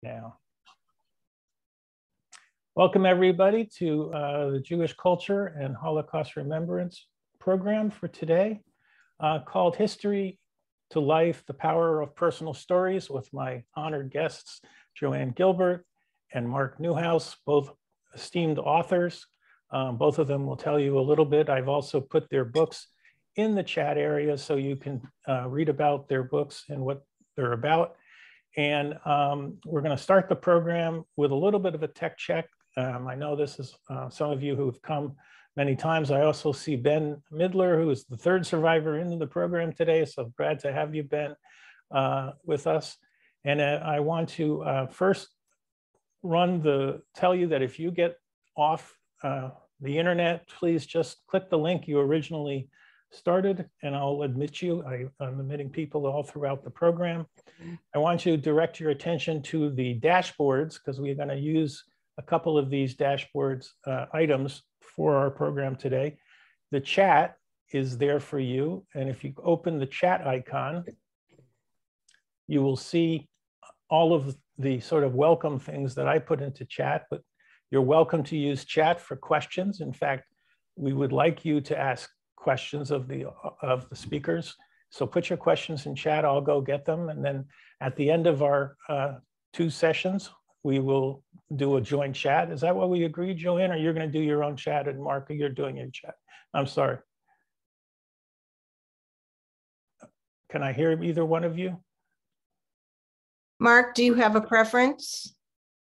now. Welcome everybody to the Jewish Culture and Holocaust Remembrance program for today, called History to Life, the Power of Personal Stories, with my honored guests, Joanne Gilbert and Mark Newhouse, both esteemed authors. Both of them will tell you a little bit. I've also put their books in the chat area so you can read about their books and what they're about. And we're going to start the program with a little bit of a tech check. I know this is some of you who have come many times. I also see Ben Midler, who is the third survivor into the program today. So glad to have you, Ben, with us. And I want to first tell you that if you get off the internet, please just click the link you originally started and I'll admit you. I'm admitting people all throughout the program. I want you to direct your attention to the dashboards because we're going to use a couple of these dashboards items for our program today. The chat is there for you. And if you open the chat icon, you will see all of the sort of welcome things that I put into chat, but you're welcome to use chat for questions. In fact, we would like you to ask questions of the speakers. So put your questions in chat, I'll go get them. And then at the end of our 2 sessions, we will do a joint chat. Is that what we agreed, Joanne? Or you're gonna do your own chat and Mark, you're doing your chat? I'm sorry. Can I hear either one of you? Mark, do you have a preference?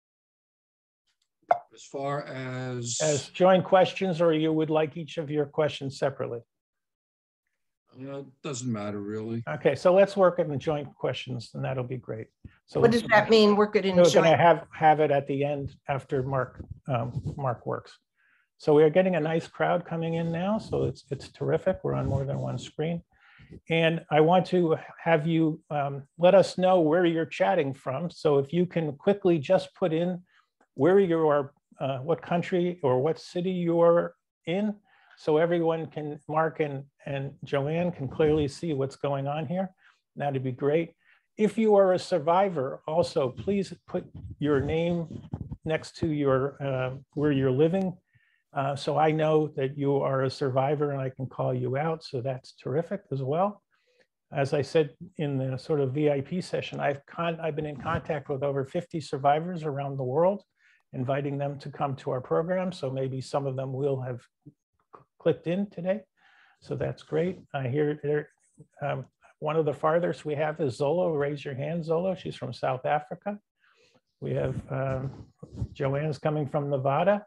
As far as joint questions, or you would like each of your questions separately? Doesn't matter really. Okay, so let's work on the joint questions and that'll be great. So what does that mean? Work it in joint? We're gonna have it at the end after Mark works. So we are getting a nice crowd coming in now. So it's terrific. We're on more than one screen. And I want to have you let us know where you're chatting from. So if you can quickly just put in where you are, what country or what city you're in, so everyone can, Mark and Joanne can clearly see what's going on here. That'd be great. If you are a survivor, also please put your name next to your where you're living, so I know that you are a survivor and I can call you out. So that's terrific as well. As I said in the sort of VIP session, I've been in contact with over 50 survivors around the world, inviting them to come to our program. So maybe some of them will have clicked in today. So that's great. I hear there, one of the farthest we have is Zolo. Raise your hand, Zolo. She's from South Africa. We have Joanne's coming from Nevada.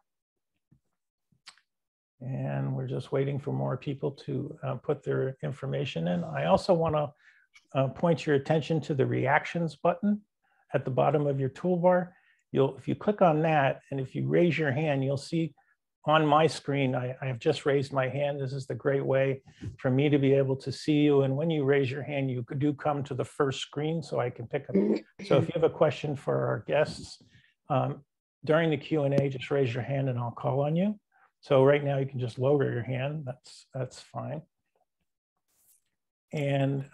And we're just waiting for more people to put their information in. I also want to point your attention to the reactions button at the bottom of your toolbar. If you click on that, and if you raise your hand, you'll see on my screen, I have just raised my hand. This is the great way for me to be able to see you. And when you raise your hand, you do come to the first screen so I can pick up. So if you have a question for our guests, during the Q&A, just raise your hand and I'll call on you. So right now you can just lower your hand, that's fine. And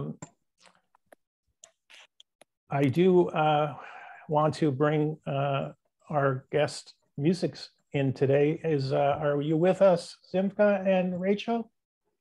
I do want to bring our guest musics in today. Are you with us, Simka and Rachel?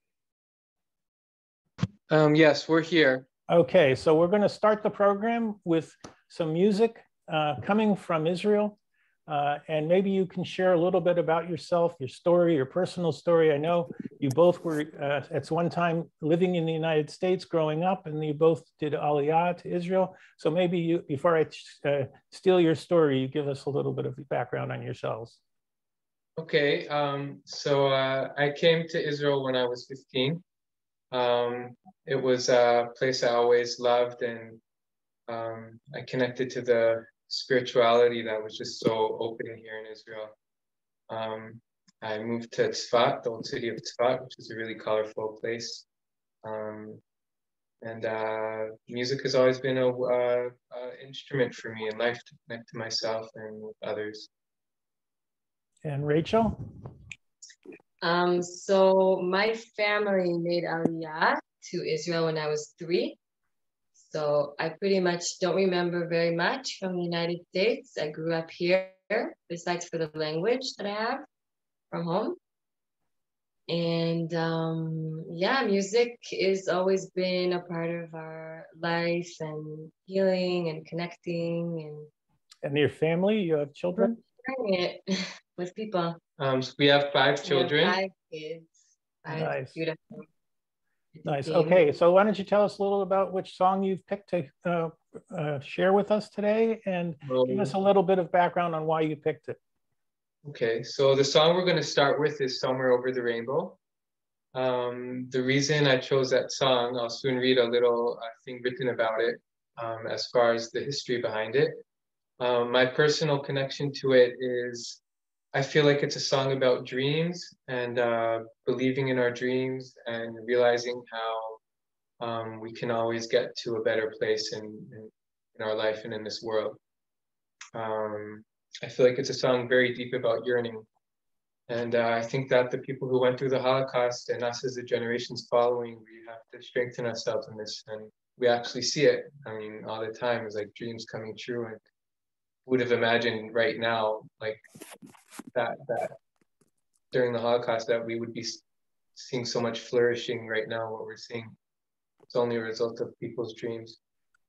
Yes, we're here. Okay, so we're going to start the program with some music coming from Israel. And maybe you can share a little bit about yourself, your story, your personal story. I know you both were at one time living in the United States growing up, and you both did Aliyah to Israel. So maybe you, before I steal your story, you give us a little bit of background on yourselves. Okay, so I came to Israel when I was 15. It was a place I always loved, and I connected to the spirituality that was just so open here in Israel. I moved to Tzfat, the old city of Tzfat, which is a really colorful place. And music has always been an instrument for me in life to connect to myself and with others. And Rachel? So my family made Aliyah to Israel when I was 3. So I pretty much don't remember very much from the United States. I grew up here, besides for the language that I have from home. And yeah, music has always been a part of our life and healing and connecting And your family, you have children? sharing it with people. So we have 5 We have children. 5 kids. 5 Nice. beautiful. Nice. team. Okay, so why don't you tell us a little about which song you've picked to share with us today, and give us a little bit of background on why you picked it. Okay, so the song we're going to start with is Somewhere Over the Rainbow. The reason I chose that song, I'll soon read a little thing written about it as far as the history behind it. My personal connection to it is I feel like it's a song about dreams and believing in our dreams and realizing how we can always get to a better place in our life and in this world. I feel like it's a song very deep about yearning. And I think that the people who went through the Holocaust and us as the generations following, we have to strengthen ourselves in this. And we actually see it. I mean, all the time is like dreams coming true. And would have imagined right now, like that during the Holocaust, that we would be seeing so much flourishing right now. What we're seeing, it's only a result of people's dreams.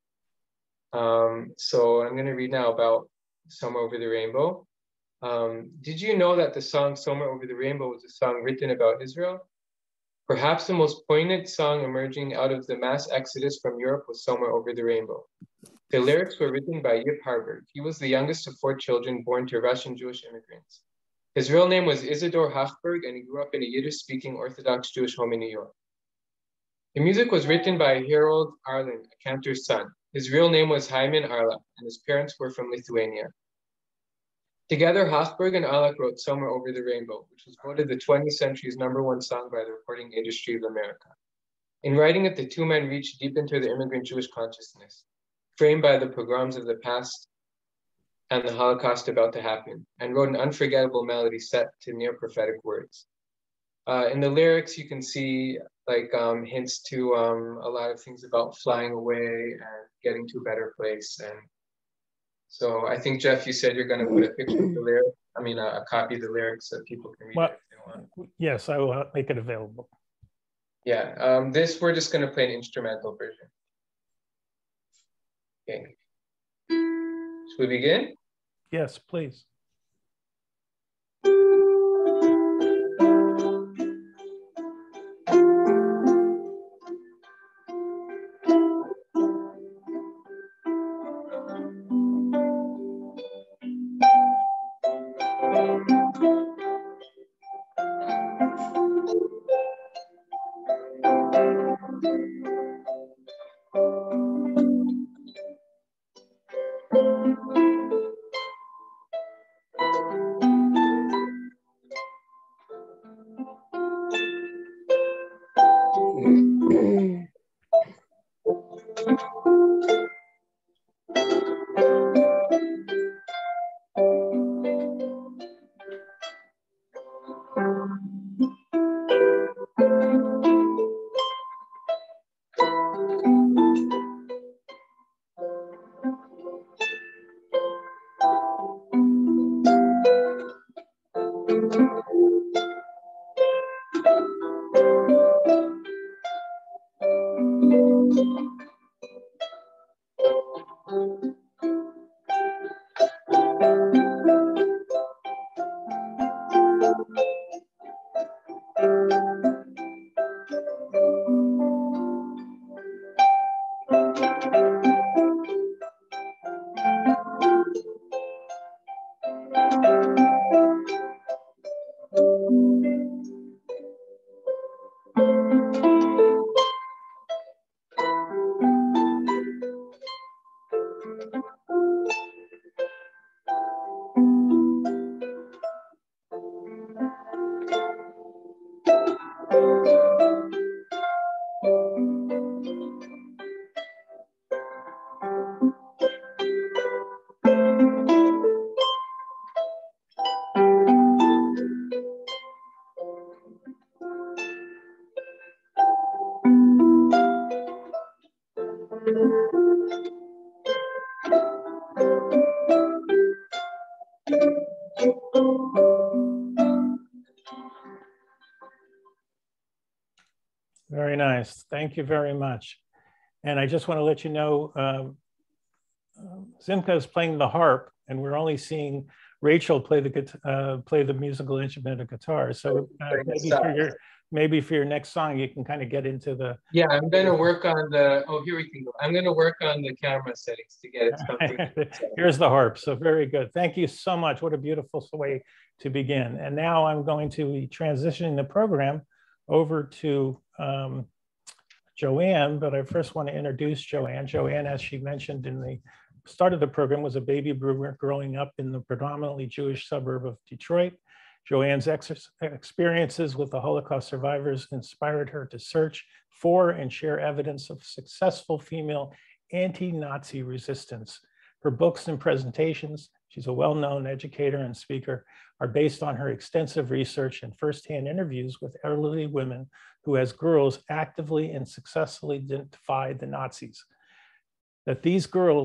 So I'm going to read now about Somewhere Over the Rainbow. Did you know that the song Somewhere Over the Rainbow was a song written about Israel? Perhaps the most poignant song emerging out of the mass exodus from Europe was Somewhere Over the Rainbow. The lyrics were written by Yip Harburg. He was the youngest of 4 children born to Russian Jewish immigrants. His real name was Isidor Hachberg, and he grew up in a Yiddish-speaking Orthodox Jewish home in New York. The music was written by Harold Arlen, a cantor's son. His real name was Hyman Arlak, and his parents were from Lithuania. Together, Hachberg and Arlak wrote Somewhere Over the Rainbow, which was voted the 20th century's #1 song by the Recording Industry of America. In writing it, the 2 men reached deep into the immigrant Jewish consciousness, framed by the pogroms of the past and the Holocaust about to happen, and wrote an unforgettable melody set to near prophetic words. In the lyrics, you can see like hints to a lot of things about flying away and getting to a better place. And so I think, Jeff, you said you're going to put a picture of the lyrics, a copy of the lyrics so people can read it if they want. Yes, I will make it available. Yeah, we're just going to play an instrumental version. Okay. Should we begin? Yes, please. Very nice. Thank you very much. And I just want to let you know, Zimka is playing the harp, and we're only seeing Rachel play the musical instrument of guitar. So maybe for your next song, you can kind of get into the. Yeah, I'm gonna work on the. Oh, here we can go. I'm gonna work on the camera settings to get it something. Here's the harp. So very good. Thank you so much. What a beautiful way to begin. And now I'm going to be transitioning the program over to Joanne, but I first want to introduce Joanne. Joanne, as she mentioned in the start of the program, was a baby boomer growing up in the predominantly Jewish suburb of Detroit. Joanne's experiences with the Holocaust survivors inspired her to search for and share evidence of successful female anti-Nazi resistance. Her books and presentations, she's a well-known educator and speaker, are based on her extensive research and firsthand interviews with elderly women who, as girls, actively and successfully defied the Nazis. That these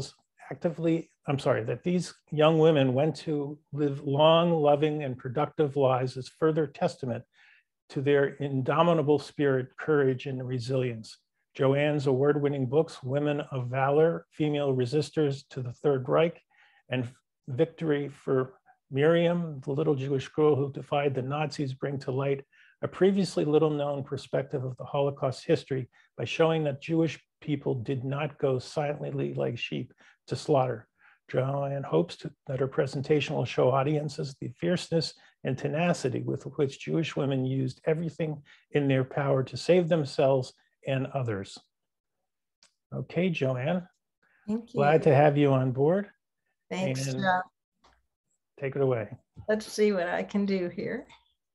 young women went to live long, loving, and productive lives is further testament to their indomitable spirit, courage, and resilience. Joanne's award-winning books, Women of Valor, Female Resistors to the Third Reich, and Victory for Miriam, the little Jewish girl who defied the Nazis, bring to light a previously little-known perspective of the Holocaust history by showing that Jewish people did not go silently like sheep to slaughter. Joanne hopes that her presentation will show audiences the fierceness and tenacity with which Jewish women used everything in their power to save themselves and others. Okay, Joanne. Thank you. Glad to have you on board. Thanks, And Jeff. take it away. Let's see what I can do here.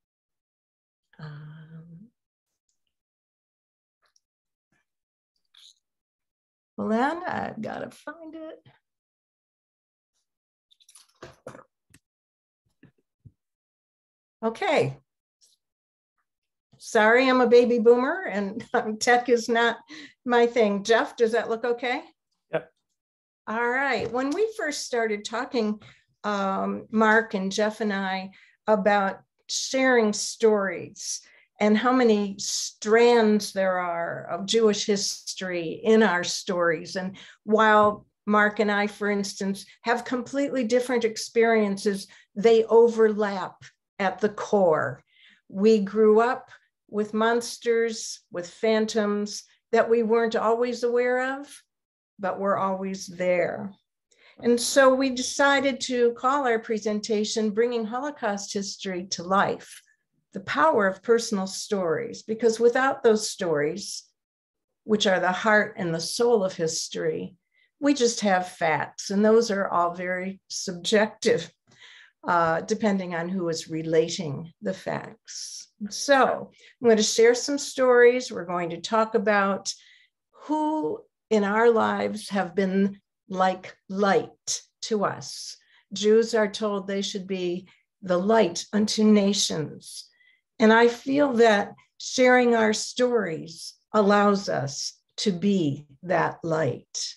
Well, then I've got to find it. Okay. Sorry, I'm a baby boomer and tech is not my thing. Jeff, does that look okay? Yep. All right. When we first started talking, Mark and Jeff and I, about sharing stories and how many strands there are of Jewish history in our stories. And while Mark and I, for instance, have completely different experiences, they overlap at the core. We grew up with monsters, with phantoms that we weren't always aware of, but were always there. And so we decided to call our presentation Bringing Holocaust History to Life, the power of personal stories, because without those stories, which are the heart and the soul of history, we just have facts, and those are all very subjective, depending on who is relating the facts. So I'm going to share some stories. We're going to talk about who in our lives have been like light to us. Jews are told they should be the light unto nations. And I feel that sharing our stories allows us to be that light.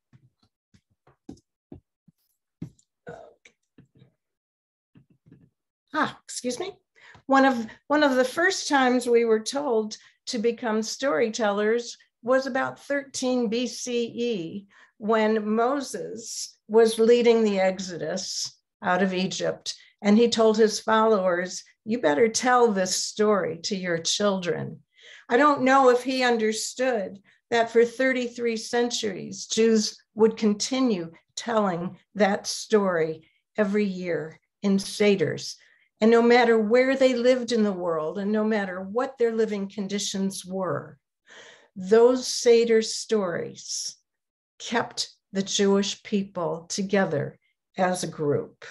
Excuse me. One of the first times we were told to become storytellers was about 13 BCE, when Moses was leading the Exodus out of Egypt. And he told his followers, you better tell this story to your children. I don't know if he understood that for 33 centuries, Jews would continue telling that story every year in Seders. And no matter where they lived in the world, and no matter what their living conditions were, those Seder stories kept the Jewish people together as a group.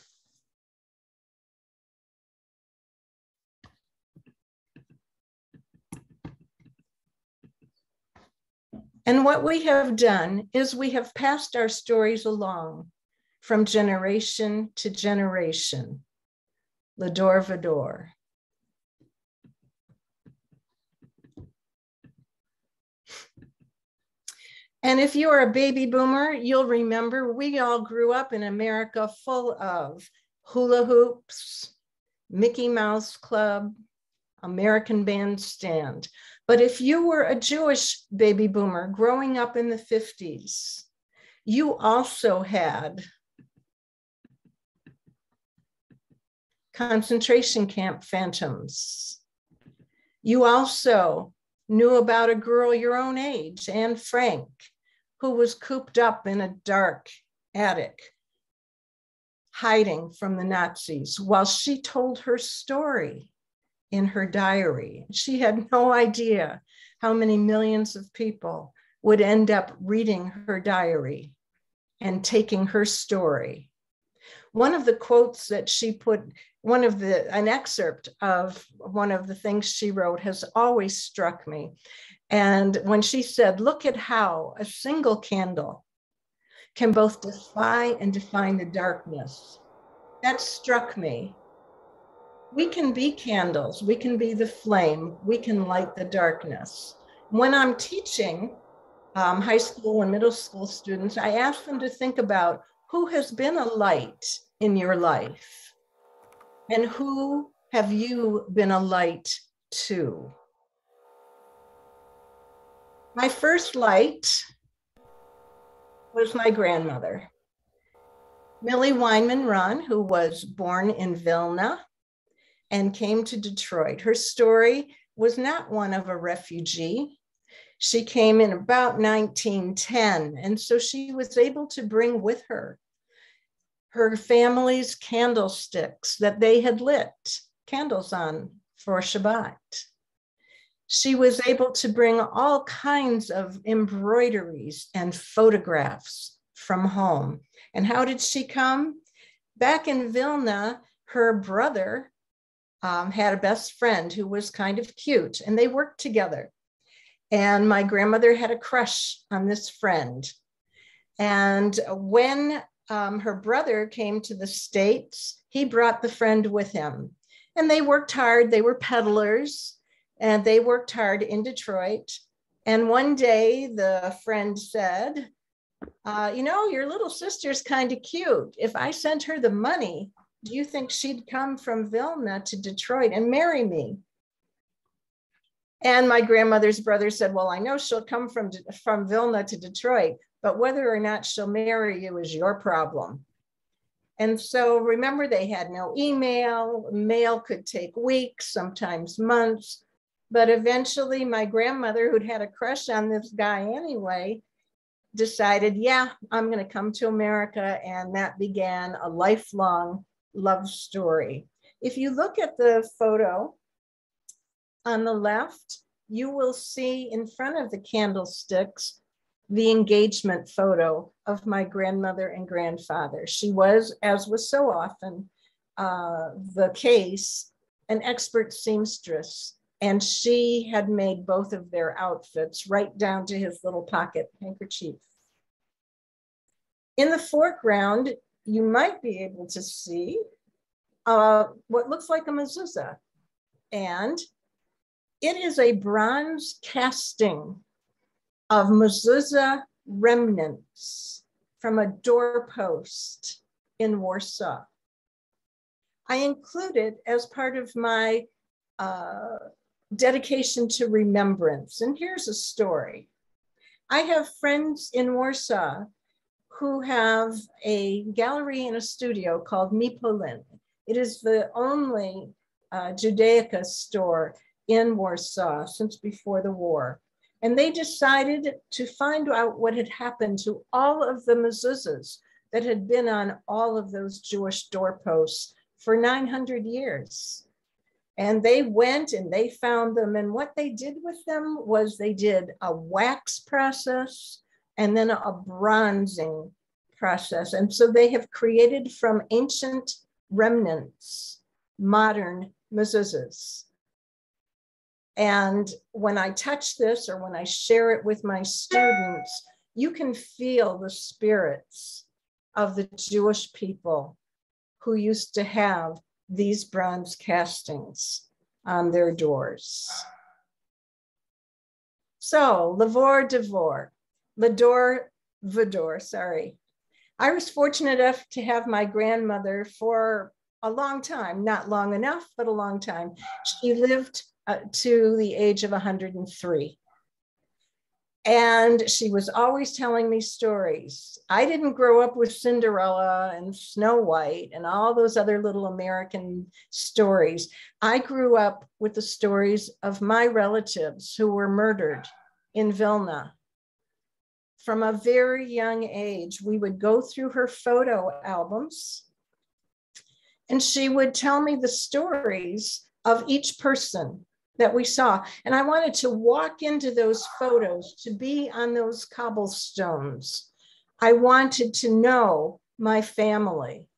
And what we have done is we have passed our stories along from generation to generation, Lador Vador. And if you're a baby boomer, you'll remember we all grew up in America full of hula hoops, Mickey Mouse Club, American Bandstand. But if you were a Jewish baby boomer growing up in the 50s, you also had concentration camp phantoms. You also knew about a girl your own age, Anne Frank, who was cooped up in a dark attic, hiding from the Nazis while she told her story in her diary. She had no idea how many millions of people would end up reading her diary and taking her story. One of the quotes that she put, an excerpt of one of the things she wrote has always struck me. And when she said, "Look at how a single candle can both defy and define the darkness," that struck me. We can be candles, we can be the flame, we can light the darkness. When I'm teaching high school and middle school students, I ask them to think about who has been a light in your life and who have you been a light to. My first light was my grandmother, Millie Weinman Runn, who was born in Vilna and came to Detroit. Her story was not one of a refugee. She came in about 1910, and so she was able to bring with her family's candlesticks that they had lit candles on for Shabbat. She was able to bring all kinds of embroideries and photographs from home. And how did she come? Back in Vilna, her brother had a best friend who was kind of cute, and they worked together. And my grandmother had a crush on this friend. And when her brother came to the States, he brought the friend with him. And they worked hard. They were peddlers, and they worked hard in Detroit. And one day the friend said, "You know, your little sister's kind of cute. If I sent her the money, do you think she'd come from Vilna to Detroit and marry me?" And my grandmother's brother said, "Well, I know she'll come from Vilna to Detroit, but whether or not she'll marry you is your problem." And so remember, they had no email. Mail could take weeks, sometimes months. But eventually my grandmother, who'd had a crush on this guy anyway, decided, yeah, I'm going to come to America. And that began a lifelong love story. If you look at the photo on the left, you will see in front of the candlesticks the engagement photo of my grandmother and grandfather. She was, as was so often the case, an expert seamstress, and she had made both of their outfits right down to his little pocket handkerchief. In the foreground, you might be able to see what looks like a mezuzah, and it is a bronze casting of mezuzah remnants from a doorpost in Warsaw. I included as part of my dedication to remembrance. And here's a story. I have friends in Warsaw who have a gallery and a studio called Mipolin. It is the only Judaica store in Warsaw since before the war. And they decided to find out what had happened to all of the mezuzahs that had been on all of those Jewish doorposts for 900 years. And they went and they found them. And what they did with them was they did a wax process and then a bronzing process. And so they have created from ancient remnants modern mezuzahs. And when I touch this or when I share it with my students, you can feel the spirits of the Jewish people who used to have these bronze castings on their doors. So, Lavor Devor. Vidor, sorry. I was fortunate enough to have my grandmother for a long time, not long enough, but a long time. She lived to the age of 103. And she was always telling me stories. I didn't grow up with Cinderella and Snow White and all those other little American stories. I grew up with the stories of my relatives who were murdered in Vilna. From a very young age, we would go through her photo albums and she would tell me the stories of each person that we saw. And I wanted to walk into those photos, to be on those cobblestones. I wanted to know my family.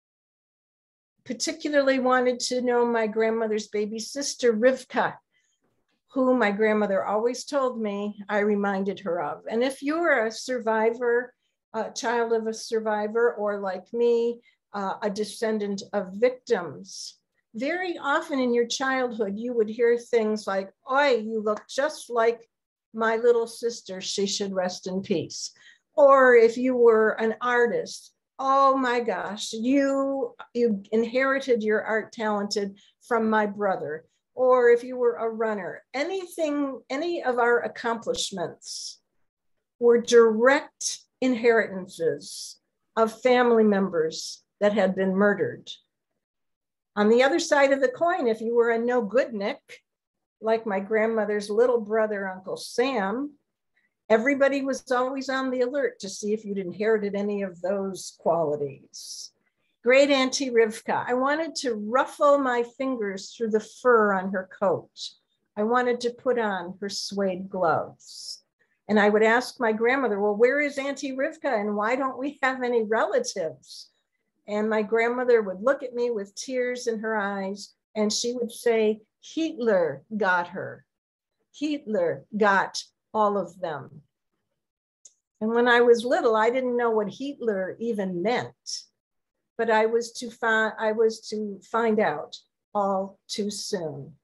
Particularly wanted to know my grandmother's baby sister, Rivka, who my grandmother always told me I reminded her of. And if you're a survivor, a child of a survivor, or like me, a descendant of victims, very often in your childhood, you would hear things like, "Oi, you look just like my little sister, she should rest in peace." Or if you were an artist, "Oh my gosh, you inherited your art talented from my brother." Or if you were a runner, any of our accomplishments were direct inheritances of family members that had been murdered. On the other side of the coin, if you were a no-goodnik, like my grandmother's little brother, Uncle Sam, everybody was always on the alert to see if you'd inherited any of those qualities. Great Auntie Rivka, I wanted to ruffle my fingers through the fur on her coat. I wanted to put on her suede gloves. And I would ask my grandmother, "Well, where is Auntie Rivka and why don't we have any relatives?" And my grandmother would look at me with tears in her eyes and she would say, "Hitler got her. Hitler got all of them." And when I was little, I didn't know what Hitler even meant, but I was to find out all too soon.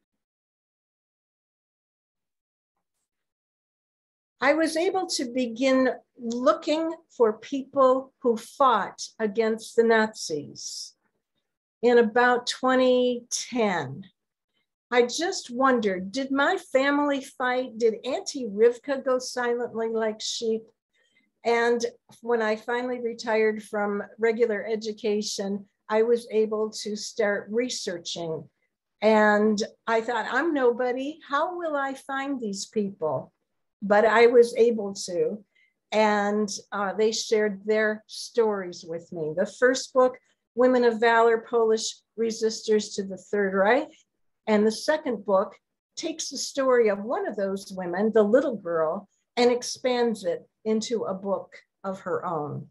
I was able to begin looking for people who fought against the Nazis in about 2010. I just wondered, did my family fight? Did Auntie Rivka go silently like sheep? And when I finally retired from regular education, I was able to start researching. And I thought, I'm nobody. How will I find these people? But I was able to, and they shared their stories with me. The first book, Women of Valor, Polish Resistors to the Third Reich. And the second book takes the story of one of those women, the little girl, and expands it into a book of her own.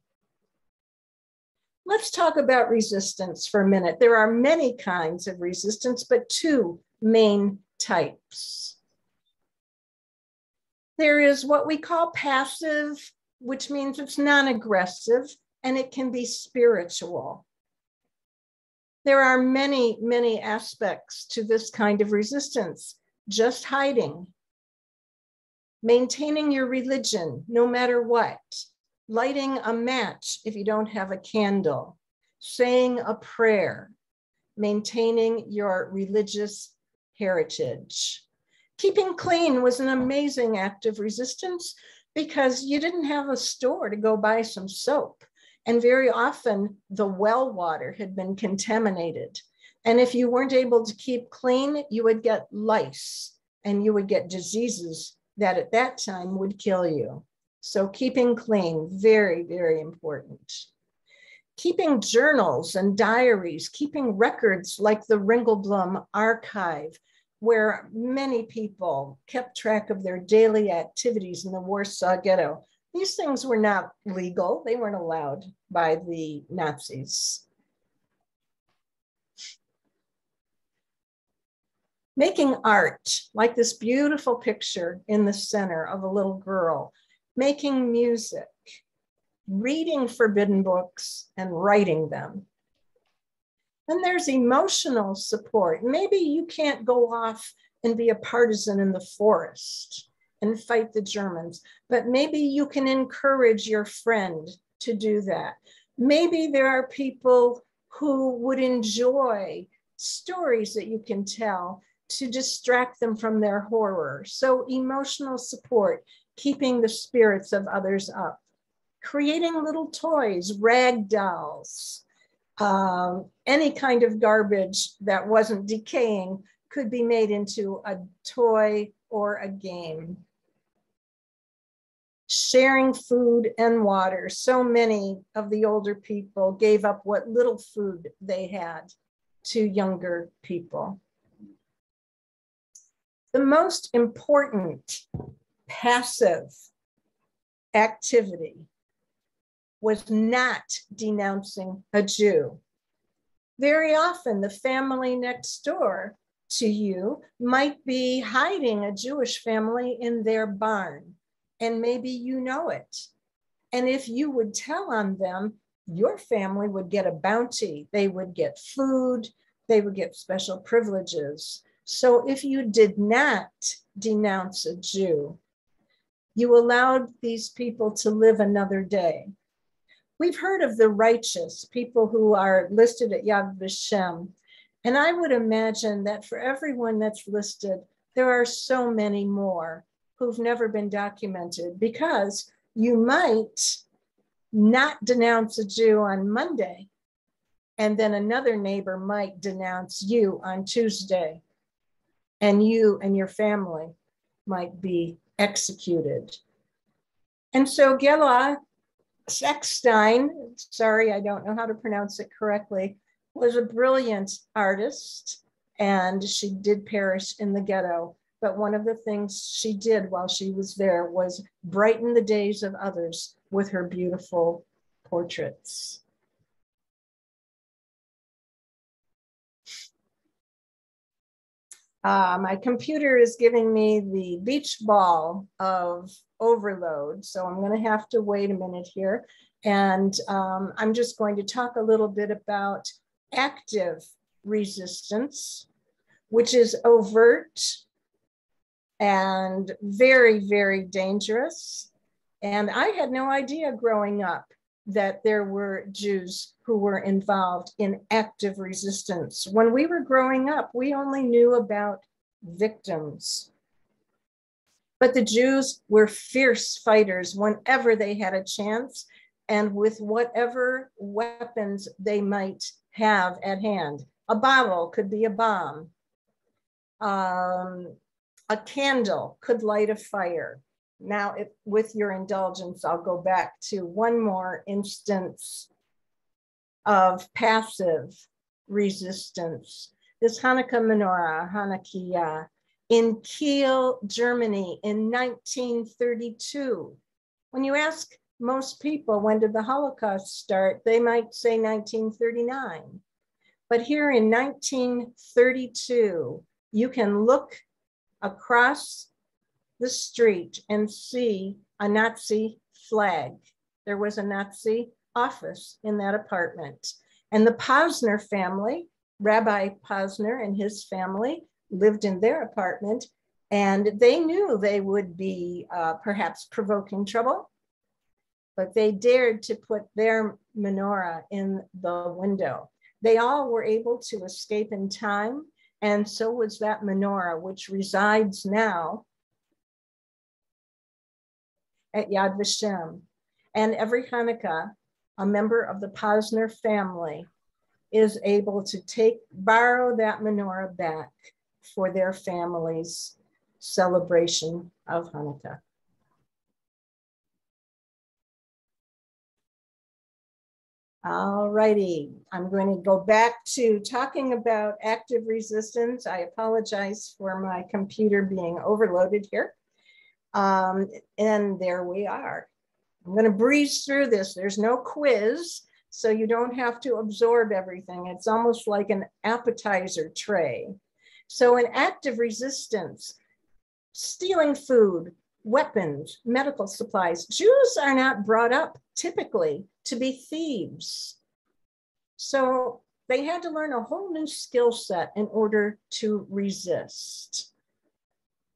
Let's talk about resistance for a minute. There are many kinds of resistance, but two main types. There is what we call passive, which means it's non-aggressive, and it can be spiritual. There are many, many aspects to this kind of resistance. Just hiding, maintaining your religion no matter what, lighting a match if you don't have a candle, saying a prayer, maintaining your religious heritage. Keeping clean was an amazing act of resistance because you didn't have a store to go buy some soap. And very often the well water had been contaminated. And if you weren't able to keep clean, you would get lice and you would get diseases that at that time would kill you. So keeping clean, very, very important. Keeping journals and diaries, keeping records like the Ringelblum archive, where many people kept track of their daily activities in the Warsaw Ghetto. These things were not legal. They weren't allowed by the Nazis. Making art, like this beautiful picture in the center of a little girl. Making music, reading forbidden books and writing them. Then there's emotional support. Maybe you can't go off and be a partisan in the forest and fight the Germans, but maybe you can encourage your friend to do that. Maybe there are people who would enjoy stories that you can tell to distract them from their horror. So emotional support, keeping the spirits of others up, creating little toys, rag dolls, any kind of garbage that wasn't decaying could be made into a toy or a game. Sharing food and water. So many of the older people gave up what little food they had to younger people. The most important passive activity was not denouncing a Jew. Very often, the family next door to you might be hiding a Jewish family in their barn, and maybe you know it. And if you would tell on them, your family would get a bounty. They would get food, they would get special privileges. So if you did not denounce a Jew, you allowed these people to live another day. We've heard of the righteous, people who are listed at Yad Vashem. And I would imagine that for everyone that's listed, there are so many more who've never been documented, because you might not denounce a Jew on Monday, and then another neighbor might denounce you on Tuesday, and you and your family might be executed. And so Gela Eckstein, sorry, I don't know how to pronounce it correctly, was a brilliant artist, and she did perish in the ghetto. But one of the things she did while she was there was brighten the days of others with her beautiful portraits. My computer is giving me the beach ball of overload, so I'm going to have to wait a minute here. And I'm just going to talk a little bit about active resistance, which is overt and very, very dangerous. And I had no idea growing up that there were Jews who were involved in active resistance. When we were growing up, we only knew about victims. But the Jews were fierce fighters whenever they had a chance, and with whatever weapons they might have at hand. A bottle could be a bomb. A candle could light a fire. Now, with your indulgence, I'll go back to one more instance of passive resistance. This Hanukkah menorah, Hanukkah, in Kiel, Germany in 1932. When you ask most people, when did the Holocaust start? They might say 1939. But here in 1932, you can look across the street and see a Nazi flag. There was a Nazi office in that apartment. And the Posner family, Rabbi Posner and his family, lived in their apartment, and they knew they would be perhaps provoking trouble, but they dared to put their menorah in the window. They all were able to escape in time, and so was that menorah, which resides now at Yad Vashem. And every Hanukkah, a member of the Posner family is able to borrow that menorah back for their family's celebration of Hanukkah. All righty, I'm going to go back to talking about active resistance. I apologize for my computer being overloaded here. And there we are. I'm going to breeze through this. There's no quiz, so you don't have to absorb everything. It's almost like an appetizer tray. So in active resistance, stealing food, weapons, medical supplies. Jews are not brought up typically to be thieves. So they had to learn a whole new skill set in order to resist.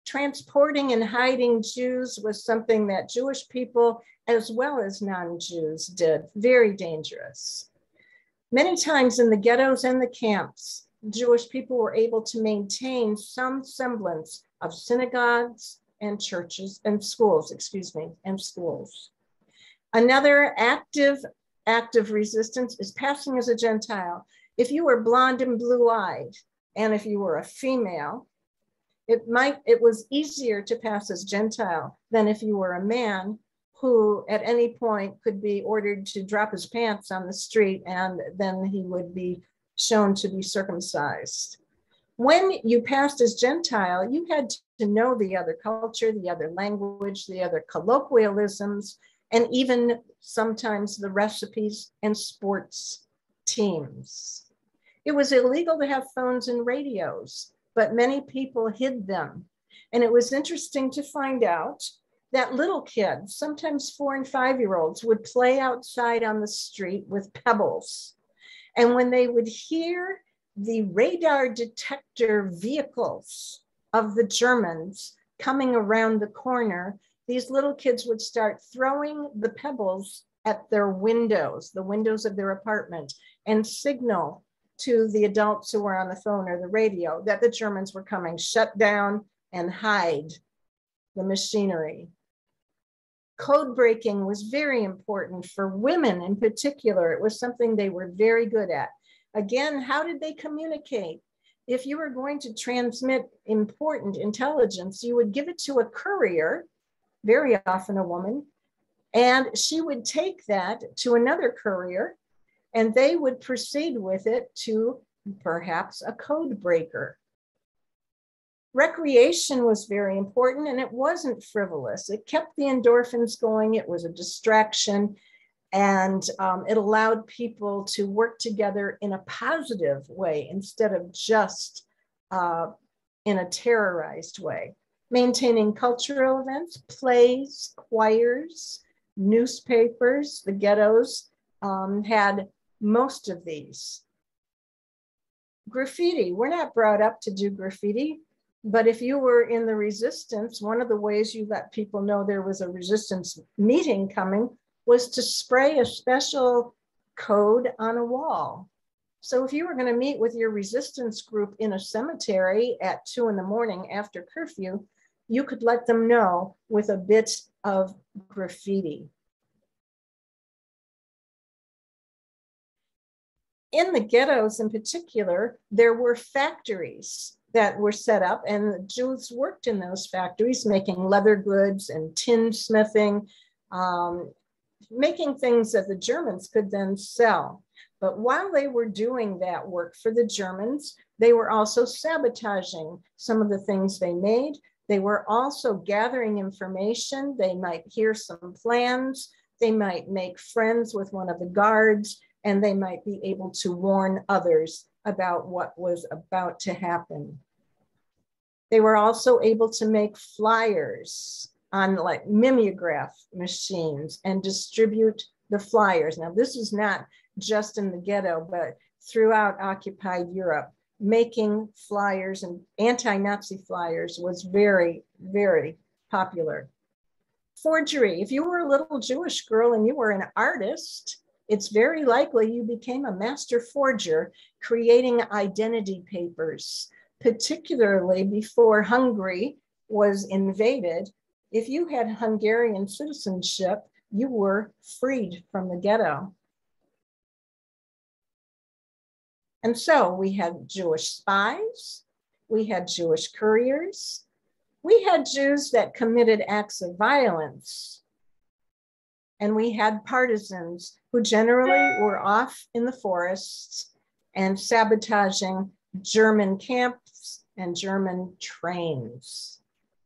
transporting and hiding Jews was something that Jewish people as well as non-Jews did, very dangerous. Many times in the ghettos and the camps, Jewish people were able to maintain some semblance of synagogues and churches and schools, and schools. Another active act of resistance is passing as a Gentile. If you were blonde and blue-eyed, and if you were a female, it was easier to pass as Gentile than if you were a man who at any point could be ordered to drop his pants on the street and then he would be shown to be circumcised. When you passed as Gentile, you had to know the other culture, the other language, the other colloquialisms, and even sometimes the recipes and sports teams. It was illegal to have phones and radios, but many people hid them. And it was interesting to find out that little kids, sometimes 4 and 5-year-olds, would play outside on the street with pebbles. And when they would hear the radar detector vehicles of the Germans coming around the corner, these little kids would start throwing the pebbles at their windows, the windows of their apartment, and signal to the adults who were on the phone or the radio that the Germans were coming, shut down and hide the machinery. Code breaking was very important for women in particular. It was something they were very good at. Again, how did they communicate? If you were going to transmit important intelligence, you would give it to a courier, very often a woman, and she would take that to another courier and they would proceed with it to perhaps a code breaker. Recreation was very important and it wasn't frivolous. It kept the endorphins going. It was a distraction and it allowed people to work together in a positive way instead of just in a terrorized way. Maintaining cultural events, plays, choirs, newspapers, the ghettos had most of these. Graffiti, we're not brought up to do graffiti, but if you were in the resistance, one of the ways you let people know there was a resistance meeting coming was to spray a special code on a wall. So if you were going to meet with your resistance group in a cemetery at 2 a.m. after curfew, you could let them know with a bit of graffiti. In the ghettos in particular, there were factories that were set up and the Jews worked in those factories making leather goods and tin smithing, making things that the Germans could then sell. But while they were doing that work for the Germans, they were also sabotaging some of the things they made. They were also gathering information. They might hear some plans. They might make friends with one of the guards, and they might be able to warn others about what was about to happen. They were also able to make flyers on like mimeograph machines and distribute the flyers. Now, this is not just in the ghetto, but throughout occupied Europe. Making flyers and anti-Nazi flyers was very, very popular. Forgery. If you were a little Jewish girl and you were an artist, it's very likely you became a master forger, creating identity papers, particularly before Hungary was invaded. If you had Hungarian citizenship, you were freed from the ghetto. And so we had Jewish spies, we had Jewish couriers, we had Jews that committed acts of violence, and we had partisans who generally were off in the forests and sabotaging German camps and German trains.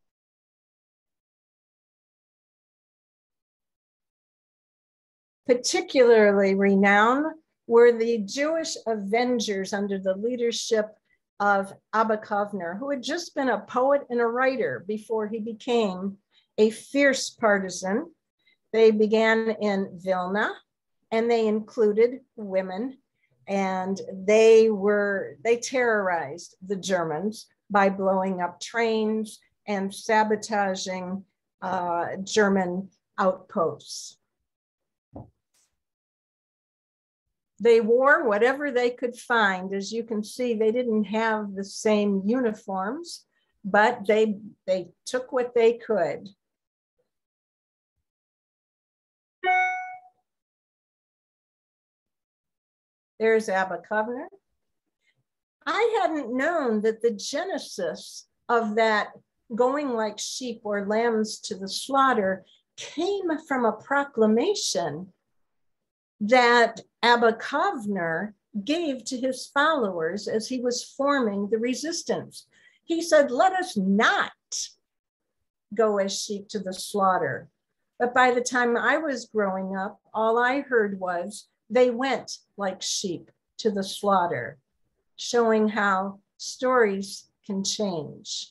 Particularly renowned were the Jewish Avengers under the leadership of Abba Kovner, who had just been a poet and a writer before he became a fierce partisan. They began in Vilna, and they included women, and they terrorized the Germans by blowing up trains and sabotaging German outposts. They wore whatever they could find. As you can see, they didn't have the same uniforms, but they took what they could. There's Abba Kovner. I hadn't known that the genesis of that going like sheep or lambs to the slaughter came from a proclamation that Abba Kovner gave to his followers as he was forming the resistance. He said, let us not go as sheep to the slaughter. But by the time I was growing up, all I heard was they went like sheep to the slaughter, showing how stories can change.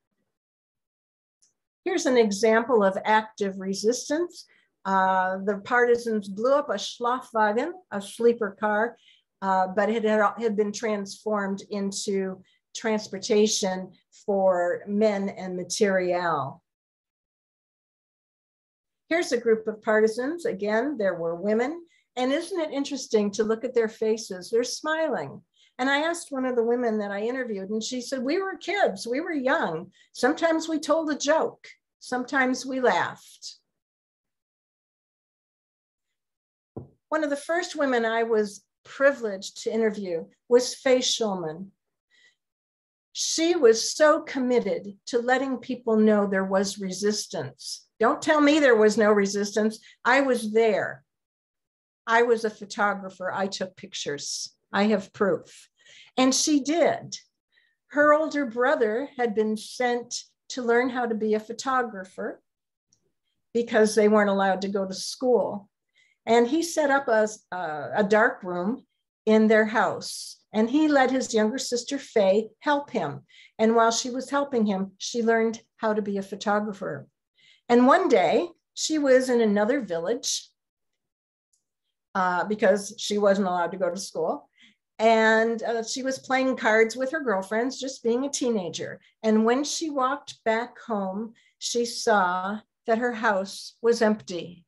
Here's an example of active resistance. The partisans blew up a Schlafwagen, a sleeper car, but it had been transformed into transportation for men and material. Here's a group of partisans. Again, there were women. And isn't it interesting to look at their faces? They're smiling. And I asked one of the women that I interviewed, and she said, we were kids, we were young. Sometimes we told a joke, sometimes we laughed. One of the first women I was privileged to interview was Faye Schulman. She was so committed to letting people know there was resistance. Don't tell me there was no resistance. I was there. I was a photographer. I took pictures. I have proof. And she did. Her older brother had been sent to learn how to be a photographer because they weren't allowed to go to school. And he set up a dark room in their house. And he let his younger sister, Faye, help him. And while she was helping him, she learned how to be a photographer. And one day, she was in another village because she wasn't allowed to go to school. And she was playing cards with her girlfriends, just being a teenager. And when she walked back home, she saw that her house was empty.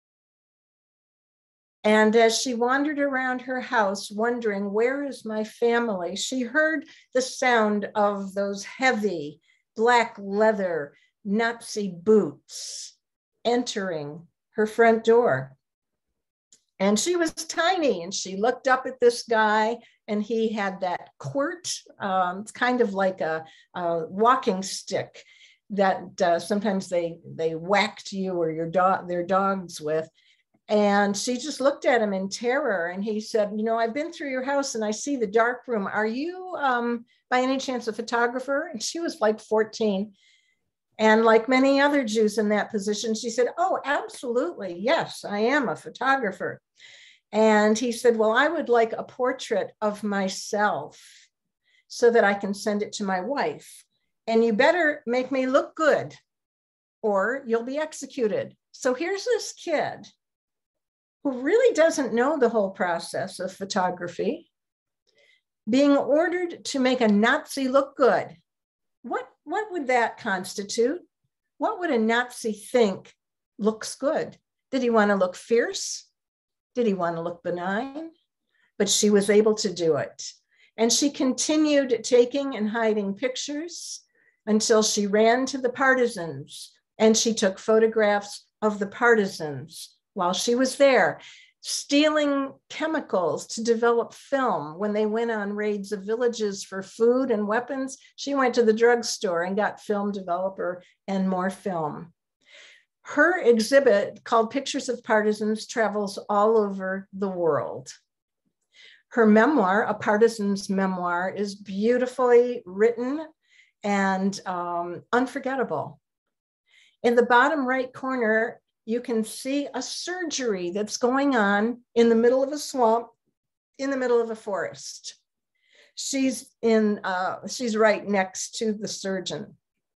And as she wandered around her house, wondering, where is my family? She heard the sound of those heavy black leather Nazi boots entering her front door. And she was tiny, and she looked up at this guy, and he had that quirt. It's kind of like a walking stick that sometimes they whacked you or their dogs with. And she just looked at him in terror. And he said, you know, I've been through your house and I see the dark room. Are you by any chance a photographer? And she was like 14. And like many other Jews in that position, she said, oh, absolutely. Yes, I am a photographer. And he said, well, I would like a portrait of myself so that I can send it to my wife. And you better make me look good or you'll be executed. So here's this kid who really doesn't know the whole process of photography, being ordered to make a Nazi look good. What would that constitute? What would a Nazi think looks good? Did he want to look fierce? Did he want to look benign? But she was able to do it. And she continued taking and hiding pictures until she ran to the partisans and she took photographs of the partisans while she was there, stealing chemicals to develop film. When they went on raids of villages for food and weapons, she went to the drugstore and got film developer and more film. Her exhibit, called Pictures of Partisans, travels all over the world. Her memoir, A Partisan's Memoir, is beautifully written and unforgettable. In the bottom right corner, you can see a surgery that's going on in the middle of a swamp, in the middle of a forest. She's right next to the surgeon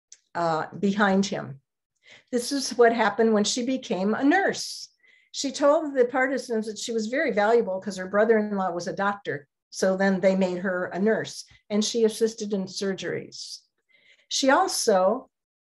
behind him. This is what happened when she became a nurse. She told the partisans that she was very valuable because her brother-in-law was a doctor. So then they made her a nurse and she assisted in surgeries. She also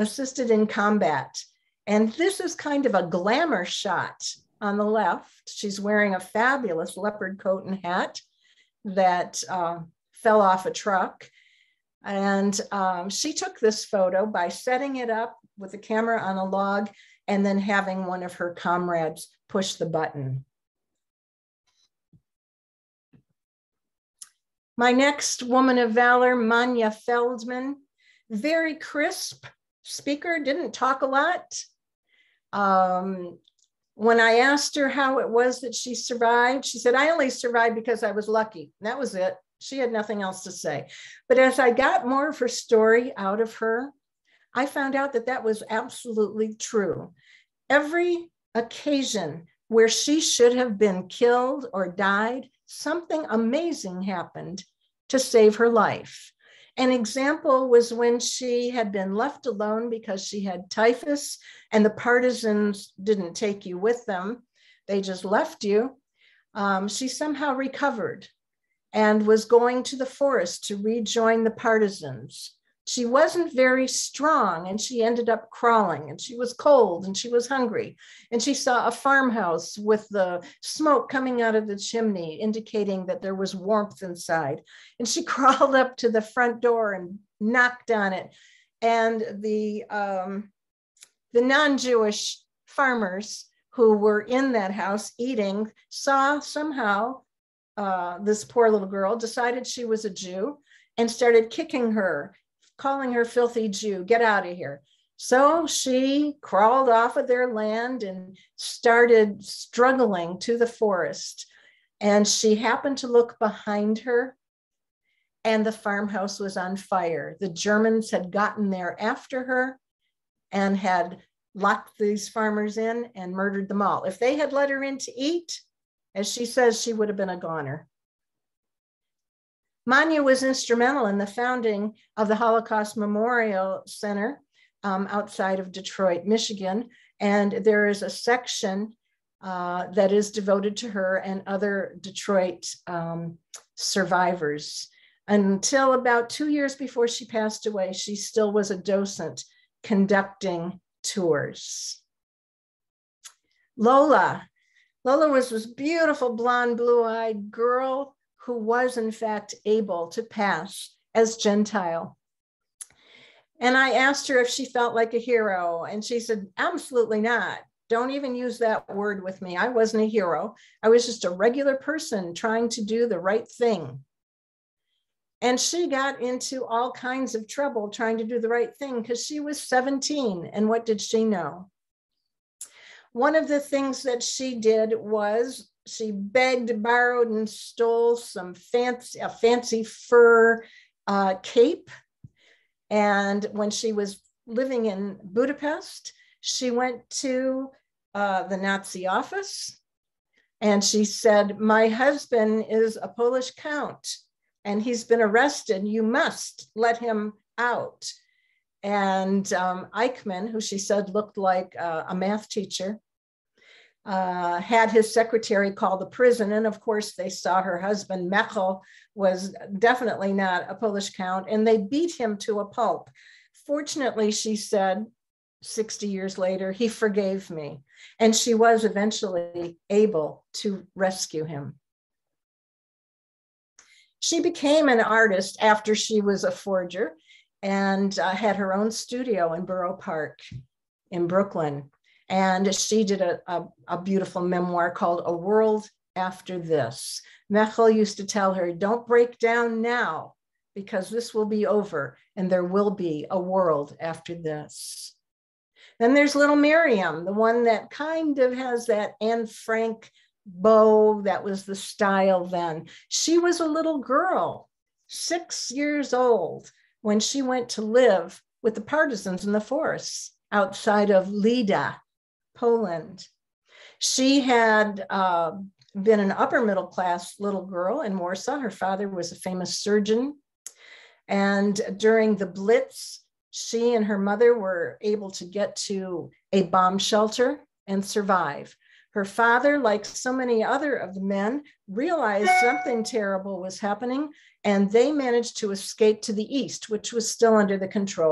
assisted in combat. And this is kind of a glamour shot on the left. She's wearing a fabulous leopard coat and hat that fell off a truck. And she took this photo by setting it up with the camera on a log and then having one of her comrades push the button. My next woman of valor, Manya Feldman, very crisp speaker, didn't talk a lot. When I asked her how it was that she survived, she said, I only survived because I was lucky. And that was it. She had nothing else to say. But as I got more of her story out of her, I found out that that was absolutely true. Every occasion where she should have been killed or died, something amazing happened to save her life. An example was when she had been left alone because she had typhus and the partisans didn't take you with them. They just left you. She somehow recovered and was going to the forest to rejoin the partisans. She wasn't very strong and she ended up crawling, and she was cold and she was hungry. And she saw a farmhouse with the smoke coming out of the chimney, indicating that there was warmth inside. And she crawled up to the front door and knocked on it. And the non-Jewish farmers who were in that house eating saw somehow this poor little girl, decided she was a Jew and started kicking her, calling her filthy Jew, get out of here. So she crawled off of their land and started struggling to the forest. And she happened to look behind her, and the farmhouse was on fire. The Germans had gotten there after her and had locked these farmers in and murdered them all. If they had let her in to eat, as she says, she would have been a goner. Manya was instrumental in the founding of the Holocaust Memorial Center outside of Detroit, Michigan. And there is a section that is devoted to her and other Detroit survivors. Until about 2 years before she passed away, she still was a docent conducting tours. Lola was this beautiful blonde, blue-eyed girl who was in fact able to pass as Gentile. And I asked her if she felt like a hero, and she said, absolutely not. Don't even use that word with me. I wasn't a hero. I was just a regular person trying to do the right thing. And she got into all kinds of trouble trying to do the right thing because she was 17. And what did she know? One of the things that she did was she begged, borrowed, and stole a fancy fur cape. And when she was living in Budapest, she went to the Nazi office and she said, my husband is a Polish count and he's been arrested. You must let him out. And Eichmann, who she said looked like a math teacher, had his secretary call the prison. And of course, they saw her husband, Mechel, was definitely not a Polish count, and they beat him to a pulp. Fortunately, she said, 60 years later, he forgave me. And she was eventually able to rescue him. She became an artist after she was a forger and had her own studio in Borough Park in Brooklyn. And she did a beautiful memoir called A World After This. Mechel used to tell her, don't break down now, because this will be over and there will be a world after this. Then there's little Miriam, the one that kind of has that Anne Frank bow. That was the style then. She was a little girl, 6 years old, when she went to live with the partisans in the forests outside of Lida, Poland. She had been an upper middle class little girl in Warsaw. Her father was a famous surgeon. And during the Blitz, she and her mother were able to get to a bomb shelter and survive. Her father, like so many other of the men, realized something terrible was happening, and they managed to escape to the east, which was still under the control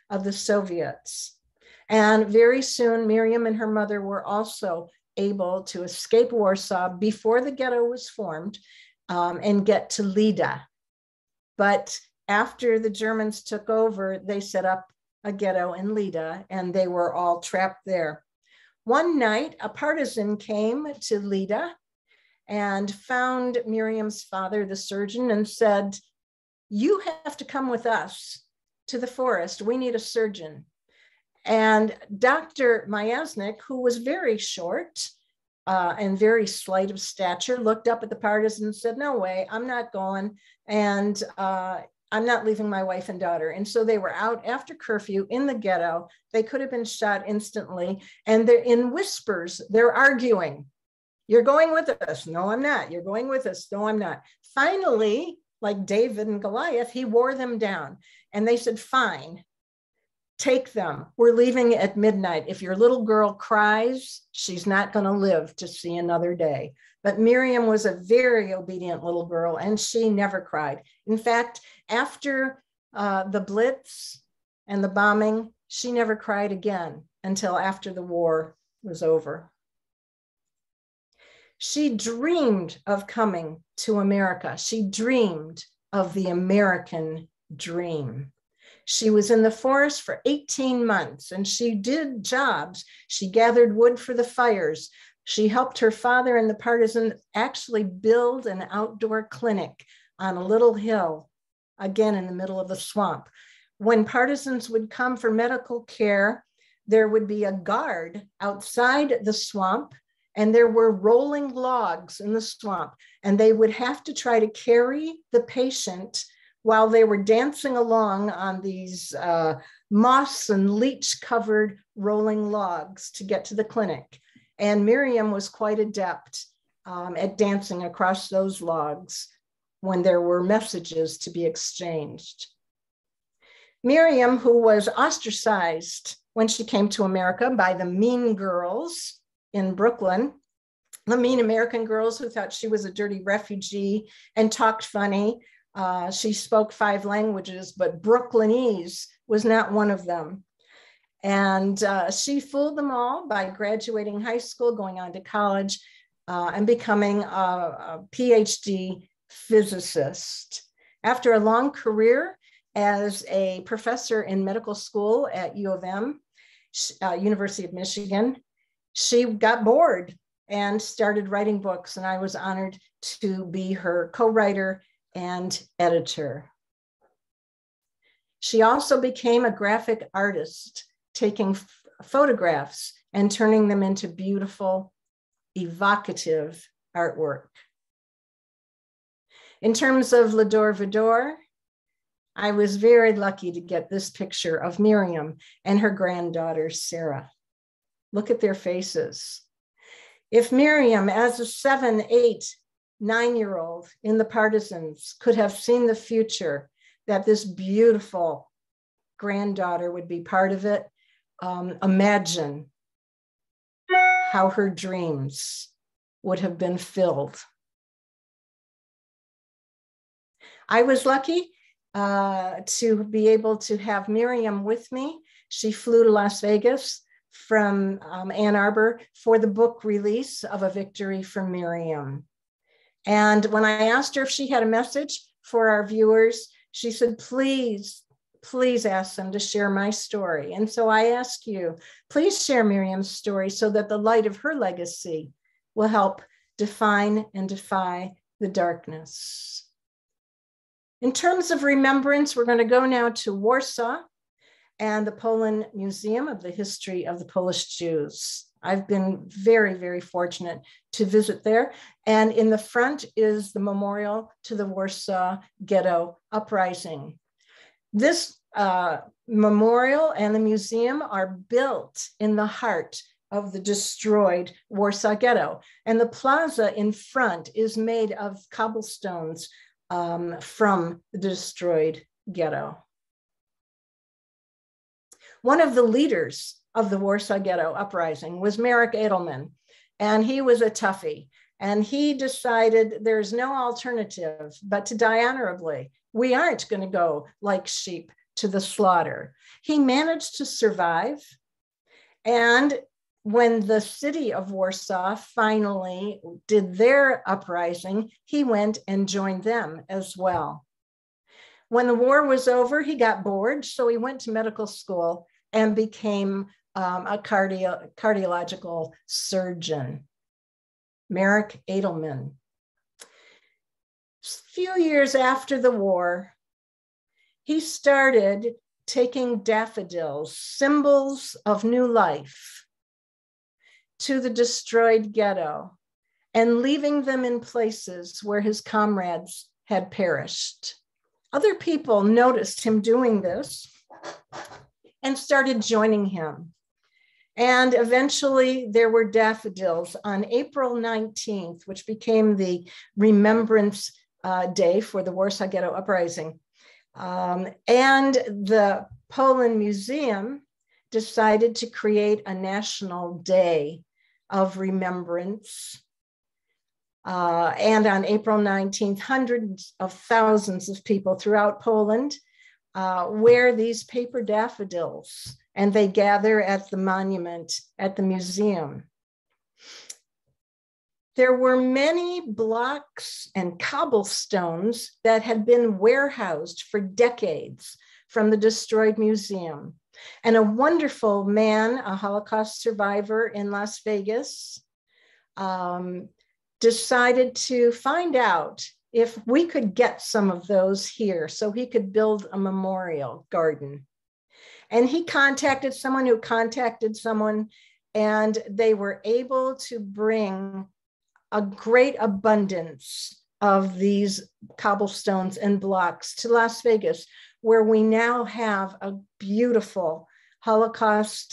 of the Soviets. And very soon, Miriam and her mother were also able to escape Warsaw before the ghetto was formed and get to Lida. But after the Germans took over, they set up a ghetto in Lida, and they were all trapped there. One night, a partisan came to Lida and found Miriam's father, the surgeon, and said, "You have to come with us to the forest. We need a surgeon." And Dr. Myasnik, who was very short and very slight of stature, looked up at the partisan and said, "No way, I'm not going. And I'm not leaving my wife and daughter." And so they were out after curfew in the ghetto. They could have been shot instantly. And they're in whispers, they're arguing. "You're going with us." "No, I'm not." "You're going with us." "No, I'm not." Finally, like David and Goliath, he wore them down. And they said, "Fine, take them. We're leaving at midnight. If your little girl cries, she's not going to live to see another day." But Miriam was a very obedient little girl, and she never cried. In fact, after the Blitz and the bombing, she never cried again until after the war was over. She dreamed of coming to America. She dreamed of the American dream. She was in the forest for 18 months, and she did jobs. She gathered wood for the fires. She helped her father and the partisans actually build an outdoor clinic on a little hill, again in the middle of a swamp. When partisans would come for medical care, there would be a guard outside the swamp, and there were rolling logs in the swamp, and they would have to try to carry the patient while they were dancing along on these moss and leech covered rolling logs to get to the clinic. And Miriam was quite adept at dancing across those logs when there were messages to be exchanged. Miriam, who was ostracized when she came to America by the mean girls in Brooklyn, the mean American girls who thought she was a dirty refugee and talked funny. She spoke 5 languages, but Brooklynese was not one of them. And she fooled them all by graduating high school, going on to college, and becoming a PhD physicist. After a long career as a professor in medical school at U of M, University of Michigan, she got bored and started writing books, and I was honored to be her co-writer and editor. She also became a graphic artist, taking photographs and turning them into beautiful, evocative artwork. In terms of L'Adore Vador, I was very lucky to get this picture of Miriam and her granddaughter, Sarah. Look at their faces. If Miriam, as a 7, 8, 9-year-old in the partisans, could have seen the future, that this beautiful granddaughter would be part of it, imagine how her dreams would have been filled. I was lucky to be able to have Miriam with me. She flew to Las Vegas from Ann Arbor for the book release of A Victory for Miriam. And when I asked her if she had a message for our viewers, she said, please ask them to share my story. And so I ask you, please share Miriam's story so that the light of her legacy will help define and defy the darkness. In terms of remembrance, we're going to go now to Warsaw and the Poland Museum of the History of the Polish Jews. I've been very, very fortunate to visit there. And in the front is the memorial to the Warsaw Ghetto Uprising. This memorial and the museum are built in the heart of the destroyed Warsaw Ghetto. And the plaza in front is made of cobblestones from the destroyed ghetto. One of the leaders of the Warsaw Ghetto Uprising was Marek Edelman, and he was a toughie. And he decided there's no alternative but to die honorably. We aren't going to go like sheep to the slaughter. He managed to survive. And when the city of Warsaw finally did their uprising, he went and joined them as well. When the war was over, he got bored, so he went to medical school and became a cardiological surgeon, Marek Edelman. A few years after the war, he started taking daffodils, symbols of new life, to the destroyed ghetto and leaving them in places where his comrades had perished. Other people noticed him doing this and started joining him. And eventually there were daffodils on April 19th, which became the Remembrance Day for the Warsaw Ghetto Uprising. And the Poland Museum decided to create a national day of remembrance. And on April 19th, hundreds of thousands of people throughout Poland wear these paper daffodils, and they gather at the monument at the museum. There were many blocks and cobblestones that had been warehoused for decades from the destroyed museum. And a wonderful man, a Holocaust survivor in Las Vegas, decided to find out if we could get some of those here so he could build a memorial garden. And he contacted someone who contacted someone, and they were able to bring a great abundance of these cobblestones and blocks to Las Vegas, where we now have a beautiful Holocaust,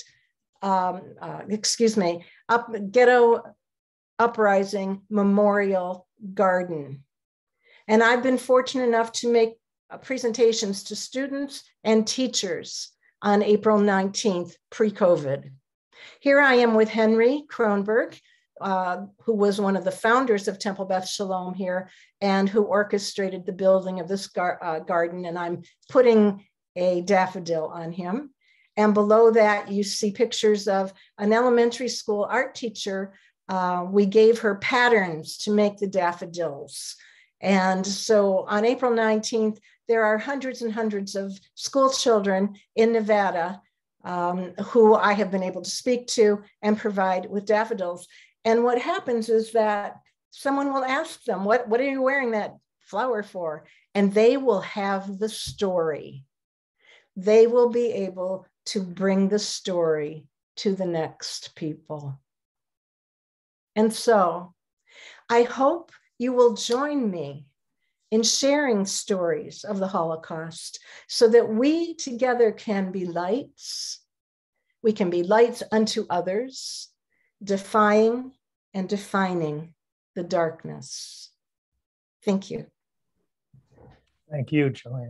ghetto uprising memorial garden. And I've been fortunate enough to make presentations to students and teachers on April 19th, pre-COVID. Here I am with Henry Kronberg, who was one of the founders of Temple Beth Shalom here and who orchestrated the building of this garden. And I'm putting a daffodil on him. And below that, you see pictures of an elementary school art teacher. We gave her patterns to make the daffodils. And so on April 19th, there are hundreds and hundreds of school children in Nevada who I have been able to speak to and provide with daffodils. And what happens is that someone will ask them, what are you wearing that flower for? And they will have the story. They will be able to bring the story to the next people. And so I hope you will join me in sharing stories of the Holocaust so that we together can be lights. We can be lights unto others, defying and defining the darkness. Thank you. Thank you, Joanne.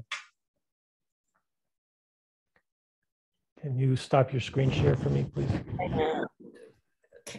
Can you stop your screen share for me, please? Okay.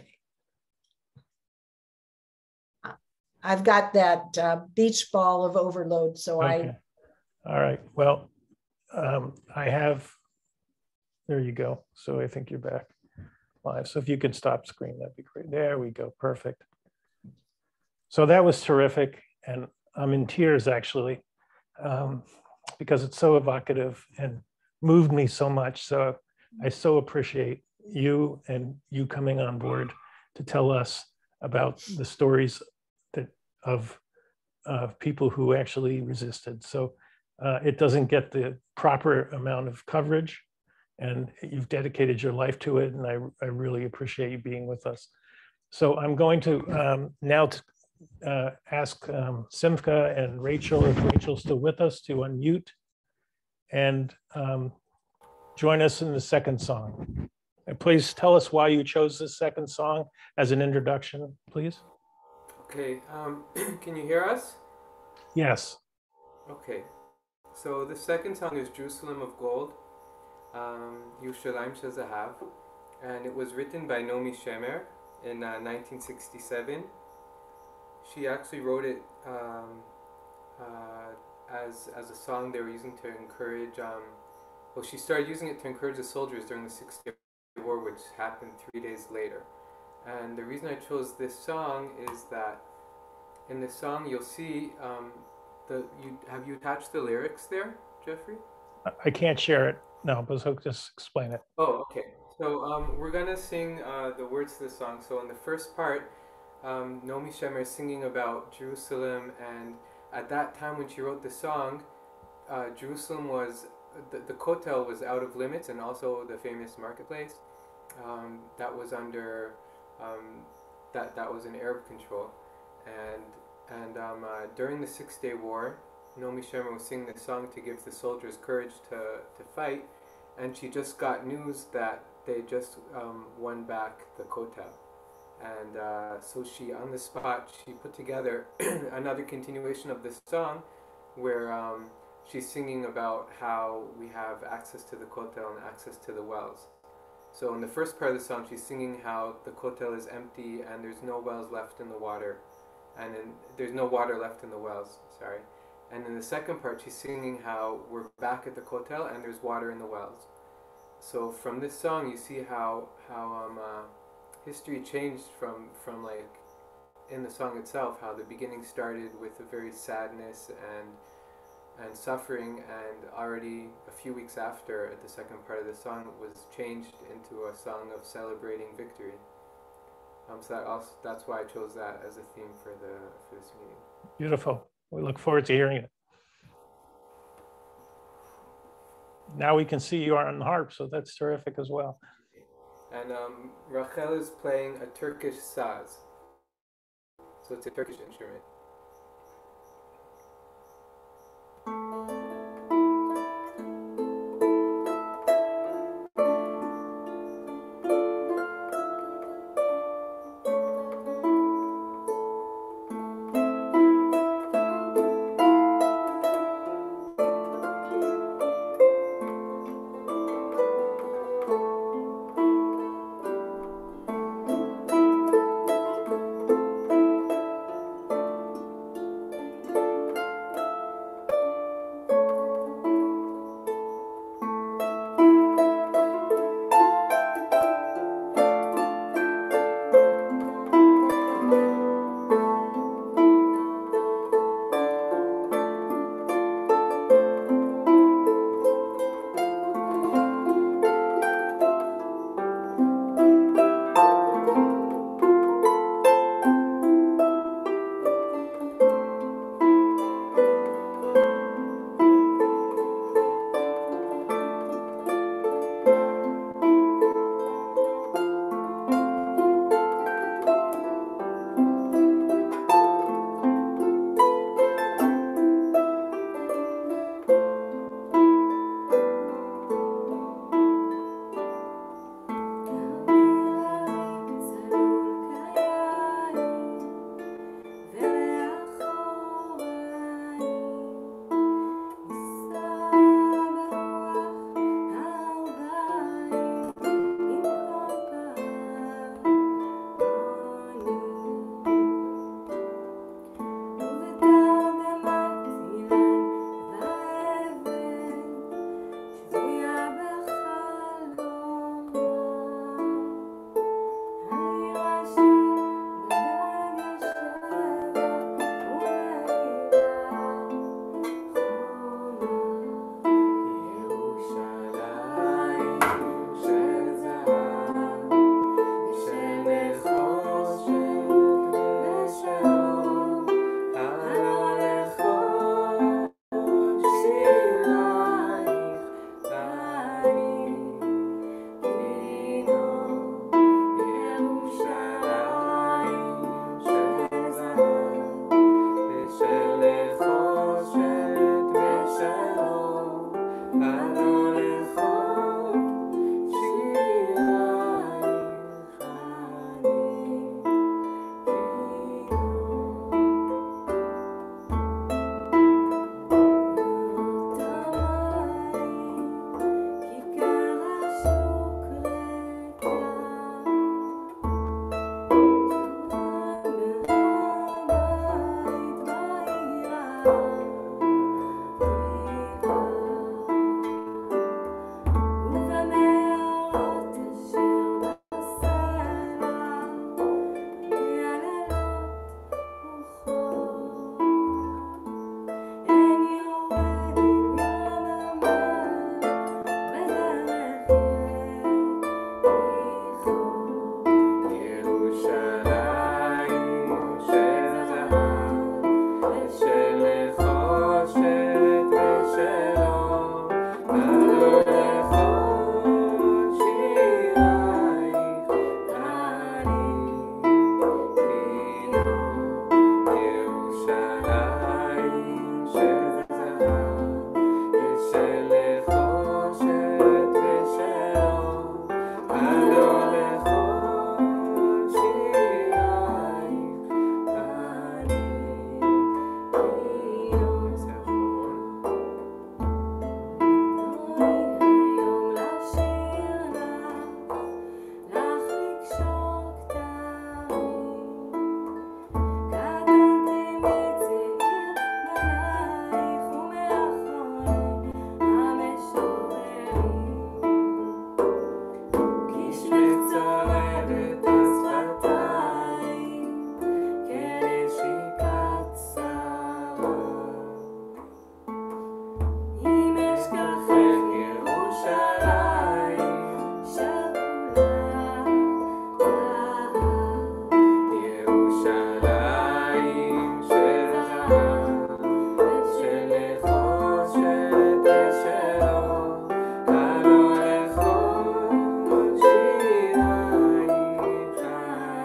I've got that beach ball of overload, so okay. All right. Well, I have, there you go. So I think you're back live. So if you can stop screen, that'd be great. There we go. Perfect. So that was terrific. And I'm in tears actually, because it's so evocative and moved me so much. So I so appreciate you and you coming on board to tell us about the stories of people who actually resisted. So it doesn't get the proper amount of coverage, and you've dedicated your life to it, and I really appreciate you being with us. So I'm going to now ask Simcha and Rachel, if Rachel's still with us, to unmute and join us in the second song. And please tell us why you chose this second song as an introduction, please. Okay, can you hear us? Yes. Okay, so the second song is Jerusalem of Gold, Yerushalayim Shel Zahav, and it was written by Naomi Shemer in 1967. She actually wrote it as a song they were using to encourage well, she started using it to encourage the soldiers during the Six-Day War, which happened 3 days later. And the reason I chose this song is that in this song you'll see have you attached the lyrics there, Jeffrey? I can't share it. No, but so just explain it. Oh, okay. So we're gonna sing the words to the song. So in the first part, Naomi Shemer is singing about Jerusalem, and at that time when she wrote the song, Jerusalem was the Kotel was out of limits, and also the famous marketplace that was under that was in Arab control, and during the Six-Day War, Naomi Shemer was singing this song to give the soldiers courage to fight, and she just got news that they just won back the Kotel. And so she, on the spot, she put together another continuation of this song where she's singing about how we have access to the Kotel and access to the wells. So in the first part of the song, she's singing how the Kotel is empty and there's no wells left in the water. And then there's no water left in the wells, sorry. And in the second part, she's singing how we're back at the Kotel and there's water in the wells. So from this song, you see how history changed from like in the song itself, how the beginning started with a very sadness and suffering, and already a few weeks after, at the second part of the song, it was changed into a song of celebrating victory. So that's why I chose that as a theme for this meeting. Beautiful. We look forward to hearing it. Now we can see you are on the harp, so that's terrific as well. And Rachel is playing a Turkish saz. So it's a Turkish instrument.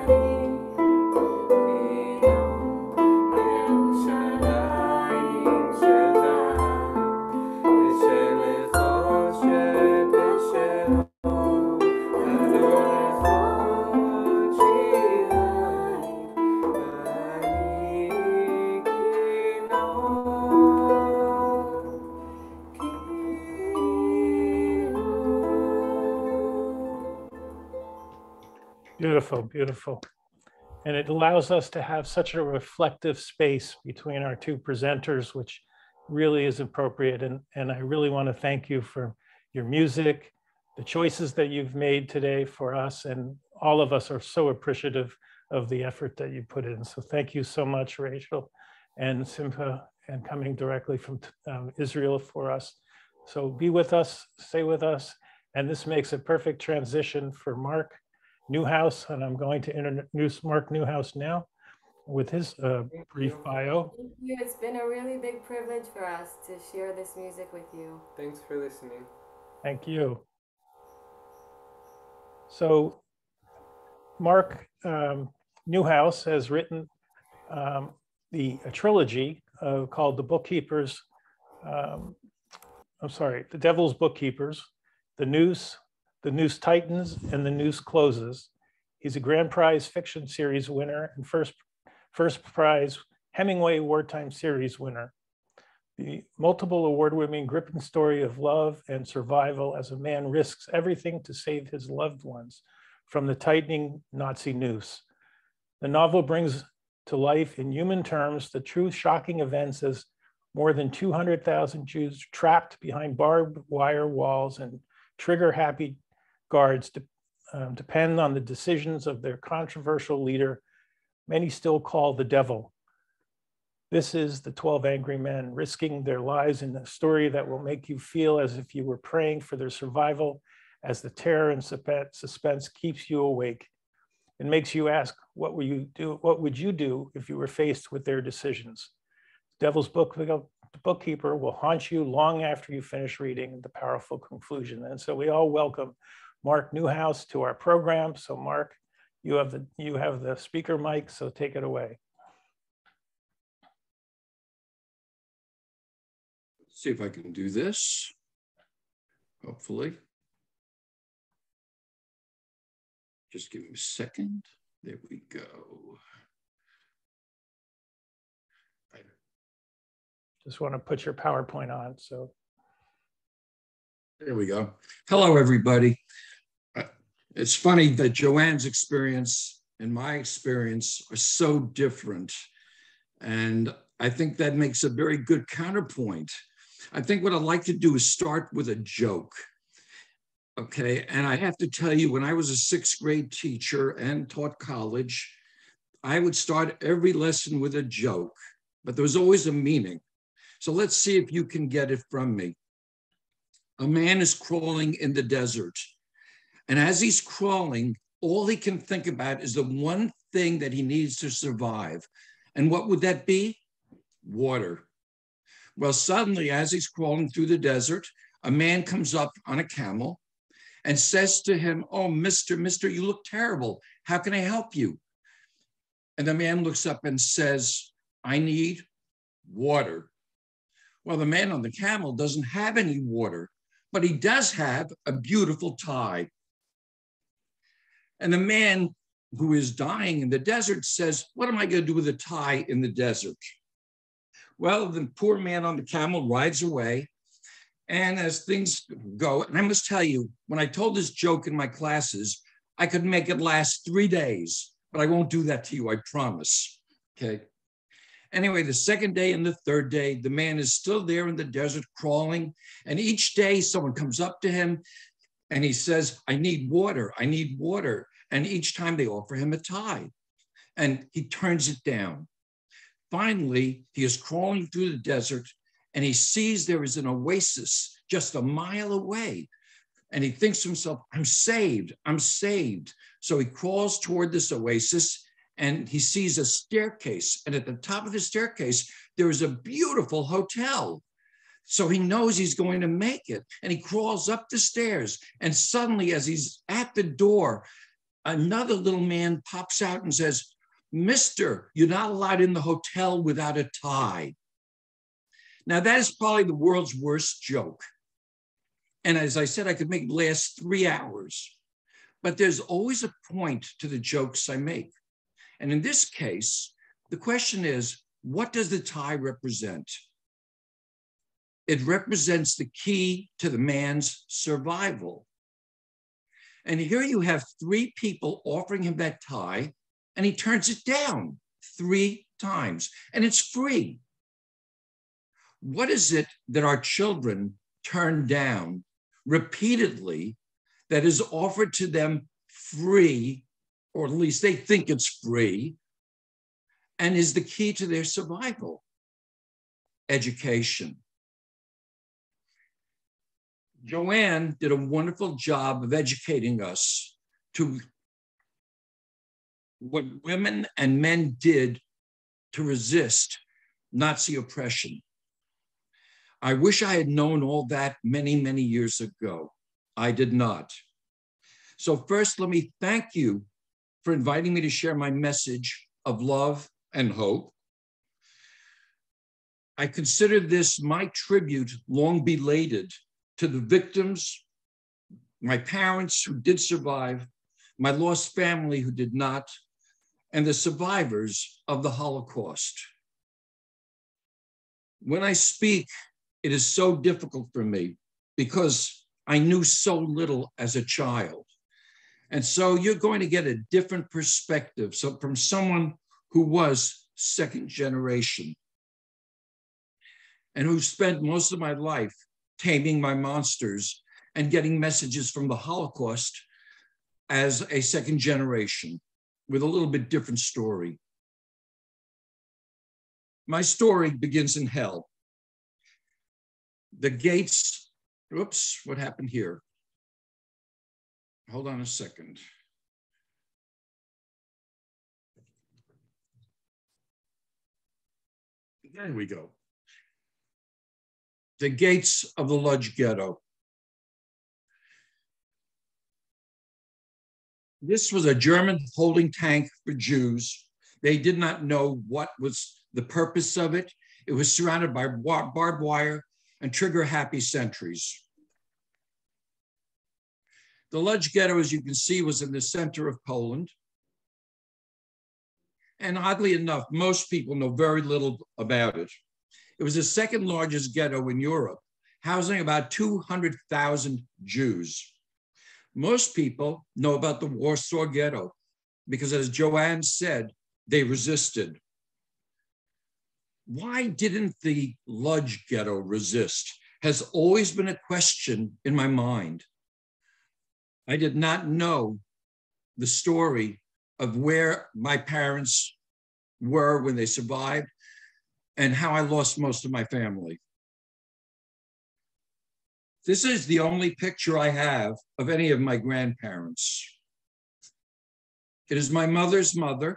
Beautiful, beautiful. And it allows us to have such a reflective space between our two presenters, which really is appropriate. And I really want to thank you for your music, the choices that you've made today for us. And all of us are so appreciative of the effort that you put in. So thank you so much, Rachel and Simcha, and coming directly from Israel for us. So be with us, stay with us. And this makes a perfect transition for Mark Newhouse, and I'm going to introduce Mark Newhouse now with his brief bio. Thank you. It's been a really big privilege for us to share this music with you. Thanks for listening. Thank you. So Mark Newhouse has written a trilogy called The Bookkeepers, The Devil's Bookkeepers, The Noose Tightens, and The Noose Closes. He's a grand prize fiction series winner and first prize Hemingway Wartime Series winner. The multiple award-winning gripping story of love and survival as a man risks everything to save his loved ones from the tightening Nazi noose. The novel brings to life in human terms the true shocking events as more than 200,000 Jews trapped behind barbed wire walls and trigger-happy guards depend on the decisions of their controversial leader, many still call the devil. This is the 12 angry men risking their lives in a story that will make you feel as if you were praying for their survival as the terror and suspense keeps you awake. It makes you ask, what would you do if you were faced with their decisions? Devil's Bookkeeper will haunt you long after you finish reading the powerful conclusion. And so we all welcome Mark Newhouse to our program. So Mark, you have the speaker mic, so take it away. Let's see if I can do this, hopefully. Just give me a second. There we go. Just want to put your PowerPoint on. So there we go. Hello, everybody. It's funny that Joanne's experience and my experience are so different. And I think that makes a very good counterpoint. I think what I'd like to do is start with a joke. Okay, and I have to tell you, when I was a sixth grade teacher and taught college, I would start every lesson with a joke, but there was always a meaning. So let's see if you can get it from me. A man is crawling in the desert, and as he's crawling, all he can think about is the one thing that he needs to survive. And what would that be? Water. Well, suddenly, as he's crawling through the desert, a man comes up on a camel and says to him, "Oh, mister, you look terrible. How can I help you?" And the man looks up and says, "I need water." Well, the man on the camel doesn't have any water, but he does have a beautiful tie. And the man who is dying in the desert says, "What am I going to do with a tie in the desert?" Well, the poor man on the camel rides away. And as things go, and I must tell you, when I told this joke in my classes, I could make it last 3 days, but I won't do that to you, I promise. Okay. Anyway, the second day and the third day, the man is still there in the desert crawling. And each day someone comes up to him and he says, "I need water, I need water." And each time they offer him a tie and he turns it down. Finally, he is crawling through the desert and he sees there is an oasis just a mile away. And he thinks to himself, "I'm saved, I'm saved." So he crawls toward this oasis and he sees a staircase. And at the top of the staircase, there is a beautiful hotel. So he knows he's going to make it. And he crawls up the stairs. And suddenly, as he's at the door, another little man pops out and says, "Mister, you're not allowed in the hotel without a tie." Now, that is probably the world's worst joke. And as I said, I could make it last 3 hours. But there's always a point to the jokes I make. And in this case, the question is, what does the tie represent? It represents the key to the man's survival. And here you have 3 people offering him that tie, and he turns it down 3 times, and it's free. What is it that our children turn down repeatedly that is offered to them free, or at least they think it's free, and is the key to their survival? Education. Joanne did a wonderful job of educating us to what women and men did to resist Nazi oppression. I wish I had known all that many, many years ago. I did not. So first, let me thank you for inviting me to share my message of love and hope. I consider this my tribute, long belated, to the victims, my parents who did survive, my lost family who did not, and the survivors of the Holocaust. When I speak, it is so difficult for me because I knew so little as a child. And so you're going to get a different perspective. So from someone who was second generation and who spent most of my life taming my monsters and getting messages from the Holocaust as a second generation with a little bit different story. My story begins in hell. The gates, oops, what happened here? Hold on a second. There we go. The gates of the Lodz Ghetto. This was a German holding tank for Jews. They did not know what was the purpose of it. It was surrounded by barbed wire and trigger-happy sentries. The Lodz Ghetto, as you can see, was in the center of Poland. And oddly enough, most people know very little about it. It was the second largest ghetto in Europe, housing about 200,000 Jews. Most people know about the Warsaw Ghetto because, as Joanne said, they resisted. Why didn't the Lodz Ghetto resist? Has always been a question in my mind. I did not know the story of where my parents were when they survived and how I lost most of my family. This is the only picture I have of any of my grandparents. It is my mother's mother.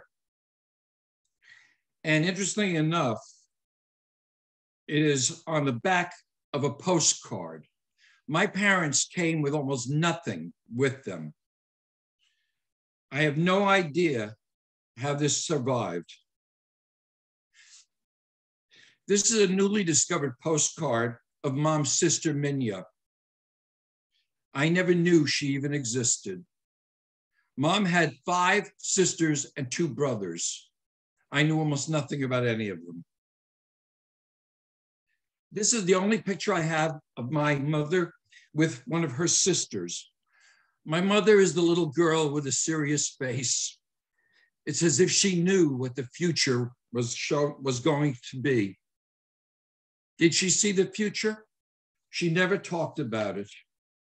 And interestingly enough, it is on the back of a postcard. My parents came with almost nothing with them. I have no idea how this survived. This is a newly discovered postcard of Mom's sister, Minya. I never knew she even existed. Mom had 5 sisters and 2 brothers. I knew almost nothing about any of them. This is the only picture I have of my mother with one of her sisters. My mother is the little girl with a serious face. It's as if she knew what the future was going to be. Did she see the future? She never talked about it.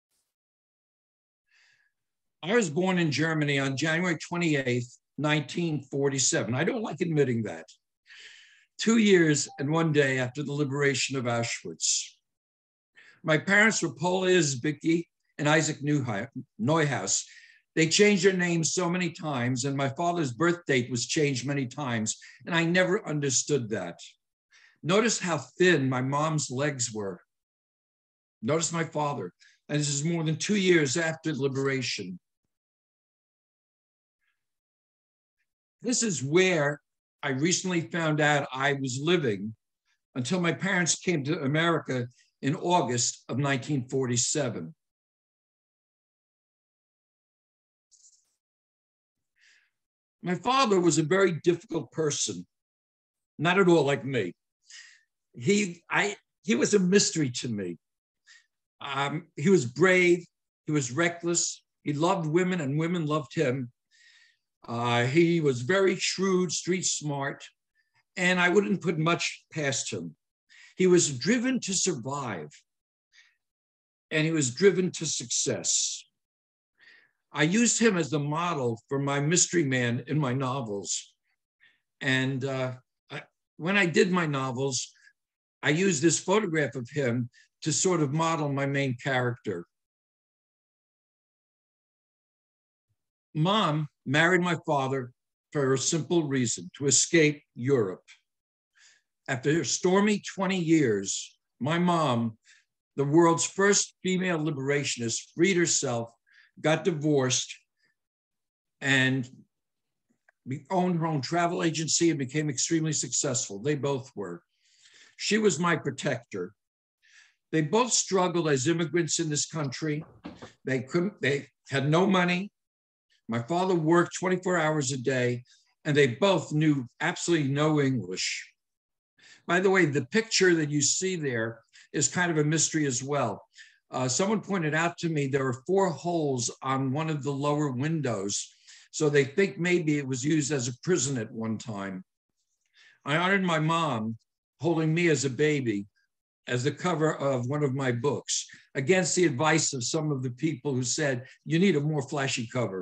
I was born in Germany on January 28th, 1947. I don't like admitting that. 2 years and 1 day after the liberation of Auschwitz. My parents were Paula Isbicki and Isaac Newhouse. They changed their names so many times, and my father's birth date was changed many times, and I never understood that. Notice how thin my mom's legs were. Notice my father. And this is more than 2 years after liberation. This is where I recently found out I was living until my parents came to America in August of 1947. My father was a very difficult person, not at all like me. He was a mystery to me. He was brave, he was reckless, he loved women and women loved him. He was very shrewd, street smart, and I wouldn't put much past him. He was driven to survive, and he was driven to success. I used him as the model for my mystery man in my novels. And when I did my novels, I used this photograph of him to sort of model my main character. Mom married my father for a simple reason, to escape Europe. After a stormy 20 years, my mom, the world's first female liberationist, freed herself, got divorced, and owned her own travel agency and became extremely successful. They both were. She was my protector. They both struggled as immigrants in this country. They had no money. My father worked 24 hours a day, and they both knew absolutely no English. By the way, the picture that you see there is kind of a mystery as well. Someone pointed out to me there are 4 holes on one of the lower windows, so they think maybe it was used as a prison at one time. I honored my mom holding me as a baby as the cover of one of my books, against the advice of some of the people who said, you need a more flashy cover.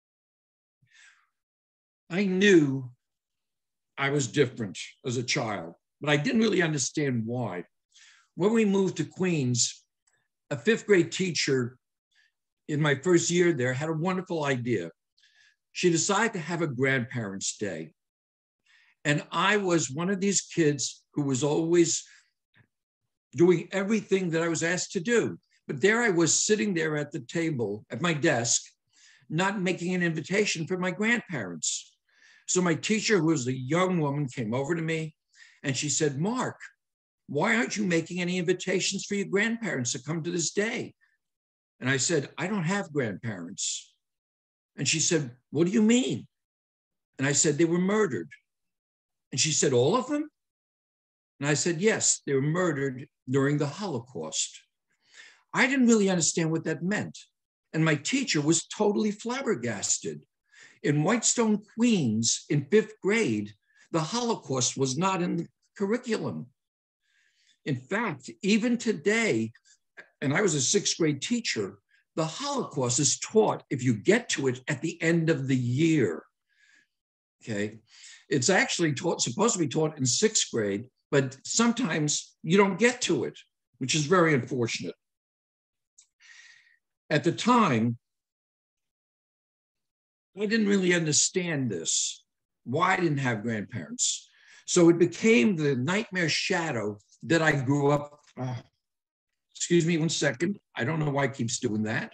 I knew I was different as a child, but I didn't really understand why. When we moved to Queens, a 5th grade teacher in my first year there had a wonderful idea. She decided to have a grandparents' day. And I was one of these kids who was always doing everything that I was asked to do. But there I was sitting there at the table, at my desk, not making an invitation for my grandparents. So my teacher, who was a young woman, came over to me and she said, Mark, why aren't you making any invitations for your grandparents to come to this day? And I said, I don't have grandparents. And she said, what do you mean? And I said, they were murdered. And she said, all of them? And I said, yes, they were murdered during the Holocaust. I didn't really understand what that meant. And my teacher was totally flabbergasted. In Whitestone, Queens, in 5th grade, the Holocaust was not in the curriculum. In fact, even today, and I was a 6th grade teacher, the Holocaust is taught, if you get to it, at the end of the year. Okay, it's actually supposed to be taught in 6th grade, but sometimes you don't get to it, which is very unfortunate. At the time, I didn't really understand this, why I didn't have grandparents. So it became the nightmare shadow that I grew up. Excuse me 1 second. I don't know why it keeps doing that.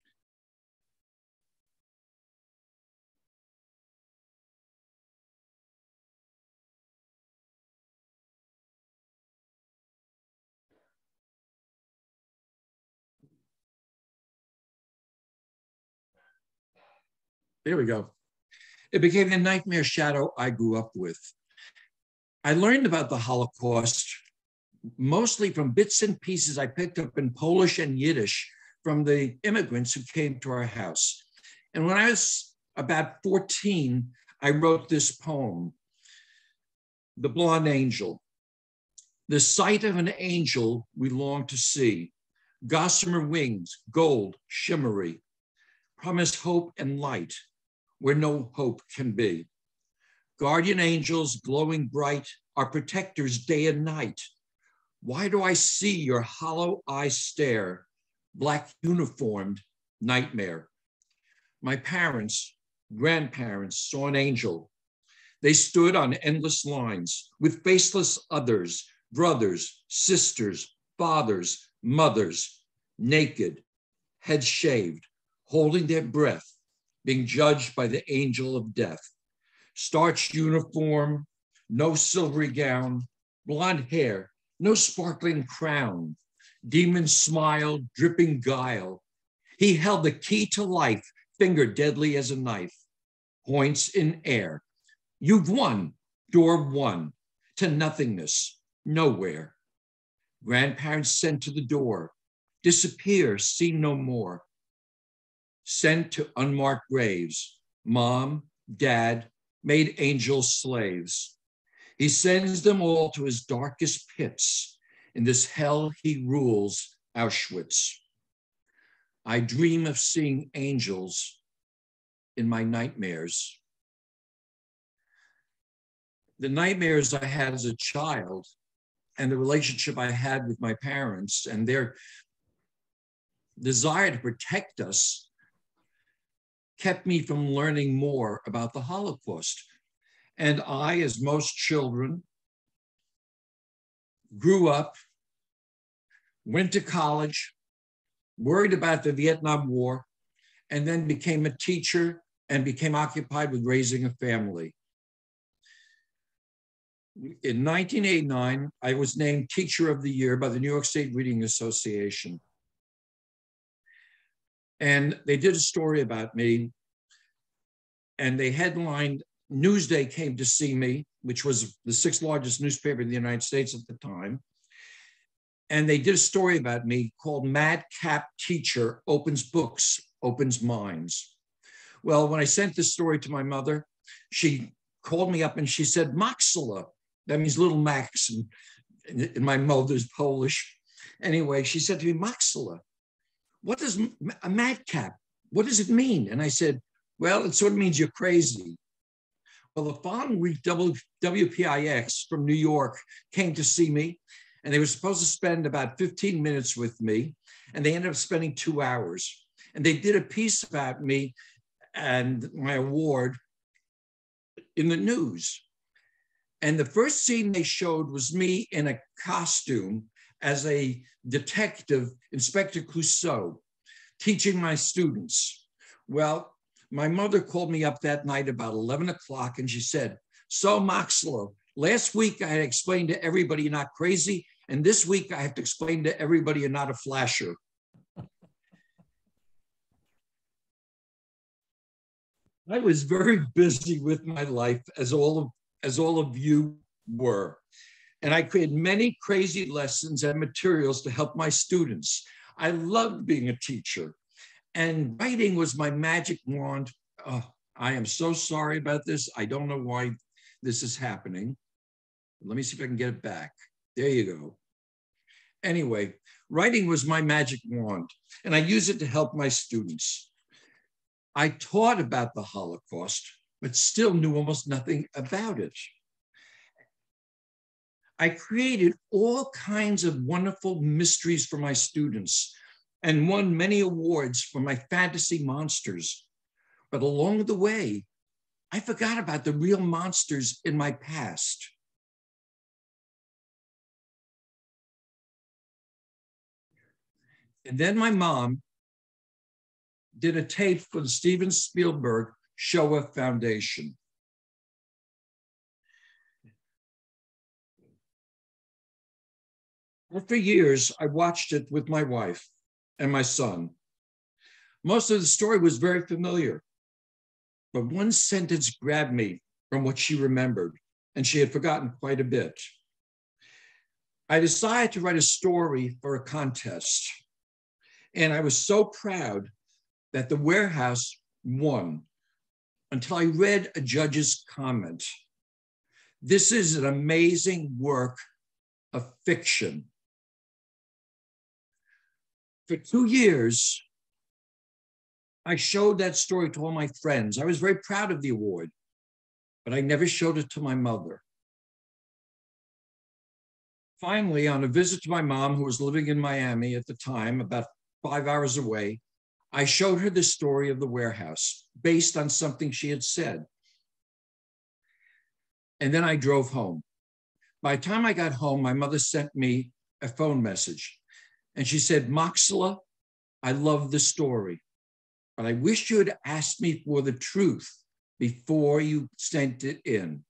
There we go. It became the nightmare shadow I grew up with. I learned about the Holocaust mostly from bits and pieces I picked up in Polish and Yiddish from the immigrants who came to our house. And when I was about 14, I wrote this poem, The Blonde Angel. The sight of an angel we long to see, gossamer wings, gold, shimmery, promise hope and light where no hope can be. Guardian angels glowing bright, our protectors day and night. Why do I see your hollow eyes stare, black uniformed nightmare? My parents, grandparents saw an angel. They stood on endless lines with faceless others, brothers, sisters, fathers, mothers, naked, heads shaved, holding their breath, being judged by the angel of death. Starched uniform, no silvery gown, blonde hair, no sparkling crown, demon smile, dripping guile. He held the key to life, finger deadly as a knife, points in air. You've won, door one, to nothingness, nowhere. Grandparents sent to the door, disappear, seen no more. Sent to unmarked graves, mom, dad, made angels slaves. He sends them all to his darkest pits. In this hell he rules Auschwitz. I dream of seeing angels in my nightmares. The nightmares I had as a child and the relationship I had with my parents and their desire to protect us kept me from learning more about the Holocaust. And I, as most children, grew up, went to college, worried about the Vietnam War, and then became a teacher and became occupied with raising a family. In 1989, I was named Teacher of the Year by the New York State Reading Association. And they did a story about me, and they headlined, Newsday came to see me, which was the 6th largest newspaper in the United States at the time. And they did a story about me called Madcap Teacher Opens Books, Opens Minds. Well, when I sent this story to my mother, she called me up and she said, Maxilla, that means little Max, and my mother's Polish. Anyway, she said to me, Maxilla, what is a madcap? What does it mean? And I said, well, it sort of means you're crazy. Well, the following week, WPIX from New York came to see me, and they were supposed to spend about 15 minutes with me, and they ended up spending 2 hours. And they did a piece about me and my award in the news. And the first scene they showed was me in a costume as a detective, Inspector Clouseau, teaching my students. Well, my mother called me up that night about 11 o'clock and she said, so Maxlow, last week I had explained to everybody you're not crazy, and this week I have to explain to everybody you're not a flasher. I was very busy with my life, as all of you were. And I created many crazy lessons and materials to help my students. I loved being a teacher, and writing was my magic wand. Oh, I am so sorry about this. I don't know why this is happening. Let me see if I can get it back. There you go. Anyway, writing was my magic wand, and I use it to help my students. I taught about the Holocaust, but still knew almost nothing about it. I created all kinds of wonderful mysteries for my students and won many awards for my fantasy monsters. But along the way, I forgot about the real monsters in my past. And then my mom did a tape for the Steven Spielberg Shoah Foundation. After years, I watched it with my wife and my son. Most of the story was very familiar, but one sentence grabbed me from what she remembered, and she had forgotten quite a bit. I decided to write a story for a contest, and I was so proud that the warehouse won until I read a judge's comment. This is an amazing work of fiction. For 2 years, I showed that story to all my friends. I was very proud of the award, but I never showed it to my mother. Finally, on a visit to my mom, who was living in Miami at the time, about 5 hours away, I showed her the story of the warehouse based on something she had said. And then I drove home. By the time I got home, my mother sent me a phone message. And she said, Maxilla, I love the story, but I wish you had asked me for the truth before you sent it in.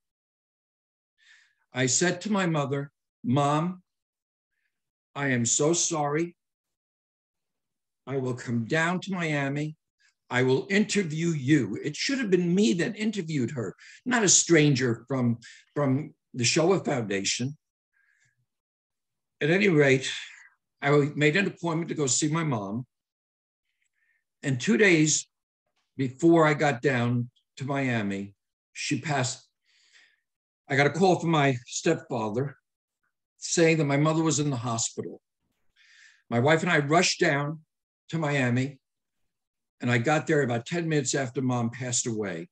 I said to my mother, Mom, I am so sorry. I will come down to Miami. I will interview you. It should have been me that interviewed her, not a stranger from the Shoah Foundation. At any rate, I made an appointment to go see my mom. And 2 days before I got down to Miami, she passed. I got a call from my stepfather saying that my mother was in the hospital. My wife and I rushed down to Miami, and I got there about 10 minutes after Mom passed away.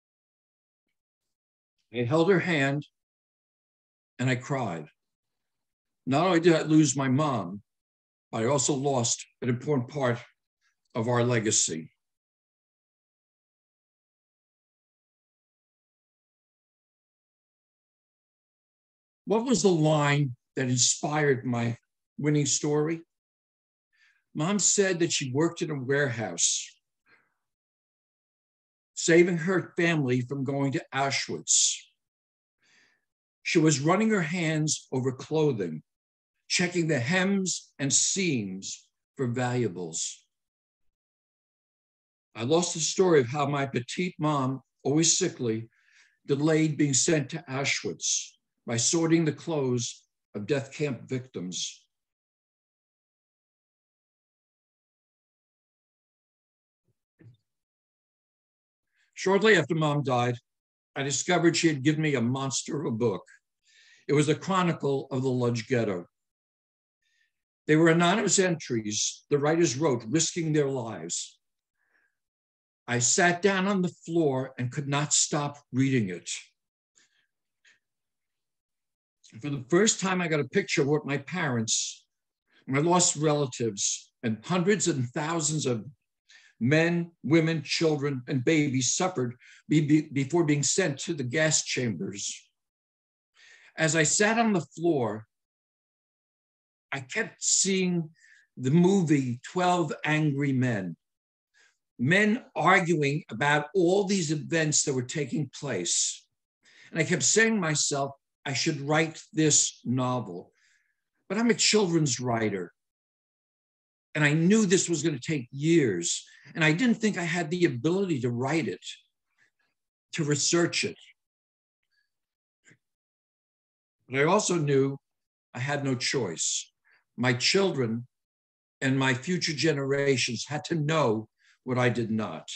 I held her hand and I cried. Not only did I lose my mom, but I also lost an important part of our legacy. What was the line that inspired my winning story? Mom said that she worked in a warehouse, saving her family from going to Auschwitz. She was running her hands over clothing, checking the hems and seams for valuables. I lost the story of how my petite mom, always sickly, delayed being sent to Auschwitz by sorting the clothes of death camp victims. Shortly after Mom died, I discovered she had given me a monster of a book. It was a chronicle of the Lodz Ghetto. They were anonymous entries the writers wrote, risking their lives. I sat down on the floor and could not stop reading it. For the first time, I got a picture of what my parents, my lost relatives, and hundreds and thousands of men, women, children, and babies suffered before being sent to the gas chambers. As I sat on the floor, I kept seeing the movie 12 Angry Men, men arguing about all these events that were taking place. And I kept saying to myself, I should write this novel, but I'm a children's writer. And I knew this was going to take years. And I didn't think I had the ability to write it, to research it. But I also knew I had no choice. My children and my future generations had to know what I did not.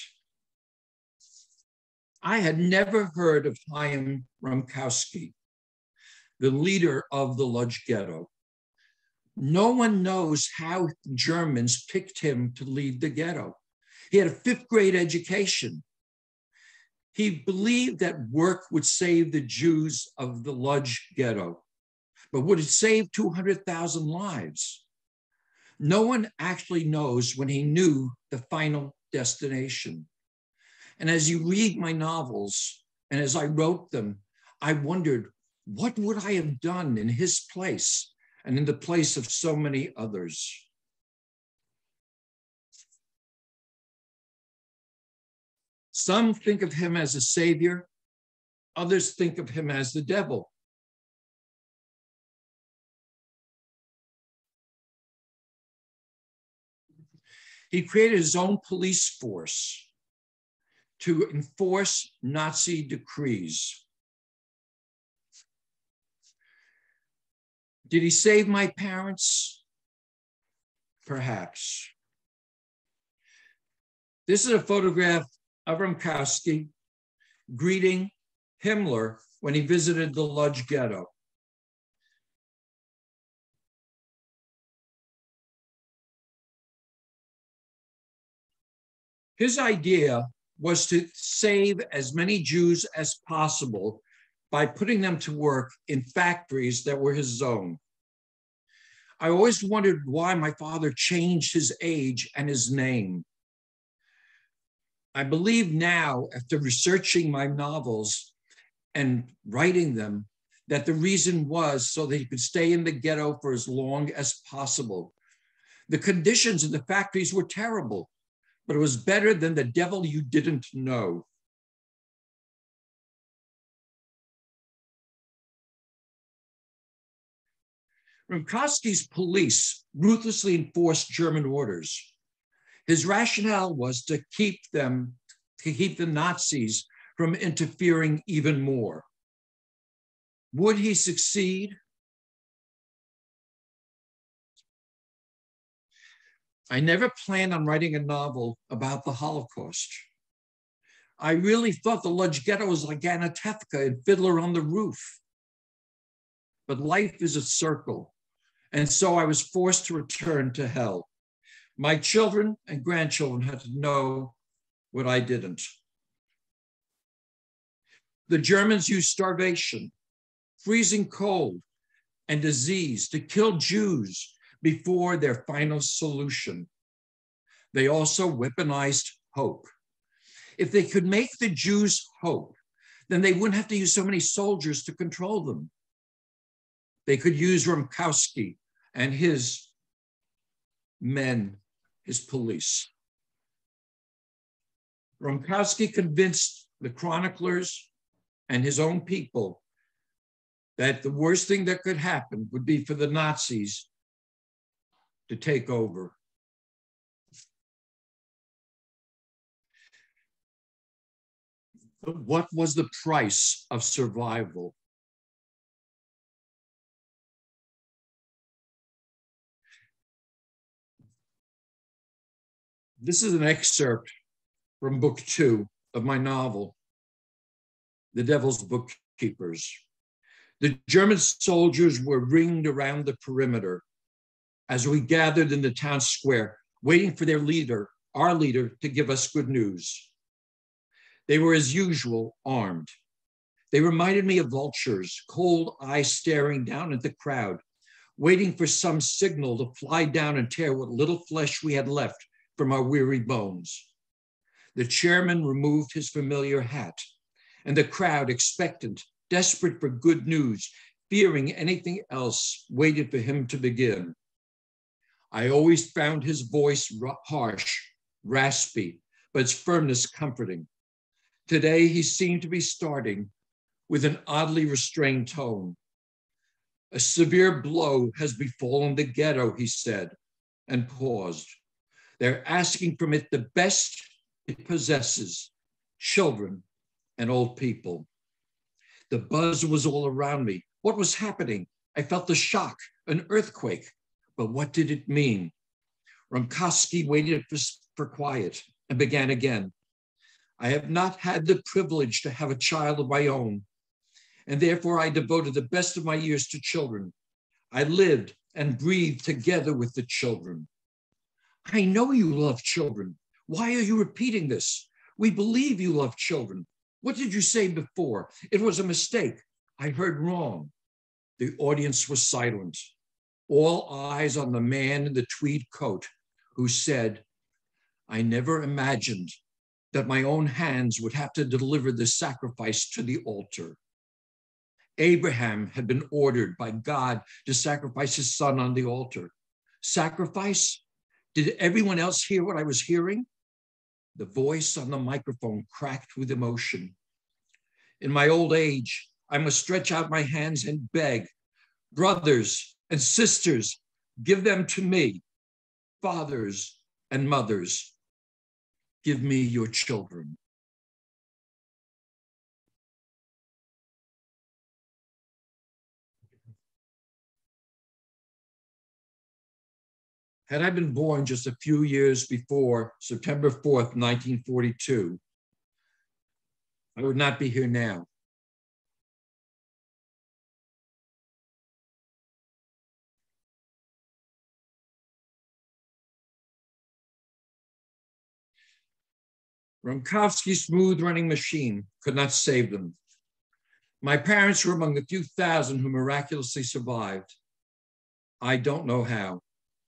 I had never heard of Chaim Ramkowski, the leader of the Lodz Ghetto. No one knows how Germans picked him to lead the ghetto. He had a 5th grade education. He believed that work would save the Jews of the Lodz Ghetto, but would it save 200,000 lives? No one actually knows when he knew the final destination. And as you read my novels, and as I wrote them, I wondered, what would I have done in his place and in the place of so many others? Some think of him as a savior, others think of him as the devil. He created his own police force to enforce Nazi decrees. Did he save my parents? Perhaps. This is a photograph of Ramkowski greeting Himmler when he visited the Lodz Ghetto. His idea was to save as many Jews as possible by putting them to work in factories that were his own. I always wondered why my father changed his age and his name. I believe now, after researching my novels and writing them, that the reason was so that he could stay in the ghetto for as long as possible. The conditions in the factories were terrible, but it was better than the devil you didn't know. Rumkowski's police ruthlessly enforced German orders. His rationale was to keep the Nazis from interfering even more. Would he succeed? I never planned on writing a novel about the Holocaust. I really thought the Lodz Ghetto was like Anna Tefka and Fiddler on the Roof. But life is a circle, and so I was forced to return to hell. My children and grandchildren had to know what I didn't. The Germans used starvation, freezing cold, and disease to kill Jews before their final solution. They also weaponized hope. If they could make the Jews hope, then they wouldn't have to use so many soldiers to control them. They could use Rumkowski and his men, his police. Rumkowski convinced the chroniclers and his own people that the worst thing that could happen would be for the Nazis to take over. But what was the price of survival? This is an excerpt from book 2 of my novel, The Devil's Bookkeepers. The German soldiers were ringed around the perimeter as we gathered in the town square, waiting for their leader, our leader, to give us good news. They were, as usual, armed. They reminded me of vultures, cold eyes staring down at the crowd, waiting for some signal to fly down and tear what little flesh we had left from our weary bones. The chairman removed his familiar hat, and the crowd, expectant, desperate for good news, fearing anything else, waited for him to begin. I always found his voice harsh, raspy, but its firmness comforting. Today, he seemed to be starting with an oddly restrained tone. A severe blow has befallen the ghetto, he said, and paused. They're asking from it the best it possesses, children and old people. The buzz was all around me. What was happening? I felt the shock, an earthquake. But what did it mean? Rumkowski waited for quiet and began again. I have not had the privilege to have a child of my own, and therefore I devoted the best of my years to children. I lived and breathed together with the children. I know you love children. Why are you repeating this? We believe you love children. What did you say before? It was a mistake. I heard wrong. The audience was silent. All eyes on the man in the tweed coat who said, I never imagined that my own hands would have to deliver the sacrifice to the altar. Abraham had been ordered by God to sacrifice his son on the altar. Sacrifice? Did everyone else hear what I was hearing? The voice on the microphone cracked with emotion. In my old age, I must stretch out my hands and beg, brothers and sisters, give them to me. Fathers and mothers, give me your children. Had I been born just a few years before September 4th, 1942, I would not be here now. Rumkowski's smooth-running machine could not save them. My parents were among the few thousand who miraculously survived. I don't know how.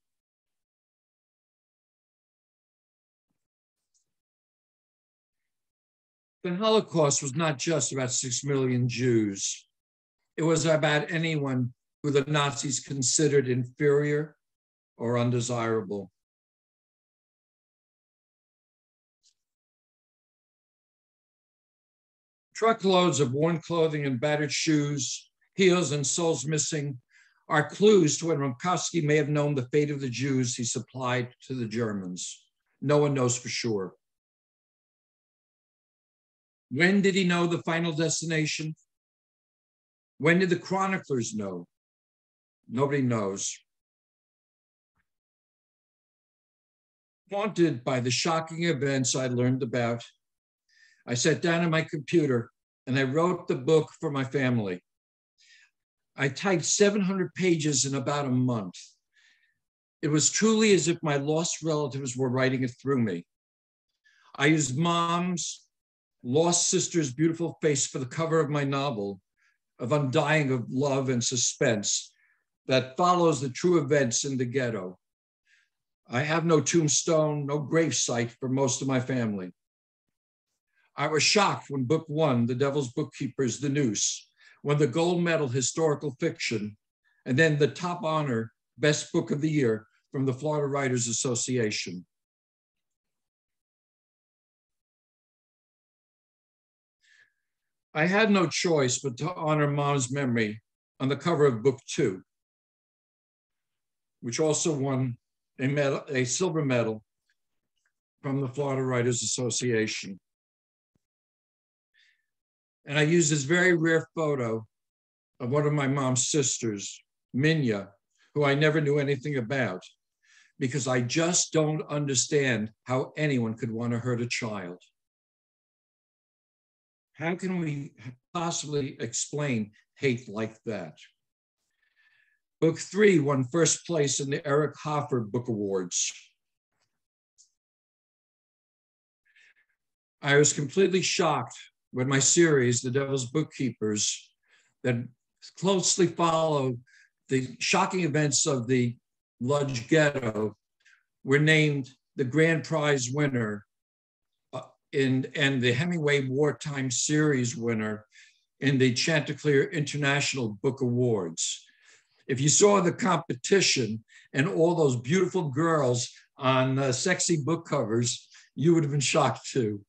The Holocaust was not just about 6 million Jews. It was about anyone who the Nazis considered inferior or undesirable. Truckloads of worn clothing and battered shoes, heels and soles missing, are clues to when Rumkowski may have known the fate of the Jews he supplied to the Germans. No one knows for sure. When did he know the final destination? When did the chroniclers know? Nobody knows. Haunted by the shocking events I learned about, I sat down at my computer and I wrote the book for my family. I typed 700 pages in about a month. It was truly as if my lost relatives were writing it through me. I used Mom's lost sister's beautiful face for the cover of my novel of undying of love and suspense that follows the true events in the ghetto. I have no tombstone, no gravesite for most of my family. I was shocked when book one, The Devil's Bookkeepers, The Noose, won the gold medal historical fiction, and then the top honor, best book of the year from the Florida Writers Association. I had no choice but to honor Mom's memory on the cover of book two, which also won a silver medal from the Florida Writers Association. And I used this very rare photo of one of my mom's sisters, Minya, who I never knew anything about, because I just don't understand how anyone could want to hurt a child. How can we possibly explain hate like that? Book three won first place in the Eric Hoffer Book Awards. I was completely shocked when my series, The Devil's Bookkeepers, that closely follow the shocking events of the Lodz Ghetto, were named the grand prize winner and the Hemingway Wartime Series winner in the Chanticleer International Book Awards. If you saw the competition and all those beautiful girls on sexy book covers, you would have been shocked too.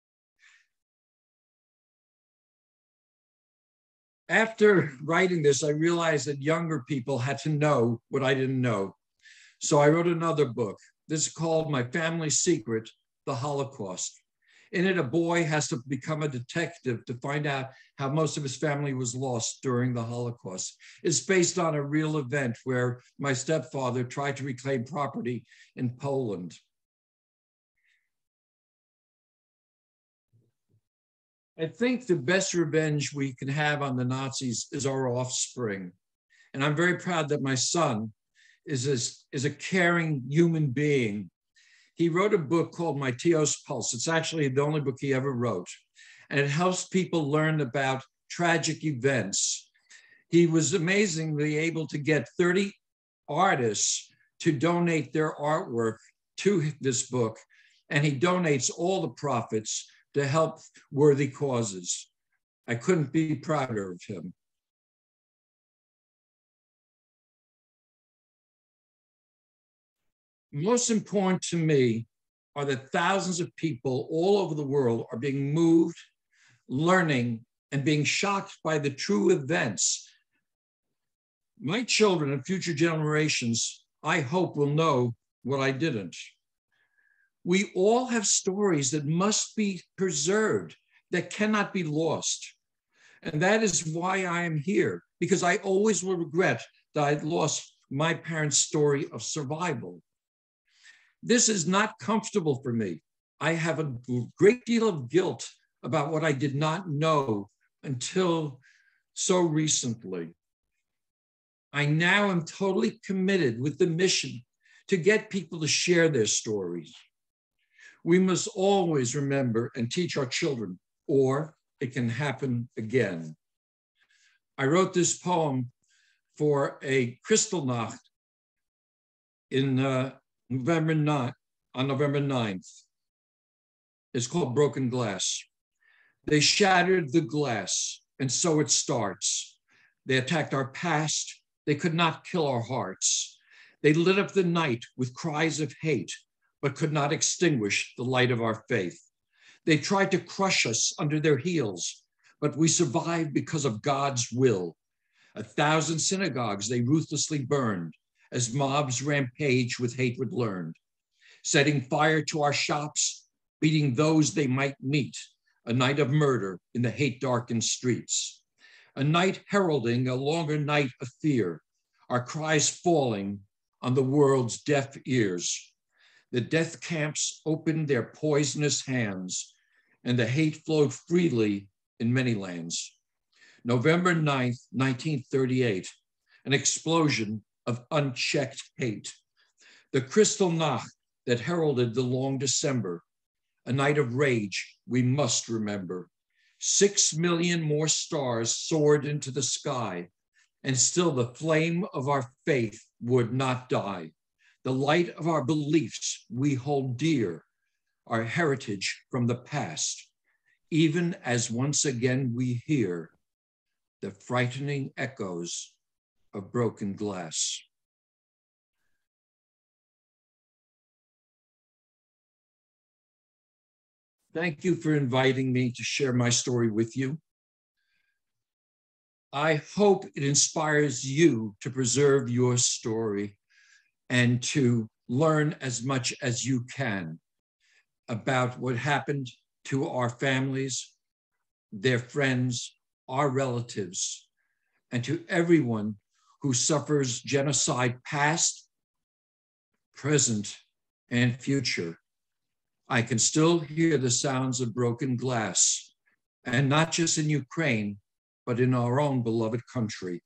After writing this, I realized that younger people had to know what I didn't know. So I wrote another book. This is called My Family Secret, The Holocaust. In it, a boy has to become a detective to find out how most of his family was lost during the Holocaust. It's based on a real event where my stepfather tried to reclaim property in Poland. I think the best revenge we can have on the Nazis is our offspring. And I'm very proud that my son is a caring human being. He wrote a book called My Teos Pulse. It's actually the only book he ever wrote. And it helps people learn about tragic events. He was amazingly able to get 30 artists to donate their artwork to this book. And he donates all the profits to help worthy causes. I couldn't be prouder of him. Most important to me are that thousands of people all over the world are being moved, learning, and being shocked by the true events. My children and future generations, I hope, will know what I didn't. We all have stories that must be preserved, that cannot be lost. And that is why I am here, because I always will regret that I lost my parents' story of survival. This is not comfortable for me. I have a great deal of guilt about what I did not know until so recently. I now am totally committed with the mission to get people to share their stories. We must always remember and teach our children, or it can happen again. I wrote this poem for a Kristallnacht on November 9th. It's called Broken Glass. They shattered the glass, and so it starts. They attacked our past. They could not kill our hearts. They lit up the night with cries of hate, but could not extinguish the light of our faith. They tried to crush us under their heels, but we survived because of God's will. 1,000 synagogues they ruthlessly burned as mobs rampaged with hatred learned, setting fire to our shops, beating those they might meet, a night of murder in the hate-darkened streets, a night heralding a longer night of fear, our cries falling on the world's deaf ears. The death camps opened their poisonous hands, and the hate flowed freely in many lands. November 9th, 1938, an explosion of unchecked hate. The crystal Nacht that heralded the long December, a night of rage we must remember. 6 million more stars soared into the sky, and still the flame of our faith would not die. The light of our beliefs we hold dear, our heritage from the past, even as once again we hear the frightening echoes of broken glass. Thank you for inviting me to share my story with you. I hope it inspires you to preserve your story and to learn as much as you can about what happened to our families, their friends, our relatives, and to everyone who suffers genocide past, present, and future. I can still hear the sounds of broken glass, and not just in Ukraine, but in our own beloved country.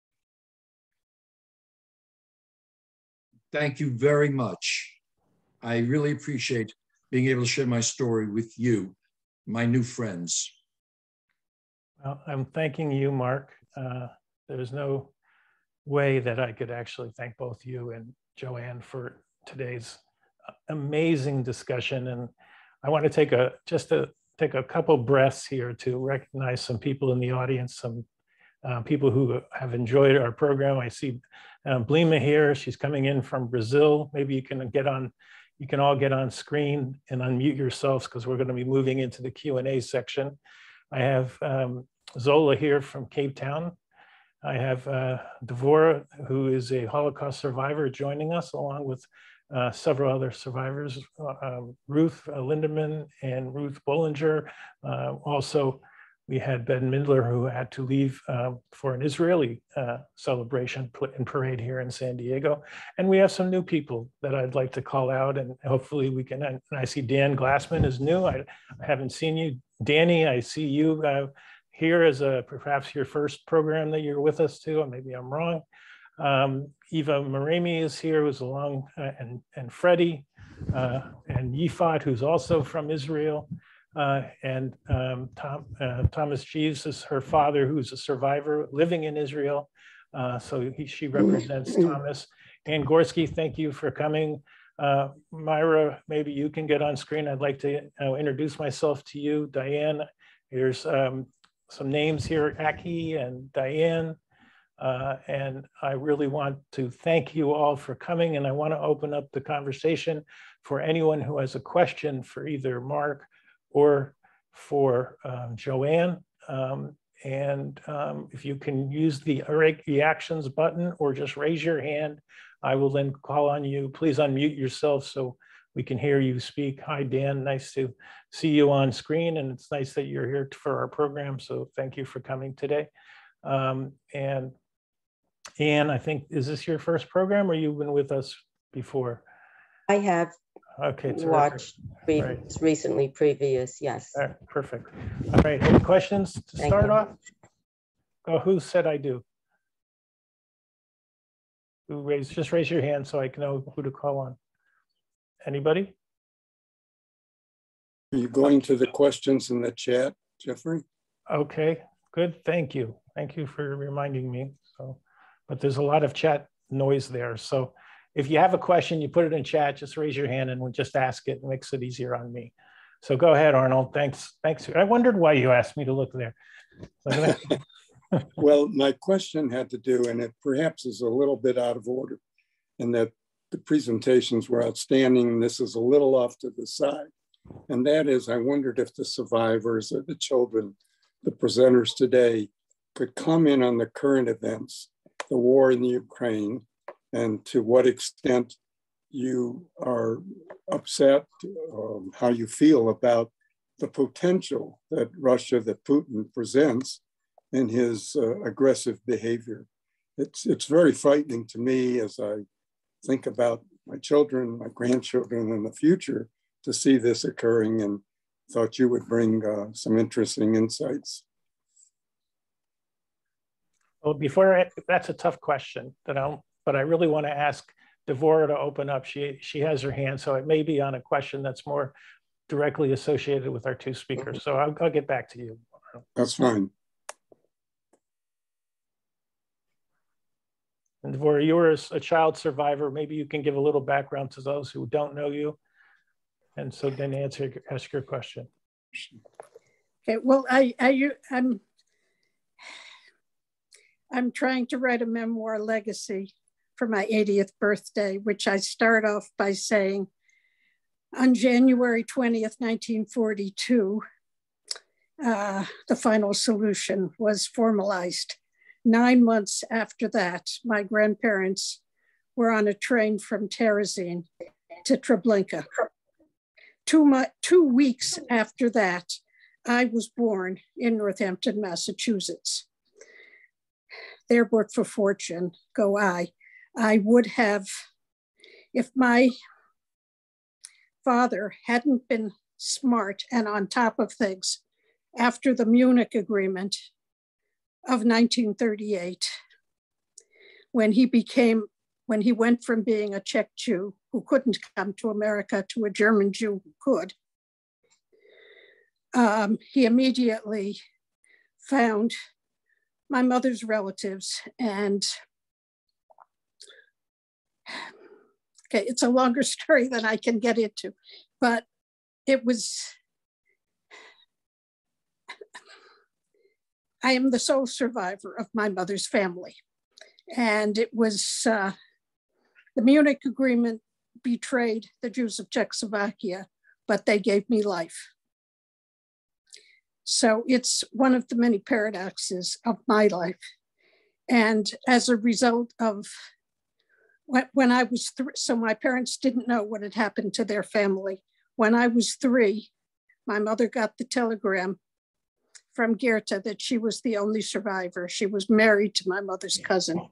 Thank you very much. I really appreciate being able to share my story with you, my new friends. Well, I'm thanking you, Mark. There's no way that I could actually thank both you and Joanne for today's amazing discussion. And I want to take a couple breaths here to recognize some people in the audience, some people who have enjoyed our program. I see Blima here. She's coming in from Brazil. Maybe you can all get on screen and unmute yourselves, because we're going to be moving into the Q&A section. I have Zola here from Cape Town. I have Devora, who is a Holocaust survivor, joining us, along with several other survivors, Ruth Lindemann and Ruth Bollinger. Also, we had Ben Mindler, who had to leave for an Israeli celebration and parade here in San Diego. And we have some new people that I'd like to call out, and hopefully we can. And I see Dan Glassman is new. I haven't seen you. Danny, I see you here as perhaps your first program that you're with us too, or maybe I'm wrong. Eva Maremi is here, who's along, and Freddie, and Yifat, who's also from Israel, and Thomas Jeeves is her father, who's a survivor living in Israel. So she represents Thomas. Ann Gorski, thank you for coming. Myra, maybe you can get on screen. I'd like to introduce myself to you. Diane, here's some names here, Aki and Diane. And I really want to thank you all for coming, and I want to open up the conversation for anyone who has a question for either Mark or for Joanne. If you can use the reactions button or just raise your hand, I will then call on you. Please unmute yourself so we can hear you speak. Hi, Dan, nice to see you on screen, and it's nice that you're here for our program, so thank you for coming today. And Anne, I think, is this your first program, or you've been with us before? I have watched recently previous, yes. All right, perfect. All right, any questions to start off? Oh, who said I do? Who raised? Just raise your hand so I can know who to call on. Anybody? Are you going to the questions in the chat, Jeffrey? Okay, good, thank you. Thank you for reminding me. So, but there's a lot of chat noise there. So if you have a question, you put it in chat, just raise your hand and we'll just ask it. It makes it easier on me. So go ahead, Arnold, thanks. I wondered why you asked me to look there. Well, my question had to do, and it perhaps is a little bit out of order, and that the presentations were outstanding, and this is a little off to the side. And that is, I wondered if the survivors or the children, the presenters today, could comment on the current events, the war in the Ukraine, and to what extent you are upset, how you feel about the potential that Russia, that Putin presents in his aggressive behavior. It's very frightening to me as I think about my children, my grandchildren in the future to see this occurring, and thought you would bring some interesting insights. Well, that's a tough question, but I really want to ask Devorah to open up. She has her hand, so it may be on a question that's more directly associated with our two speakers. So I'll get back to you. That's fine. And Devorah, you were a child survivor. Maybe you can give a little background to those who don't know you. And so then ask your question. Okay, well, I'm trying to write a memoir legacy for my 80th birthday, which I start off by saying, on January 20th, 1942, the final solution was formalized. 9 months after that, my grandparents were on a train from Terezin to Treblinka. 2 weeks after that, I was born in Northampton, Massachusetts. Therefore, for fortune, go I. I would have, if my father hadn't been smart and on top of things, after the Munich Agreement of 1938, when he went from being a Czech Jew who couldn't come to America to a German Jew who could, he immediately found my mother's relatives, and okay, it's a longer story than I can get into, but it was, I am the sole survivor of my mother's family. And it was, the Munich Agreement betrayed the Jews of Czechoslovakia, but they gave me life. So it's one of the many paradoxes of my life. And as a result of, when I was so my parents didn't know what had happened to their family. When I was 3, my mother got the telegram from Goethe that she was the only survivor. She was married to my mother's cousin.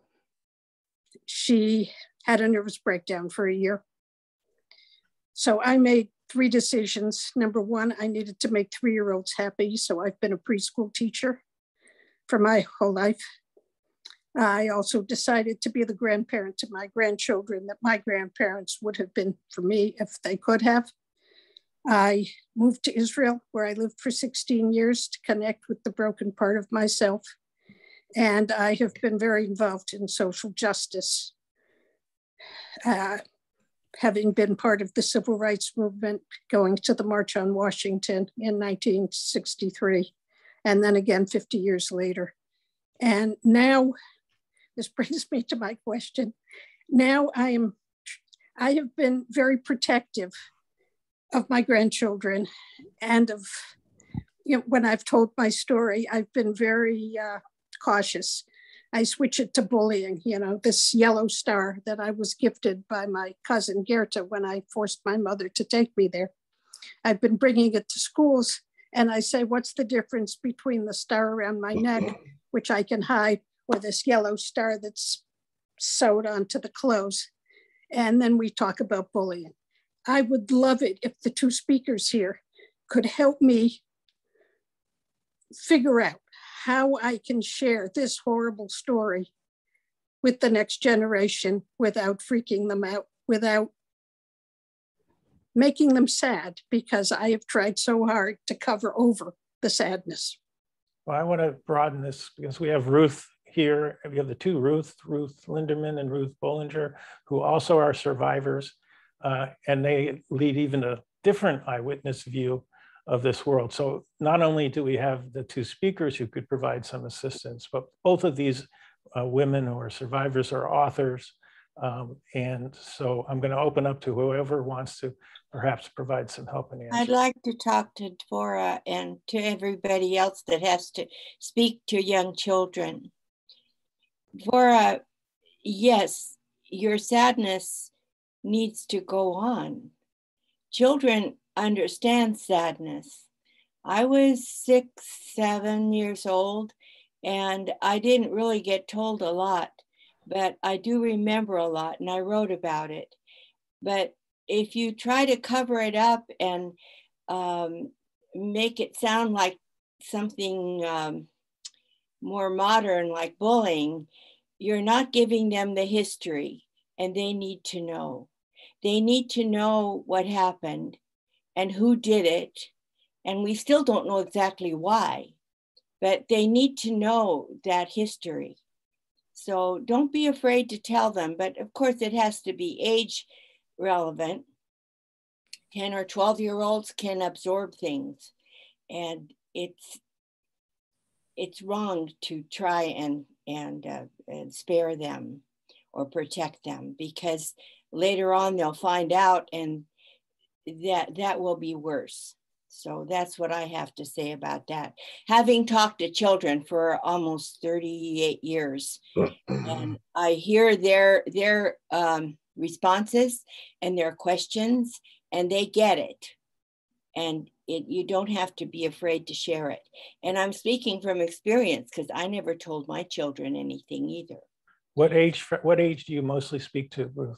She had a nervous breakdown for a year. So I made 3 decisions. Number 1, I needed to make 3-year-olds happy. So I've been a preschool teacher for my whole life. I also decided to be the grandparent to my grandchildren that my grandparents would have been for me if they could have. I moved to Israel, where I lived for 16 years to connect with the broken part of myself. And I have been very involved in social justice, having been part of the civil rights movement, going to the March on Washington in 1963, and then again 50 years later. And now, this brings me to my question. Now I have been very protective of my grandchildren, and of, when I've told my story, I've been very cautious. I switch it to bullying, this yellow star that I was gifted by my cousin Goethe when I forced my mother to take me there. I've been bringing it to schools, and I say, what's the difference between the star around my neck, which I can hide, or this yellow star that's sewed onto the clothes? And then we talk about bullying. I would love it if the 2 speakers here could help me figure out how I can share this horrible story with the next generation without freaking them out, without making them sad, because I have tried so hard to cover over the sadness. Well, I want to broaden this because we have Ruth here. We have the 2 Ruth Linderman and Ruth Bollinger, who also are survivors. And they lead even a different eyewitness view of this world. So not only do we have the 2 speakers who could provide some assistance, but both of these women who are survivors are authors. And so I'm going to open up to whoever wants to perhaps provide some help and answer. I'd like to talk to Dvora and to everybody else that has to speak to young children. Dvora, yes, your sadness needs to go on. Children understand sadness. I was 6, 7 years old, and I didn't really get told a lot, but I do remember a lot, and I wrote about it. But if you try to cover it up and make it sound like something more modern, like bullying, you're not giving them the history, and they need to know. They need to know what happened and who did it. And we still don't know exactly why, but they need to know that history. So don't be afraid to tell them, but of course it has to be age relevant. 10 or 12-year-olds can absorb things, and it's wrong to try and spare them or protect them, because later on they'll find out, and that will be worse. So that's what I have to say about that. Having talked to children for almost 38 years, and I hear their responses and their questions, and they get it. And you don't have to be afraid to share it. And I'm speaking from experience, because I never told my children anything either. What age do you mostly speak to, Ruth?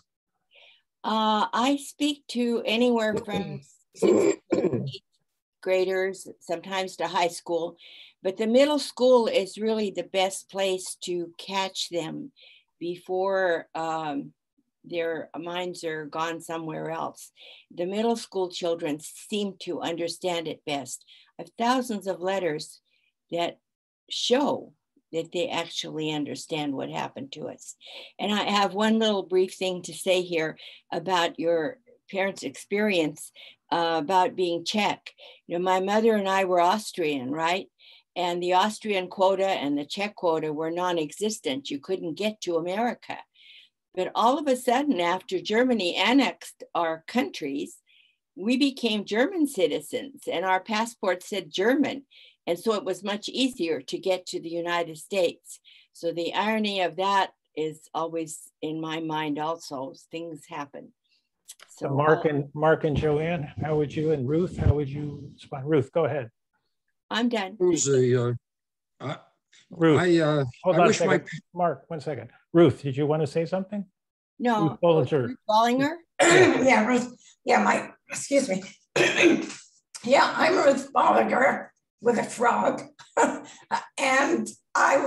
I speak to anywhere from 6th to 8th graders, sometimes to high school, but the middle school is really the best place to catch them before their minds are gone somewhere else. The middle school children seem to understand it best. I have thousands of letters that show that they actually understand what happened to us. And I have one little brief thing to say here about your parents' experience about being Czech. You know, my mother and I were Austrian, right? And the Austrian quota and the Czech quota were non-existent. You couldn't get to America. But all of a sudden, after Germany annexed our countries, we became German citizens, and our passport said German. And so it was much easier to get to the United States. So the irony of that is always in my mind also. Things happen. So Mark and Joanne, how would you, and Ruth, how would you respond? Ruth, go ahead. I'm done. Ruth, hold on a second. Mark, 1 second. Ruth, did you want to say something? No. Ruth Bollinger? Yeah, Ruth. Yeah, excuse me. Yeah, I'm Ruth Bollinger with a frog. And I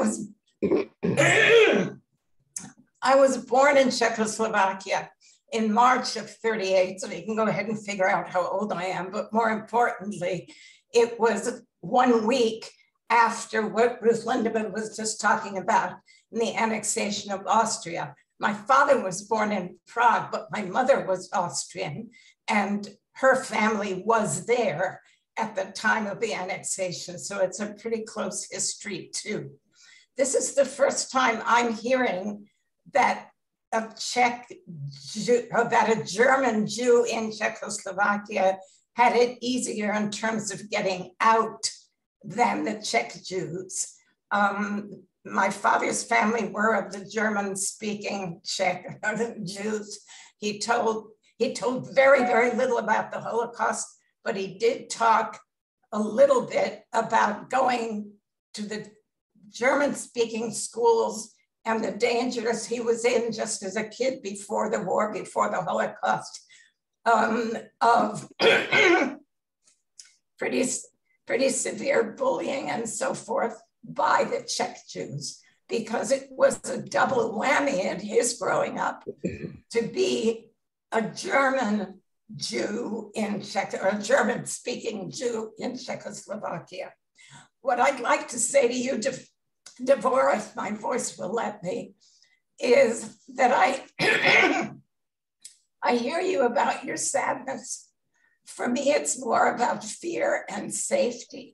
was born in Czechoslovakia in March of 38. So you can go ahead and figure out how old I am. But more importantly, it was 1 week after what Ruth Lindemann was just talking about in the annexation of Austria. My father was born in Prague, but my mother was Austrian, and her family was there at the time of the annexation. So it's a pretty close history too. This is the first time I'm hearing that a German Jew in Czechoslovakia had it easier in terms of getting out than the Czech Jews. My father's family were of the German-speaking Czech Jews. He told very, very little about the Holocaust, but he did talk a little bit about going to the German-speaking schools and the dangers he was in just as a kid before the war, before the Holocaust, of pretty severe bullying and so forth by the Czech Jews, because it was a double whammy in his growing up to be a German Jew in Czech, or a German-speaking Jew in Czechoslovakia. What I'd like to say to you, Dvora, if my voice will let me, is that I hear you about your sadness. For me, it's more about fear and safety.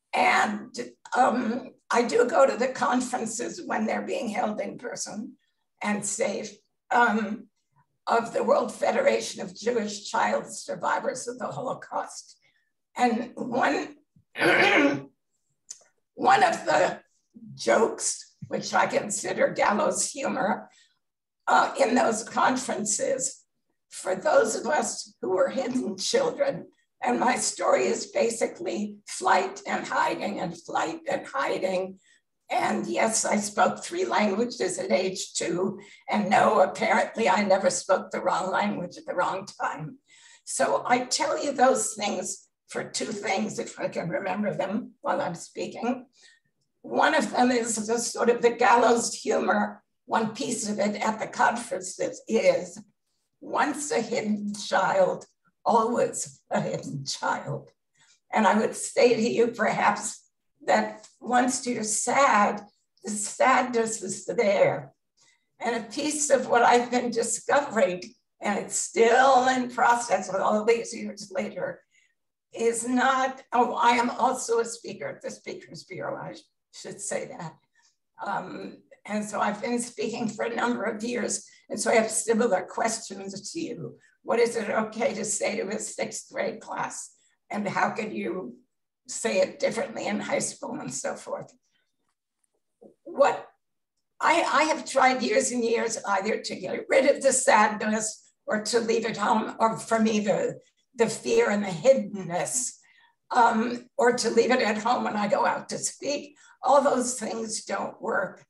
And I do go to the conferences when they're being held in person. and safe of the World Federation of Jewish Child Survivors of the Holocaust. And one of the jokes, which I consider gallows humor, in those conferences, for those of us who were hidden children, and my story is basically flight and hiding and flight and hiding. And yes, I spoke 3 languages at age 2. And no, apparently I never spoke the wrong language at the wrong time. So I tell you those things for 2 things, if I can remember them while I'm speaking. One of them is the sort of the gallows humor. One piece of it at the conferences is, once a hidden child, always a hidden child. And I would say to you perhaps that once you're sad, the sadness is there. And a piece of what I've been discovering, and it's still in process all these years later, is not, oh, I am also a speaker at the Speakers Bureau, I should say that. And so I've been speaking for a number of years. And so I have similar questions to you. What is it okay to say to a 6th grade class? And how could you say it differently in high school and so forth? What I have tried years and years either to get rid of the sadness or to leave it home, or for me, the fear and the hiddenness, or to leave it at home when I go out to speak. All those things don't work.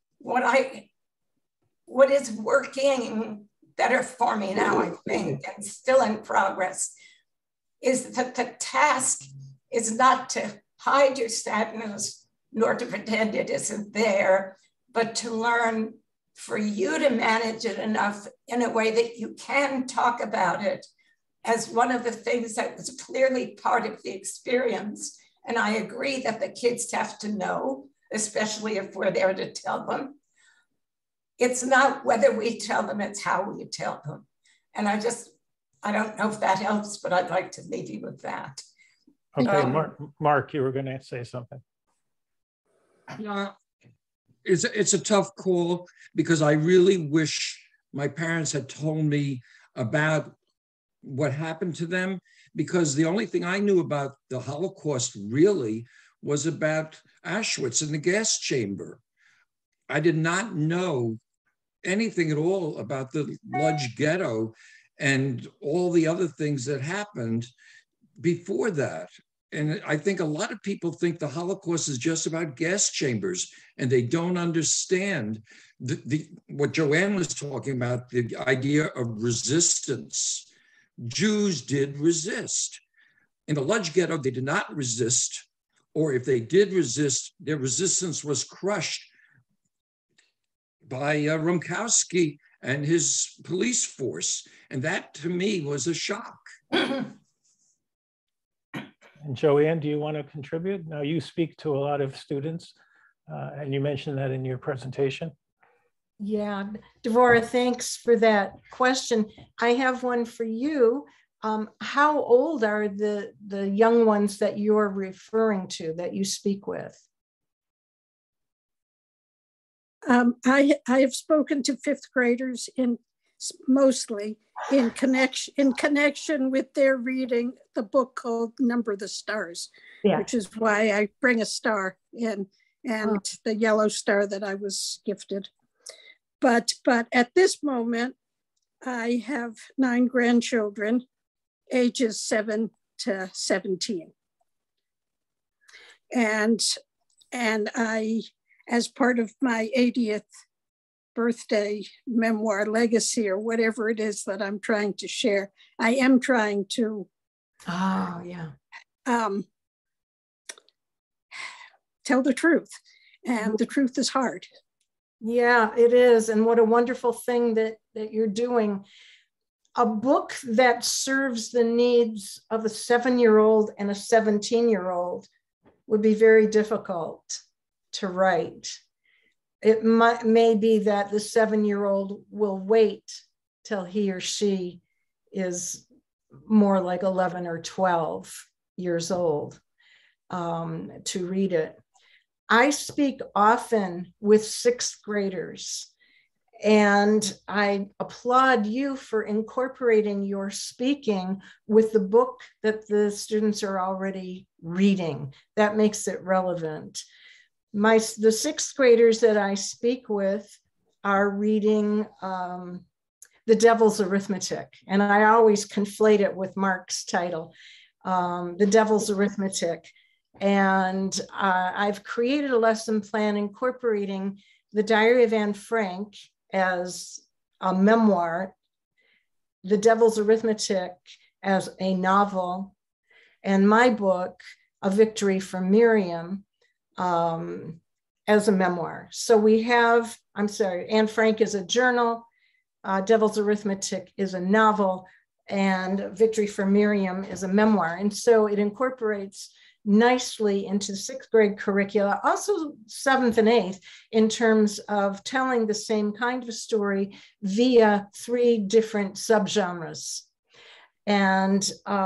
What is working better for me now, I think, and still in progress, is that the task is not to hide your sadness, nor to pretend it isn't there, but to learn for you to manage it enough in a way that you can talk about it as one of the things that was clearly part of the experience. And I agree that the kids have to know, especially if we're there to tell them. It's not whether we tell them, it's how we tell them. And I don't know if that helps, but I'd like to leave you with that. Okay, Mark, you were going to say something. It's a tough call, because I really wish my parents had told me about what happened to them, because the only thing I knew about the Holocaust really was about Auschwitz and the gas chamber. I did not know anything at all about the Lodz ghetto and all the other things that happened before that. And I think a lot of people think the Holocaust is just about gas chambers, and they don't understand what Joanne was talking about, the idea of resistance. Jews did resist. In the Lodz ghetto, they did not resist, or if they did resist, their resistance was crushed by Rumkowski and his police force. And that, to me, was a shock. And Joanne, do you want to contribute? Now, you speak to a lot of students, and you mentioned that in your presentation. Yeah, Devorah, thanks for that question. I have one for you. How old are the young ones that you're referring to, that you speak with? I have spoken to 5th graders mostly in connection with their reading the book called Number the Stars, which is why I bring a star in, and the yellow star that I was gifted. But at this moment, I have 9 grandchildren, ages 7 to 17. And I, as part of my 80th birthday memoir legacy, or whatever it is that I'm trying to share, I am trying to tell the truth. And the truth is hard. Yeah, it is. And what a wonderful thing that you're doing. A book that serves the needs of a 7-year-old and a 17-year-old would be very difficult to write. It may be that the 7-year-old will wait till he or she is more like 11 or 12 years old to read it. I speak often with 6th graders, And I applaud you for incorporating your speaking with the book that the students are already reading. That makes it relevant. The sixth graders that I speak with are reading The Devil's Arithmetic. And I always conflate it with Mark's title, The Devil's Arithmetic. And I've created a lesson plan incorporating The Diary of Anne Frank as a memoir, The Devil's Arithmetic as a novel, and my book, A Victory for Miriam, as a memoir. So we have, Anne Frank is a journal, Devil's Arithmetic is a novel, and Victory for Miriam is a memoir. And so it incorporates nicely into sixth grade curricula, also seventh and eighth, in terms of telling the same kind of story via 3 different subgenres. And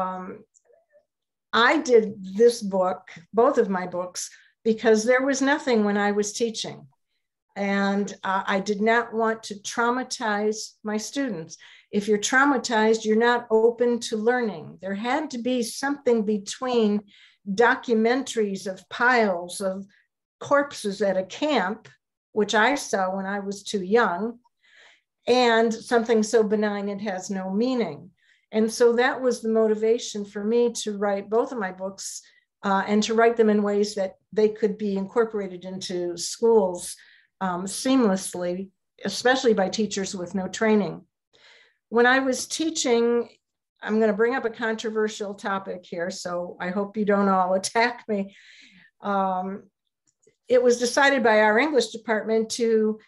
I did this book, both of my books, because there was nothing when I was teaching. And I did not want to traumatize my students. If you're traumatized, you're not open to learning. There had to be something between documentaries of piles of corpses at a camp, which I saw when I was too young, and something so benign it has no meaning. And so that was the motivation for me to write both of my books, and to write them in ways that they could be incorporated into schools seamlessly, especially by teachers with no training. When I was teaching, I'm going to bring up a controversial topic here, so I hope you don't all attack me. It was decided by our English department to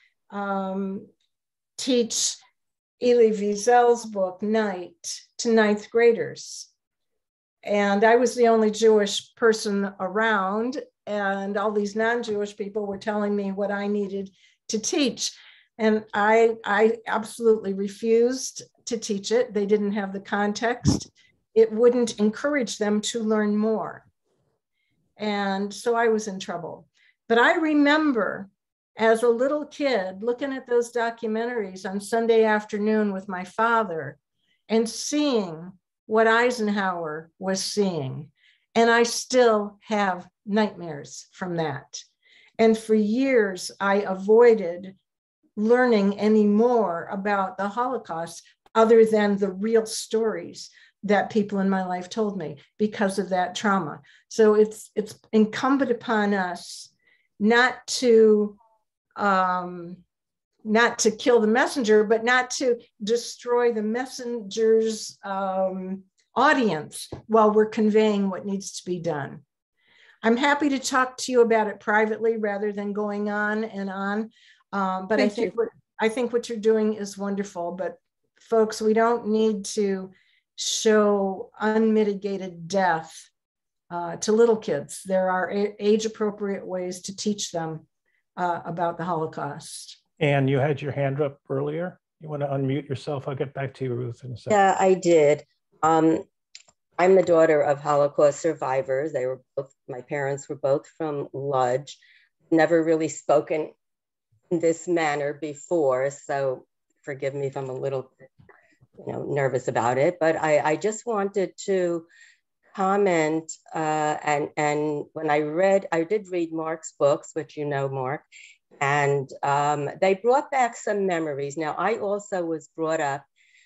teach Elie Wiesel's book, Night, to 9th graders. And I was the only Jewish person around, and all these non-Jewish people were telling me what I needed to teach. And I absolutely refused to teach it. They didn't have the context. It wouldn't encourage them to learn more. And so I was in trouble. But I remember as a little kid looking at those documentaries on Sunday afternoon with my father and seeing what Eisenhower was seeing. And I still have nightmares from that. And for years, I avoided learning any more about the Holocaust other than the real stories that people in my life told me because of that trauma. So it's incumbent upon us not to kill the messenger, but not to destroy the messenger's audience while we're conveying what needs to be done. I'm happy to talk to you about it privately rather than going on and on. But I think what you're doing is wonderful. But folks, we don't need to show unmitigated death to little kids. There are age-appropriate ways to teach them about the Holocaust. Anne, you had your hand up earlier. You want to unmute yourself? I'll get back to you, Ruth, in a second. Yeah, I did. I'm the daughter of Holocaust survivors. They were both, my parents were both from Lodz. Never really spoken in this manner before, so forgive me if I'm a little, nervous about it. But I just wanted to comment, and when I did read Mark's books, which you know, Mark, and they brought back some memories. Now, I also was brought up,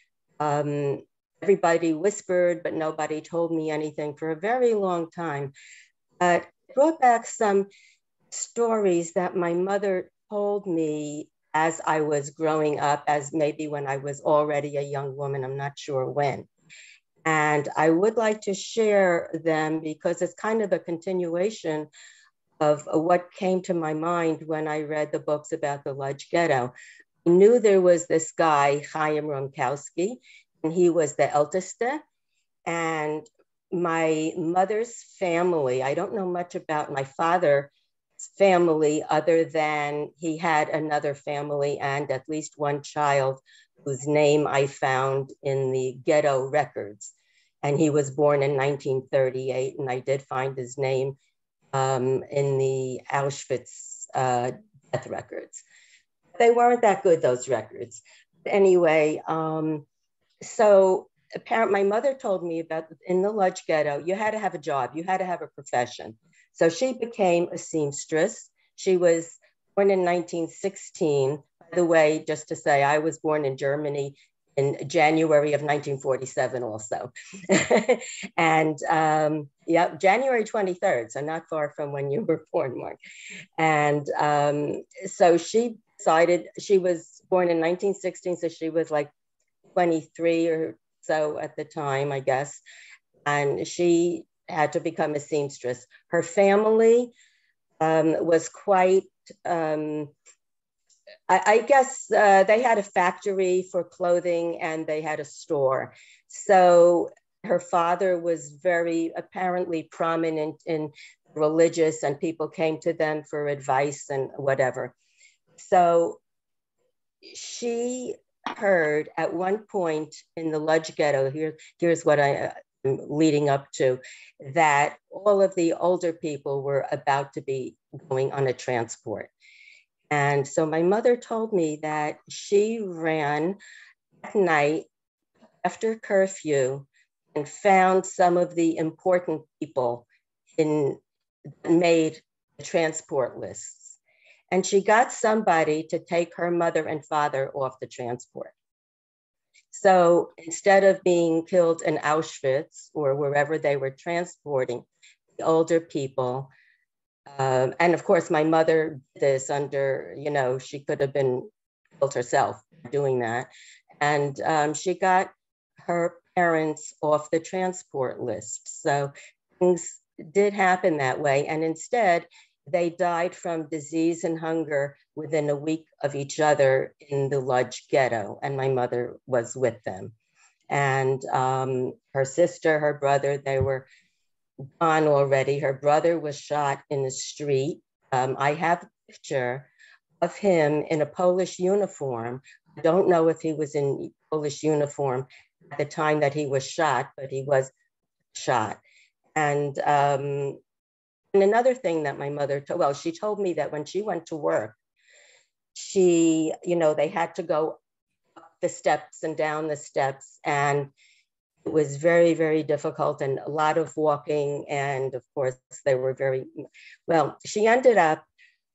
everybody whispered, but nobody told me anything for a very long time. But it brought back some stories that my mother told me as I was growing up, as maybe when I was already a young woman, I'm not sure when. And I would like to share them because it's kind of a continuation of what came to my mind when I read the books about the Lodz ghetto. I knew there was this guy, Chaim Romkowski, and he was the Älteste. And my mother's family, I don't know much about my father's family other than he had another family and at least one child whose name I found in the ghetto records. And he was born in 1938, and I did find his name in the Auschwitz death records. They weren't that good, those records. Anyway, so my mother told me about in the Lodge Ghetto, you had to have a job, you had to have a profession. So she became a seamstress. She was born in 1916. By the way, just to say, I was born in Germany in January of 1947 also. And yeah, January 23rd, so not far from when you were born, Mark. And so she decided, she was born in 1916, so she was like 23 or so at the time, I guess. And she had to become a seamstress. Her family was quite, I guess they had a factory for clothing and they had a store. So her father was very apparently prominent in religious, and people came to them for advice and whatever. So she heard at one point in the Lodge Ghetto, here's what I'm leading up to, that all of the older people were about to be going on a transport. And so my mother told me that she ran at night after curfew and found some of the important people made the transport lists. And she got somebody to take her mother and father off the transport. So instead of being killed in Auschwitz or wherever they were transporting the older people, and of course, my mother did this under, she could have been killed herself doing that. And she got her parents off the transport list. So things did happen that way. And instead, they died from disease and hunger within a week of each other in the Lodge Ghetto. And my mother was with them. And her sister, her brother, they were gone already. Her brother was shot in the street. I have a picture of him in a Polish uniform. I don't know if he was in Polish uniform at the time that he was shot, but he was shot. And another thing that my mother she told me that when she went to work, they had to go up the steps and down the steps, and it was very, very difficult and a lot of walking. And of course, they were she ended up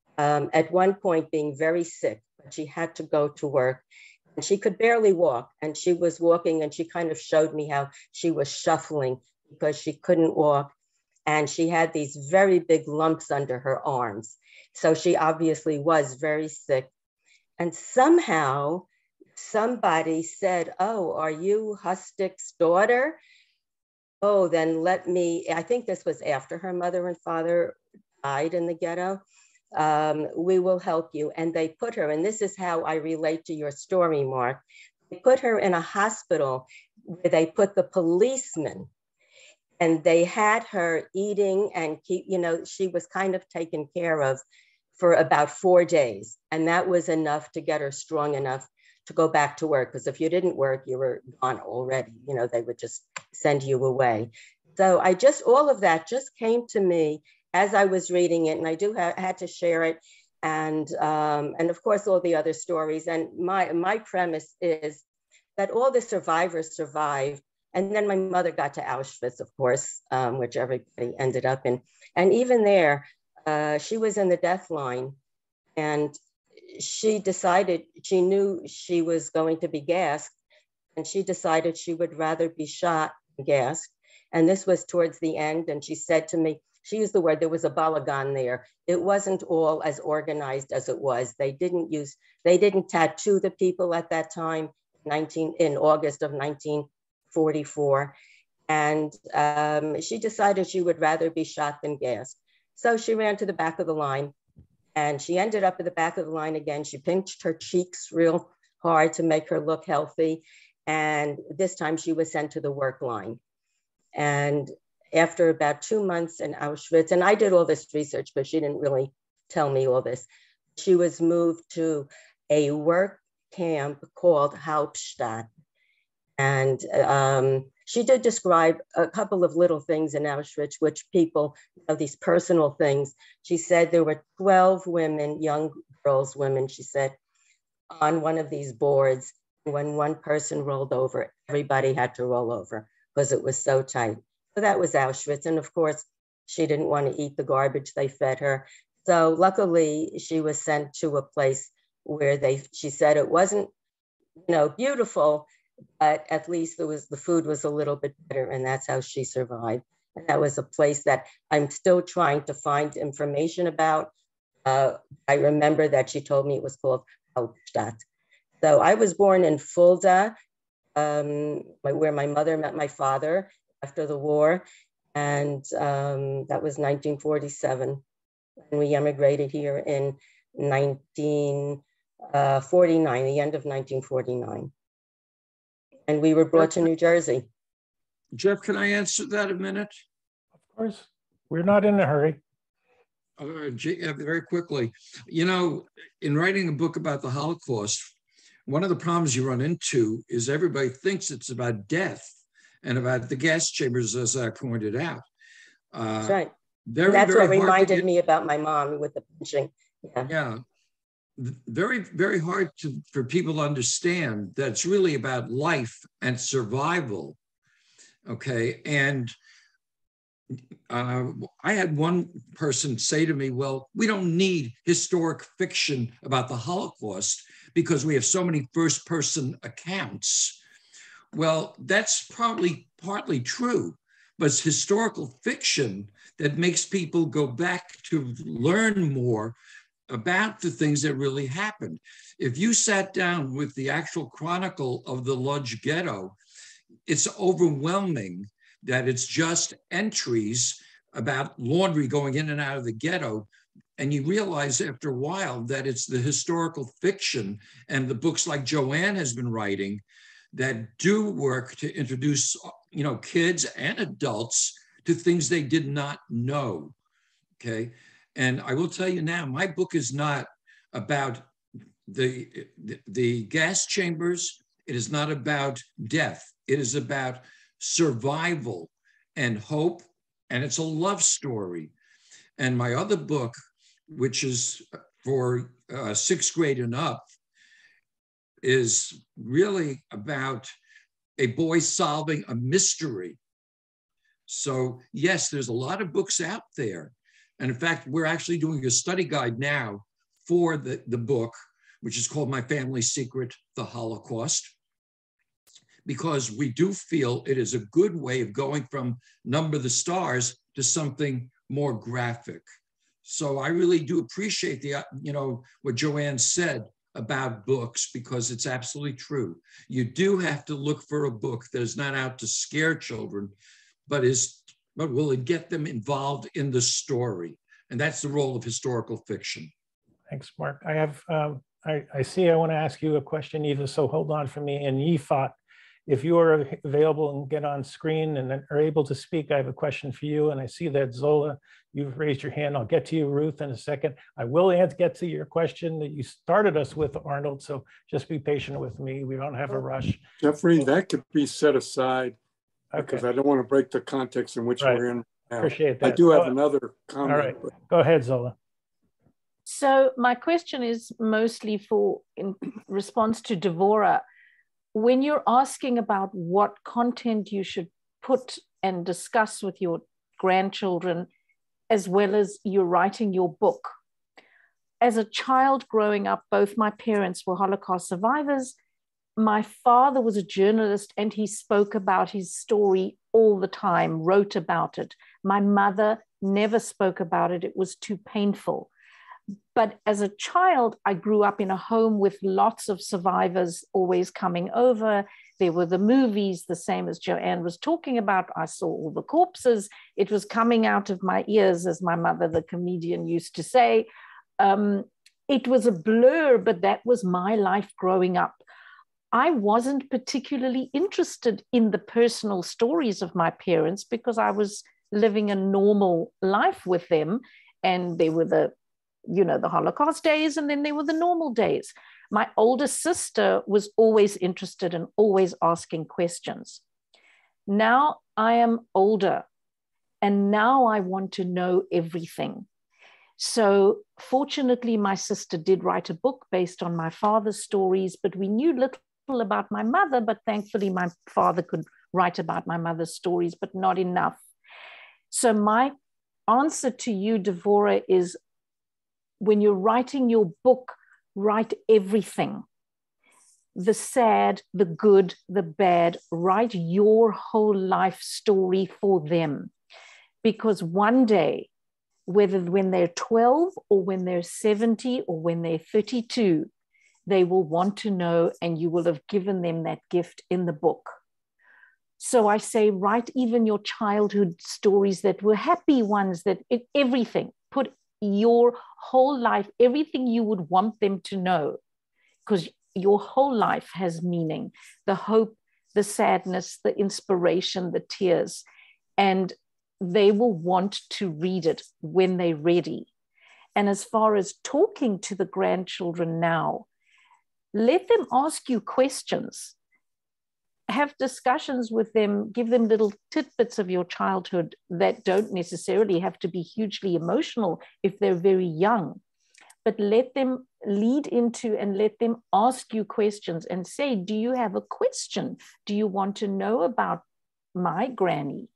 at one point being very sick, but she had to go to work and she could barely walk. And she was walking and she kind of showed me how she was shuffling because she couldn't walk. And she had these very big lumps under her arms. So she obviously was very sick. And somehow, somebody said, "Oh, are you Hustik's daughter? Oh, then I think this was after her mother and father died in the ghetto. We will help you." And they put her, and this is how I relate to your story, Mark. They put her in a hospital where they put the policemen, and they had her eating and she was kind of taken care of for about 4 days. And that was enough to get her strong enough to go back to work, because if you didn't work, you were gone already. They would just send you away. So all of that just came to me as I was reading it, and I had to share it, and of course all the other stories. And my premise is that all the survivors survived, and then my mother got to Auschwitz, of course, which everybody ended up in, and even there, she was in the death line, and she decided, she knew she was going to be gassed, and she decided she would rather be shot than gassed. And this was towards the end. And she said to me, she used the word, there was a balagan there. It wasn't all as organized as it was. They didn't tattoo the people at that time, in August of 1944. And she decided she would rather be shot than gassed. So she ran to the back of the line. And she ended up at the back of the line again. She pinched her cheeks real hard to make her look healthy. And this time she was sent to the work line. And after about 2 months in Auschwitz, and I did all this research, but she didn't really tell me all this, she was moved to a work camp called Hauptstadt. And she did describe a couple of little things in Auschwitz, which people, these personal things. She said there were 12 women, young girls, women, she said, on one of these boards. When one person rolled over, everybody had to roll over because it was so tight. So that was Auschwitz. And of course, she didn't want to eat the garbage they fed her. So luckily, she was sent to a place where she said it wasn't, beautiful, but at least the food was a little bit better, and that's how she survived. And that was a place that I'm still trying to find information about. I remember that she told me it was called Hauptstadt. So I was born in Fulda, where my mother met my father after the war. And that was 1947. And we emigrated here in 1949, the end of 1949. And we were brought to New Jersey. Jeff, can I answer that a minute? Of course. We're not in a hurry. Very quickly. In writing a book about the Holocaust, one of the problems you run into is everybody thinks it's about death and about the gas chambers, as I pointed out. That's right. That's what reminded me about my mom with the pinching. Yeah. Very, very hard for people to understand that it's really about life and survival. Okay. And I had one person say to me, well, we don't need historic fiction about the Holocaust because we have so many first-person accounts. Well, that's probably partly true, but it's historical fiction that makes people go back to learn more about the things that really happened. If you sat down with the actual chronicle of the Lodz ghetto, it's overwhelming that it's just entries about laundry going in and out of the ghetto. And you realize after a while that it's the historical fiction and the books like Joanne has been writing that do work to introduce, kids and adults to things they did not know, okay? And I will tell you now, my book is not about the gas chambers. It is not about death. It is about survival and hope, and it's a love story. And my other book, which is for 6th grade and up, is really about a boy solving a mystery. So yes, there's a lot of books out there. And in fact, we're actually doing a study guide now for the book, which is called My Family Secret, The Holocaust, because we do feel it is a good way of going from Number the Stars to something more graphic. So I really do appreciate what Joanne said about books, because it's absolutely true. You do have to look for a book that is not out to scare children, but will get them involved in the story. And that's the role of historical fiction. Thanks, Mark. I have, I see I want to ask you a question, Eva, so hold on for me. And Yifat, if you are available and get on screen and are able to speak, I have a question for you. And I see that Zola, you've raised your hand. I'll get to you, Ruth, in a second. I will get to your question that you started us with, Arnold, so just be patient with me. We don't have a rush. Jeffrey, that could be set aside because I don't want to break the context in which we're in now. Appreciate that. I do have another comment. All right, go ahead, Zola. So my question is mostly in response to Devorah. When you're asking about what content you should put and discuss with your grandchildren, as well as you're writing your book, as a child growing up, both my parents were Holocaust survivors. My father was a journalist and he spoke about his story all the time, wrote about it. My mother never spoke about it. It was too painful. But as a child, I grew up in a home with lots of survivors always coming over. There were the movies, the same as Joanne was talking about. I saw all the corpses. It was coming out of my ears, as my mother, the comedian, used to say. It was a blur, but that was my life growing up. I wasn't particularly interested in the personal stories of my parents because I was living a normal life with them. And they were the Holocaust days, and then there were the normal days. My older sister was always interested and always asking questions. Now I am older, and now I want to know everything. So fortunately, my sister did write a book based on my father's stories, but we knew little about my mother, but thankfully my father could write about my mother's stories, but not enough. So my answer to you, Devorah, is when you're writing your book, write everything. The sad, the good, the bad, write your whole life story for them. Because one day, whether when they're 12 or when they're 70 or when they're 32, they will want to know, and you will have given them that gift in the book. So I say, write even your childhood stories that were happy ones, that everything, put your whole life, everything you would want them to know, because your whole life has meaning, the hope, the sadness, the inspiration, the tears, and they will want to read it when they're ready. And as far as talking to the grandchildren now, let them ask you questions. Have discussions with them, give them little tidbits of your childhood that don't necessarily have to be hugely emotional if they're very young, but let them lead into and let them ask you questions and say, do you have a question? Do you want to know about my granny?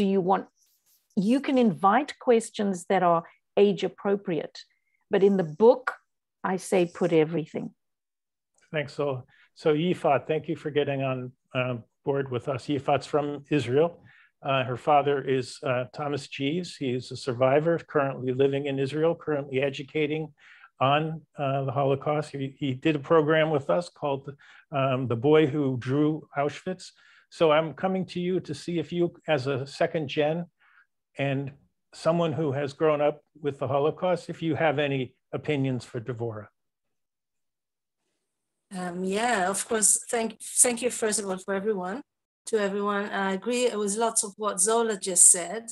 You can invite questions that are age appropriate, but in the book, I say put everything. Thanks. So Yifat, thank you for getting on board with us. Yifat's from Israel. Her father is Thomas Jeeves. He is a survivor, currently living in Israel, currently educating on the Holocaust. He did a program with us called The Boy Who Drew Auschwitz. So I'm coming to you to see if you, as a second gen and someone who has grown up with the Holocaust, if you have any opinions for Devorah. Yeah, of course. Thank you, first of all, to everyone. I agree with lots of what Zola just said.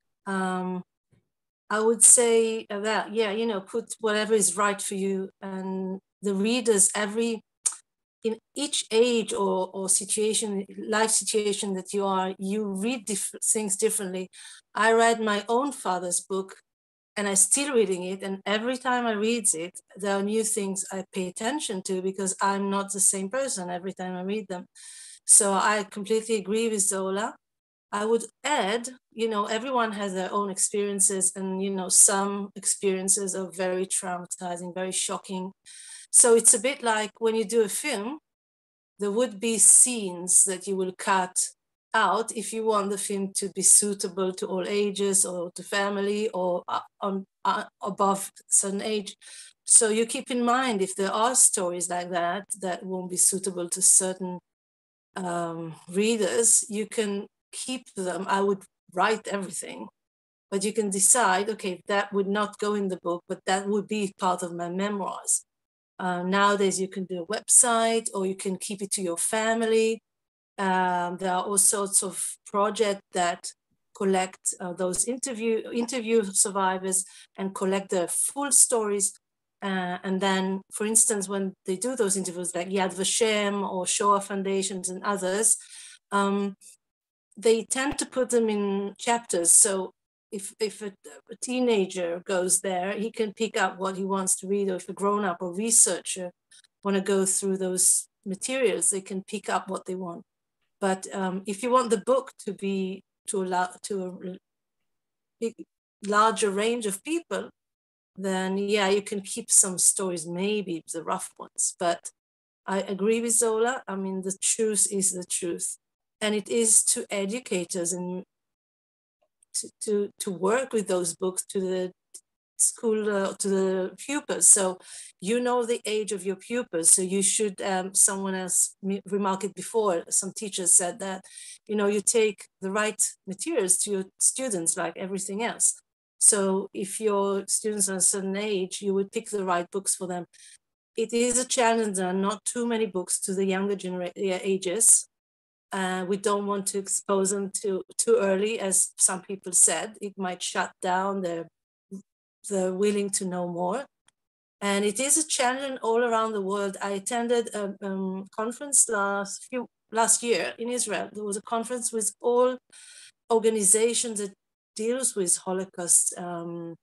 I would say that, yeah, put whatever is right for you, and the readers, in each age or situation, life situation that you are, you read things differently. I read my own father's book, and I'm still reading it. And every time I read it, there are new things I pay attention to, because I'm not the same person every time I read them. So I completely agree with Zola. I would add, everyone has their own experiences, and, some experiences are very traumatizing, very shocking. So it's a bit like when you do a film, there would be scenes that you will cut out if you want the film to be suitable to all ages or to family or above a certain age. So you keep in mind, if there are stories like that that won't be suitable to certain readers, you can keep them. I would write everything, but you can decide, okay, that would not go in the book, but that would be part of my memoirs. Nowadays, you can do a website, or you can keep it to your family. There are all sorts of projects that collect those interview survivors and collect their full stories. And then, for instance, when they do those interviews, like Yad Vashem or Shoah Foundations and others, they tend to put them in chapters. So if a teenager goes there, he can pick up what he wants to read, or if a grown-up or researcher want to go through those materials, they can pick up what they want. But if you want the book to be to a big, larger range of people, then yeah, you can keep some stories, maybe the rough ones. But I agree with Zola. I mean, the truth is the truth. And it is to educators and to work with those books to the school, to the pupils. So you know the age of your pupils. So you should, someone else remarked it before, some teachers said that, you take the right materials to your students like everything else. So if your students are a certain age, you would pick the right books for them. It is a challenge. There are not too many books to the younger ages. We don't want to expose them too early, as some people said. It might shut down their willing to know more. And it is a challenge all around the world. I attended a conference last year in Israel. There was a conference with all organizations that deals with Holocaust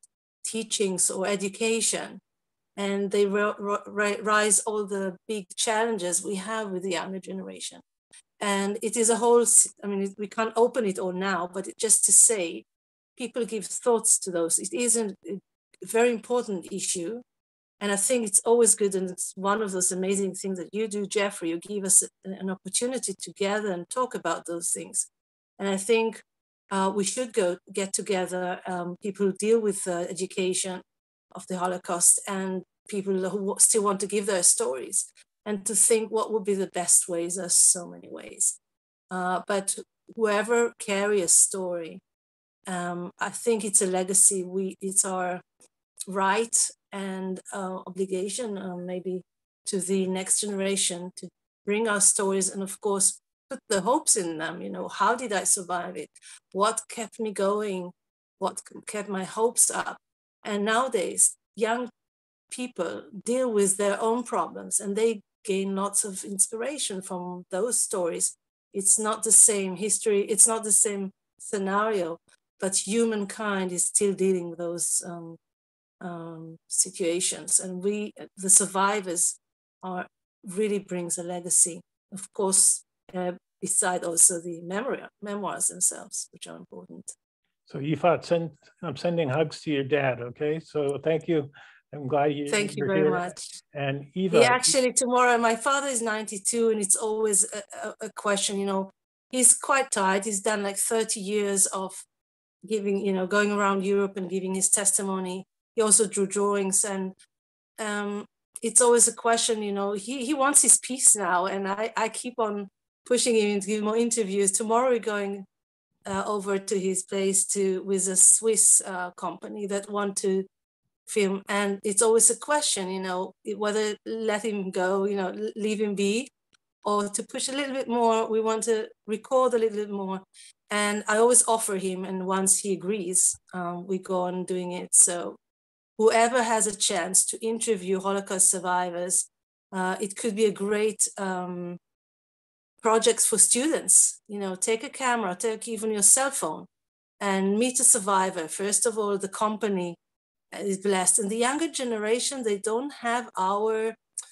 teachings or education. And they rise all the big challenges we have with the younger generation. And it is a whole, I mean, we can't open it all now, but just to say, people give thoughts to those. It is a very important issue. And I think it's always good, and it's one of those amazing things that you do, Jeffrey. You give us an opportunity to gather and talk about those things. And I think we should get together, people who deal with education of the Holocaust and people who still want to give their stories, and to think what would be the best ways. There's so many ways. But whoever carries a story, I think it's a legacy. It's our right and obligation, maybe, to the next generation to bring our stories, and of course put the hopes in them. You know, how did I survive it? What kept me going? What kept my hopes up? And nowadays, young people deal with their own problems, and they gain lots of inspiration from those stories. It's not the same history, it's not the same scenario, but humankind is still dealing with those situations, and we, the survivors, really brings a legacy, of course, beside also the memoirs themselves, which are important. So Yifat, I'm sending hugs to your dad, okay? So thank you. I'm glad Thank you you're very here. much. And Eva. He actually, tomorrow, my father is 92, and it's always a question, you know, he's quite tired. He's done like 30 years of giving, you know, going around Europe and giving his testimony. He also drew drawings, and it's always a question, you know, he wants his peace now, and I keep on pushing him to give more interviews. Tomorrow we're going over to his place with a Swiss company that want to film, and it's always a question, you know, whether let him go, you know, leave him be, or to push a little bit more. We want to record a little bit more, and I always offer him, and once he agrees, we go on doing it. So whoever has a chance to interview Holocaust survivors, it could be a great project for students. You know, take a camera, take even your cell phone, and meet a survivor. First of all, the company is blessed, and the younger generation, they don't have our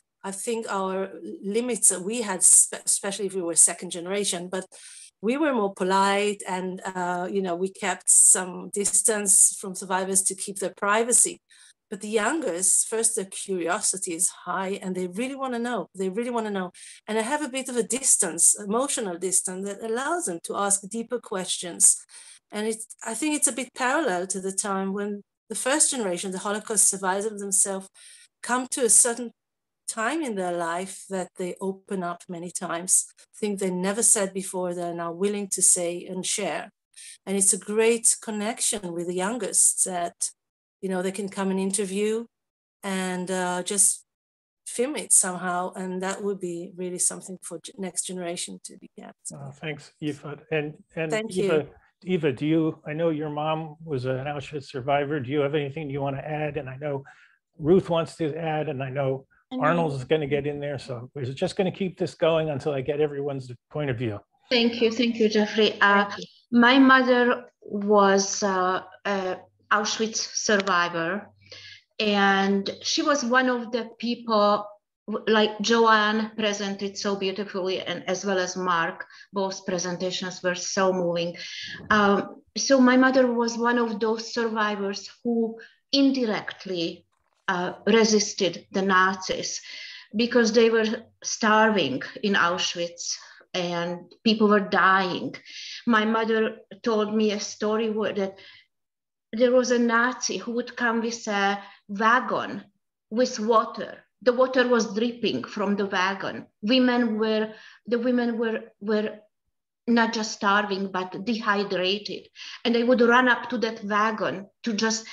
limits that we had, especially if we were second generation, but we were more polite, and you know, we kept some distance from survivors to keep their privacy. But the youngest, first, their curiosity is high, and they really want to know. They really want to know, and they have a bit of a distance, emotional distance, that allows them to ask deeper questions. And I think it's a bit parallel to the time when the first generation, the Holocaust survivors themselves, come to a certain time in their life that they open up many times, things they never said before, they're now willing to say and share. And it's a great connection with the youngest that, you know, they can come and interview and just film it somehow. And that would be really something for next generation to be kept. Thanks, Eva. And Thank Eva, do you, I know your mom was an Auschwitz survivor. Do you have anything you want to add? And I know Ruth wants to add, and I know Arnold is going to get in there. So we're just going to keep this going until I get everyone's point of view. Thank you, Jeffrey. My mother was Auschwitz survivor, and she was one of the people, like Joanne presented so beautifully, and as well as Mark, both presentations were so moving. So my mother was one of those survivors who indirectly resisted the Nazis, because they were starving in Auschwitz and people were dying. My mother told me a story that there was a Nazi who would come with a wagon with water. The water was dripping from the wagon. The women were not just starving, but dehydrated. And they would run up to that wagon to just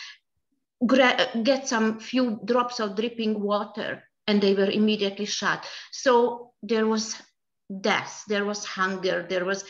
get some few drops of dripping water, and they were immediately shot. So there was death, there was hunger, there was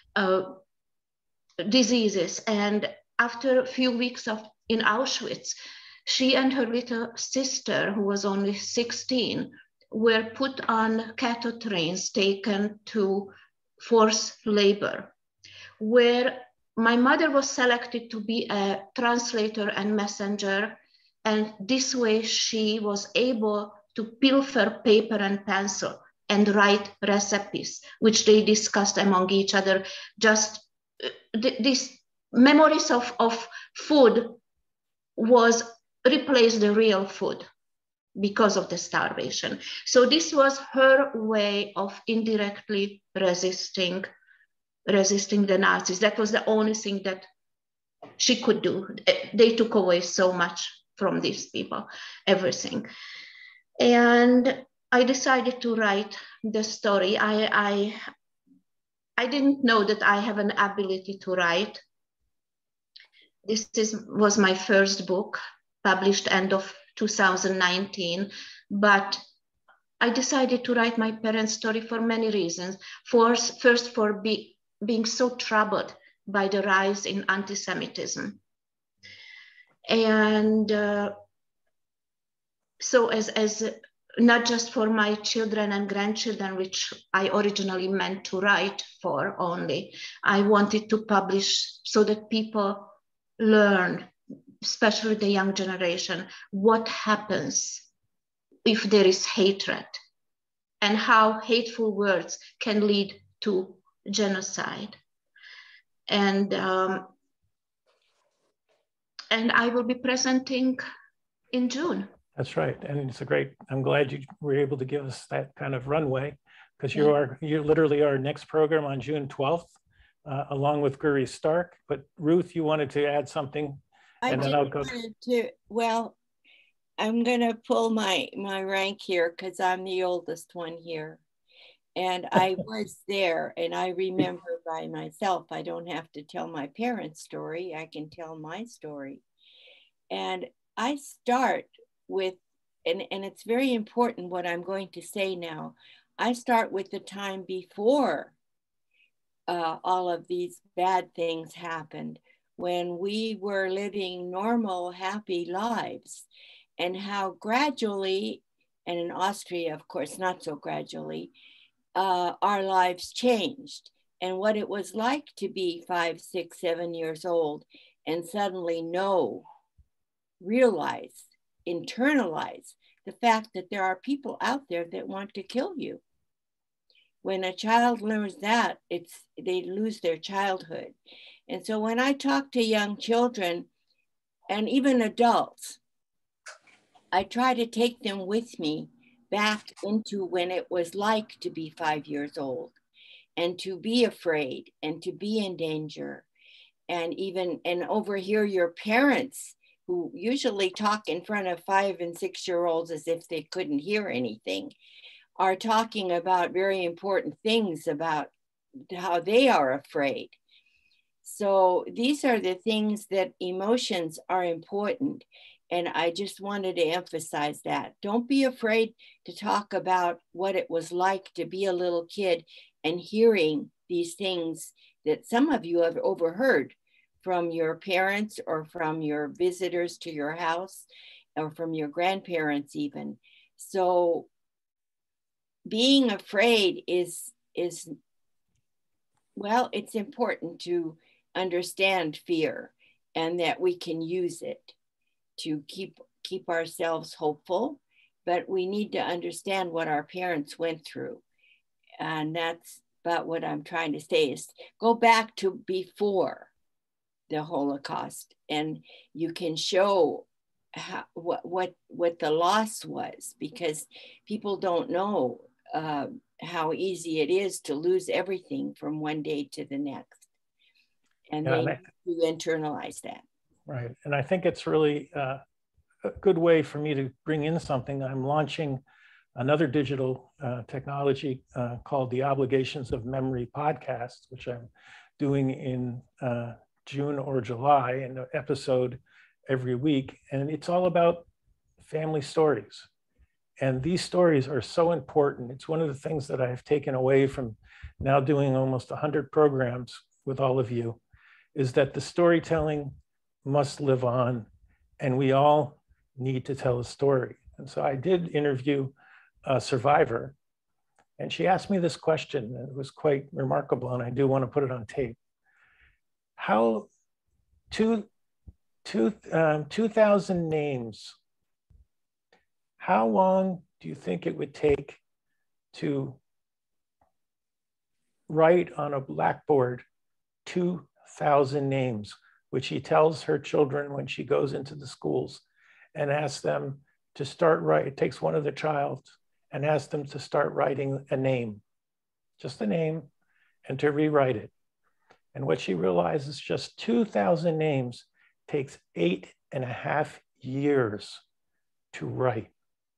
diseases. And after a few weeks in Auschwitz, she and her little sister, who was only 16, were put on cattle trains taken to forced labor, where my mother was selected to be a translator and messenger. And this way she was able to pilfer paper and pencil and write recipes, which they discussed among each other. Just these memories of food was replaced the real food because of the starvation. So this was her way of indirectly resisting the Nazis. That was the only thing that she could do. They took away so much from these people, everything. And I decided to write the story. I didn't know that I have an ability to write. This was my first book, published end of 2019, but I decided to write my parents' story for many reasons. First, for being so troubled by the rise in anti-Semitism. And so as not just for my children and grandchildren, which I originally meant to write for only, I wanted to publish so that people learn, especially the young generation, what happens if there is hatred and how hateful words can lead to genocide. And I will be presenting in June. That's right, and it's a great, I'm glad you were able to give us that kind of runway, because you literally our next program on June 12th, along with Guri Stark. But Ruth, you wanted to add something, and then I'll go. Well, I'm gonna pull my rank here because I'm the oldest one here. And I was there, and I remember by myself. I don't have to tell my parents' story. I can tell my story. And I start with, and it's very important what I'm going to say now. I start with the time before all of these bad things happened, when we were living normal, happy lives, and how gradually, and in Austria, of course, not so gradually, our lives changed, and what it was like to be 5, 6, 7 years old and suddenly realize, internalize the fact that there are people out there that want to kill you. When a child learns that, they lose their childhood. And so when I talk to young children and even adults, I try to take them with me back into when it was like to be 5 years old and to be afraid and to be in danger, and overhear your parents, who usually talk in front of 5 and 6 year olds as if they couldn't hear anything, are talking about very important things about how they are afraid. So these are the things that emotions are important. And I just wanted to emphasize that. Don't be afraid to talk about what it was like to be a little kid and hearing these things that some of you have overheard from your parents or from your visitors to your house or from your grandparents even. So being afraid is well, it's important to understand fear and that we can use it to keep ourselves hopeful, but we need to understand what our parents went through. And that's about what I'm trying to say, is go back to before the Holocaust, and you can show what the loss was, because people don't know how easy it is to lose everything from one day to the next. And they need to internalize that. Right, and I think it's really a good way for me to bring in something. I'm launching another digital technology called the Obligations of Memory podcast, which I'm doing in June or July, an episode every week. And it's all about family stories. And these stories are so important. It's one of the things that I've taken away from now doing almost 100 programs with all of you, is that the storytelling must live on, and we all need to tell a story. And so I did interview a survivor, and she asked me this question, and it was quite remarkable, and I do want to put it on tape. how 2,000 names, how long do you think it would take to write on a blackboard 2,000 names, which she tells her children when she goes into the schools and asks them to start writing? It takes one of the child and asks them to start writing a name, just a name, and to rewrite it. And what she realizes, just 2,000 names takes 8.5 years to write.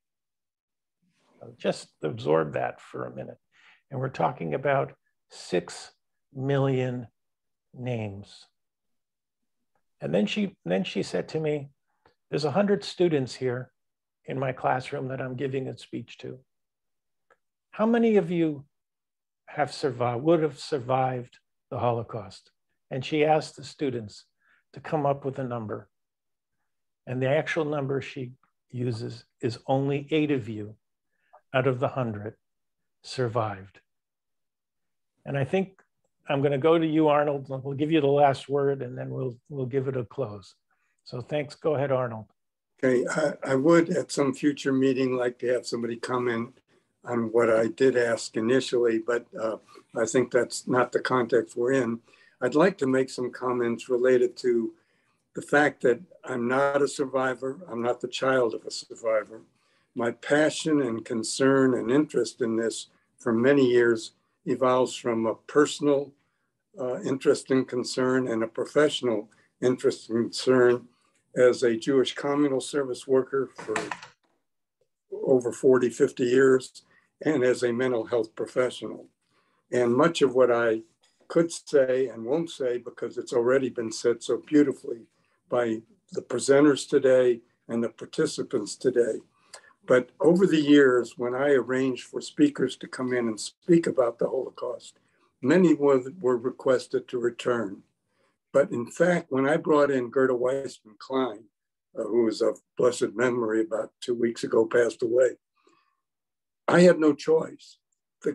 Just absorb that for a minute. And we're talking about 6 million names. And then she said to me, there's 100 students here in my classroom that I'm giving a speech to. How many of you have survived, would have survived the Holocaust? And she asked the students to come up with a number. And the actual number she uses is only 8 of you out of the 100 survived. And I think I'm going to go to you, Arnold. We'll give you the last word, and then we'll give it a close. So thanks. Go ahead, Arnold. Okay, I would at some future meeting like to have somebody comment on what I did ask initially, but I think that's not the context we're in. I'd like to make some comments related to the fact that I'm not a survivor. I'm not the child of a survivor. My passion and concern and interest in this for many years evolves from a personal interest and concern and a professional interest and concern as a Jewish communal service worker for over 40, 50 years, and as a mental health professional. And much of what I could say and won't say, because it's already been said so beautifully by the presenters today and the participants today. But over the years, when I arranged for speakers to come in and speak about the Holocaust, many were requested to return. But in fact, when I brought in Gerda Weissman-Klein, who was of blessed memory about 2 weeks ago, passed away, I had no choice. The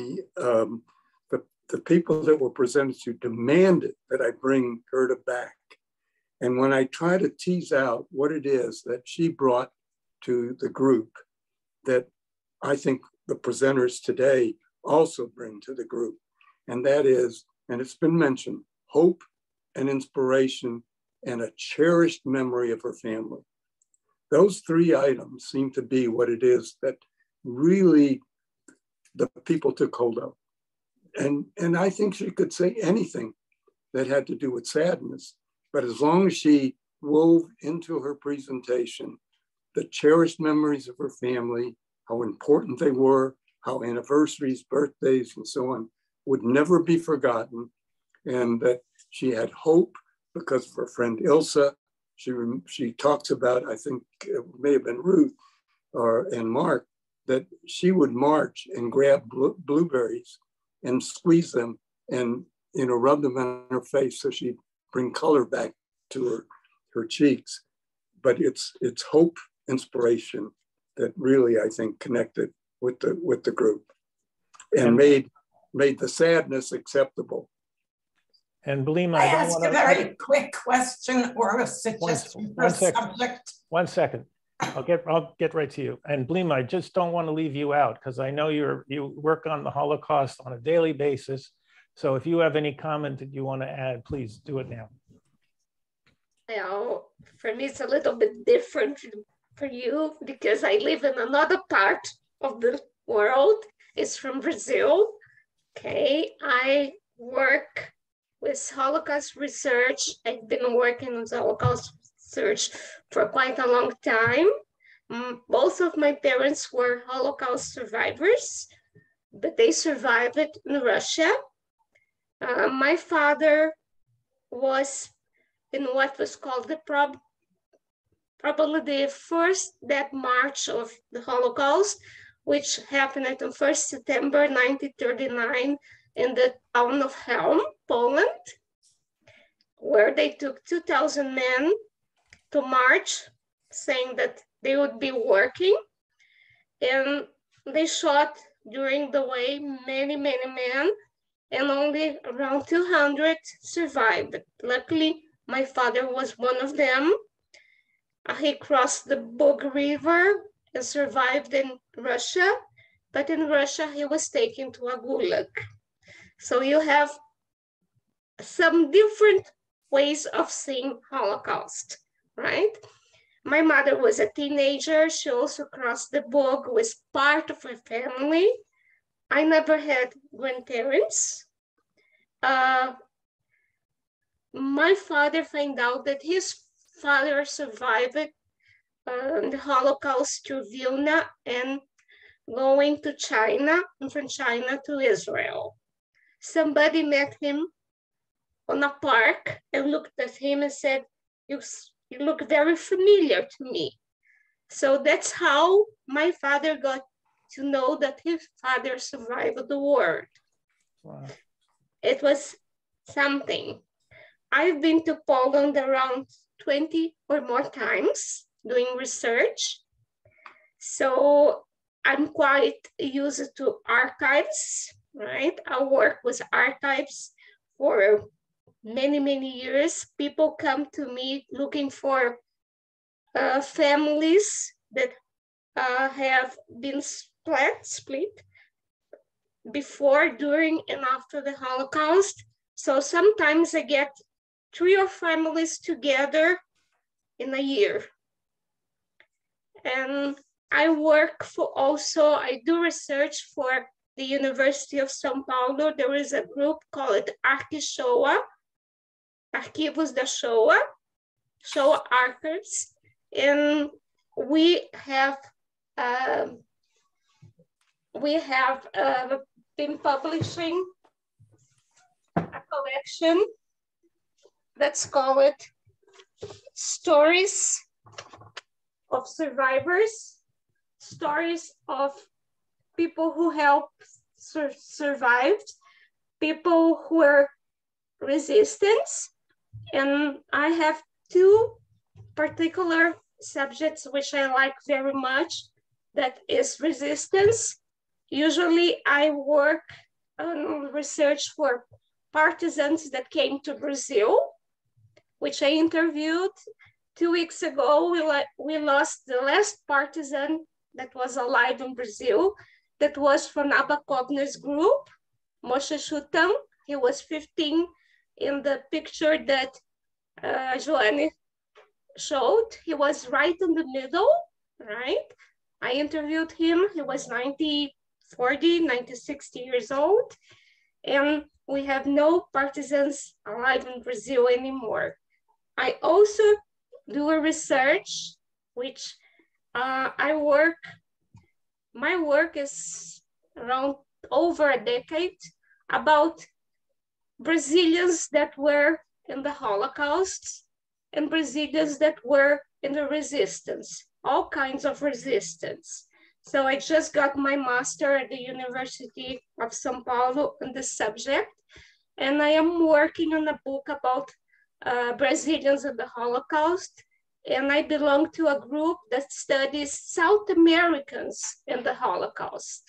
people that were presented to demanded that I bring Gerda back. And when I try to tease out what it is that she brought to the group that I think the presenters today also bring to the group, and that is, and it's been mentioned, hope and inspiration and a cherished memory of her family. Those 3 items seem to be what it is that really the people took hold of. And I think she could say anything that had to do with sadness, but as long as she wove into her presentation the cherished memories of her family, how important they were, how anniversaries, birthdays, and so on would never be forgotten, and that she had hope because of her friend Ilsa. She talks about, I think it may have been Ruth and Mark, that she would march and grab blueberries and squeeze them and rub them on her face so she'd bring color back to her cheeks. But it's hope, inspiration that really, I think, connected with the group and made the sadness accepgetable. And Belima, I ask a very quick question or a suggestion for a subject. 1 second. I'll get right to you. And Belima, I just don't want to leave you out because I know you work on the Holocaust on a daily basis. So if you have any comment that you want to add, please do it now. Well, for me, it's a little bit different for you because I live in another part of the world. It's from Brazil. Okay, I work with Holocaust research. I've been working on the Holocaust research for quite a long time. Both of my parents were Holocaust survivors, but they survived it in Russia. My father was in what was called probably the first death march of the Holocaust, which happened on 1st September 1939 in the town of Helm, Poland, where they took 2,000 men to march, saying that they would be working. And they shot during the way many, many men, and only around 200 survived. Luckily, my father was one of them. He crossed the Bug River and survived in Russia, but in Russia, he was taken to a gulag. So you have some different ways of seeing Holocaust, right? My mother was a teenager. She also crossed the Bug, was part of her family. I never had grandparents. My father found out that his father survived the Holocaust through Vilna and going to China, and from China to Israel. Somebody met him on a park and looked at him and said, you look very familiar to me. So that's how my father got to know that his father survived the war. Wow. It was something. I've been to Poland around 20 or more times doing research. So I'm quite used to archives, right? I work with archives for many, many years. People come to me looking for families that have been split before, during, and after the Holocaust. So sometimes I get 3 or 4 families together in a year. And I work for also, I do research for the University of São Paulo. There is a group called Arquishoa, Arquivos da Shoah, Shoah Archives. And we have been publishing a collection that's called Stories of Survivors, stories of people who helped survived, people who were resistance. And I have 2 particular subjects which I like very much, that is resistance. Usually I work on research for partisans that came to Brazil, which I interviewed. 2 weeks ago, we lost the last partisan that was alive in Brazil, that was from Abba Kovner's group, Moshe Shutam. He was 15 in the picture that Joanne showed. He was right in the middle, right? I interviewed him. He was 90, 60 years old. And we have no partisans alive in Brazil anymore. I also do a research, which my work is around over a decade, about Brazilians that were in the Holocaust and Brazilians that were in the resistance, all kinds of resistance. So I just got my master at the University of São Paulo on this subject, and I am working on a book about Brazilians in the Holocaust, and I belong to a group that studies South Americans in the Holocaust.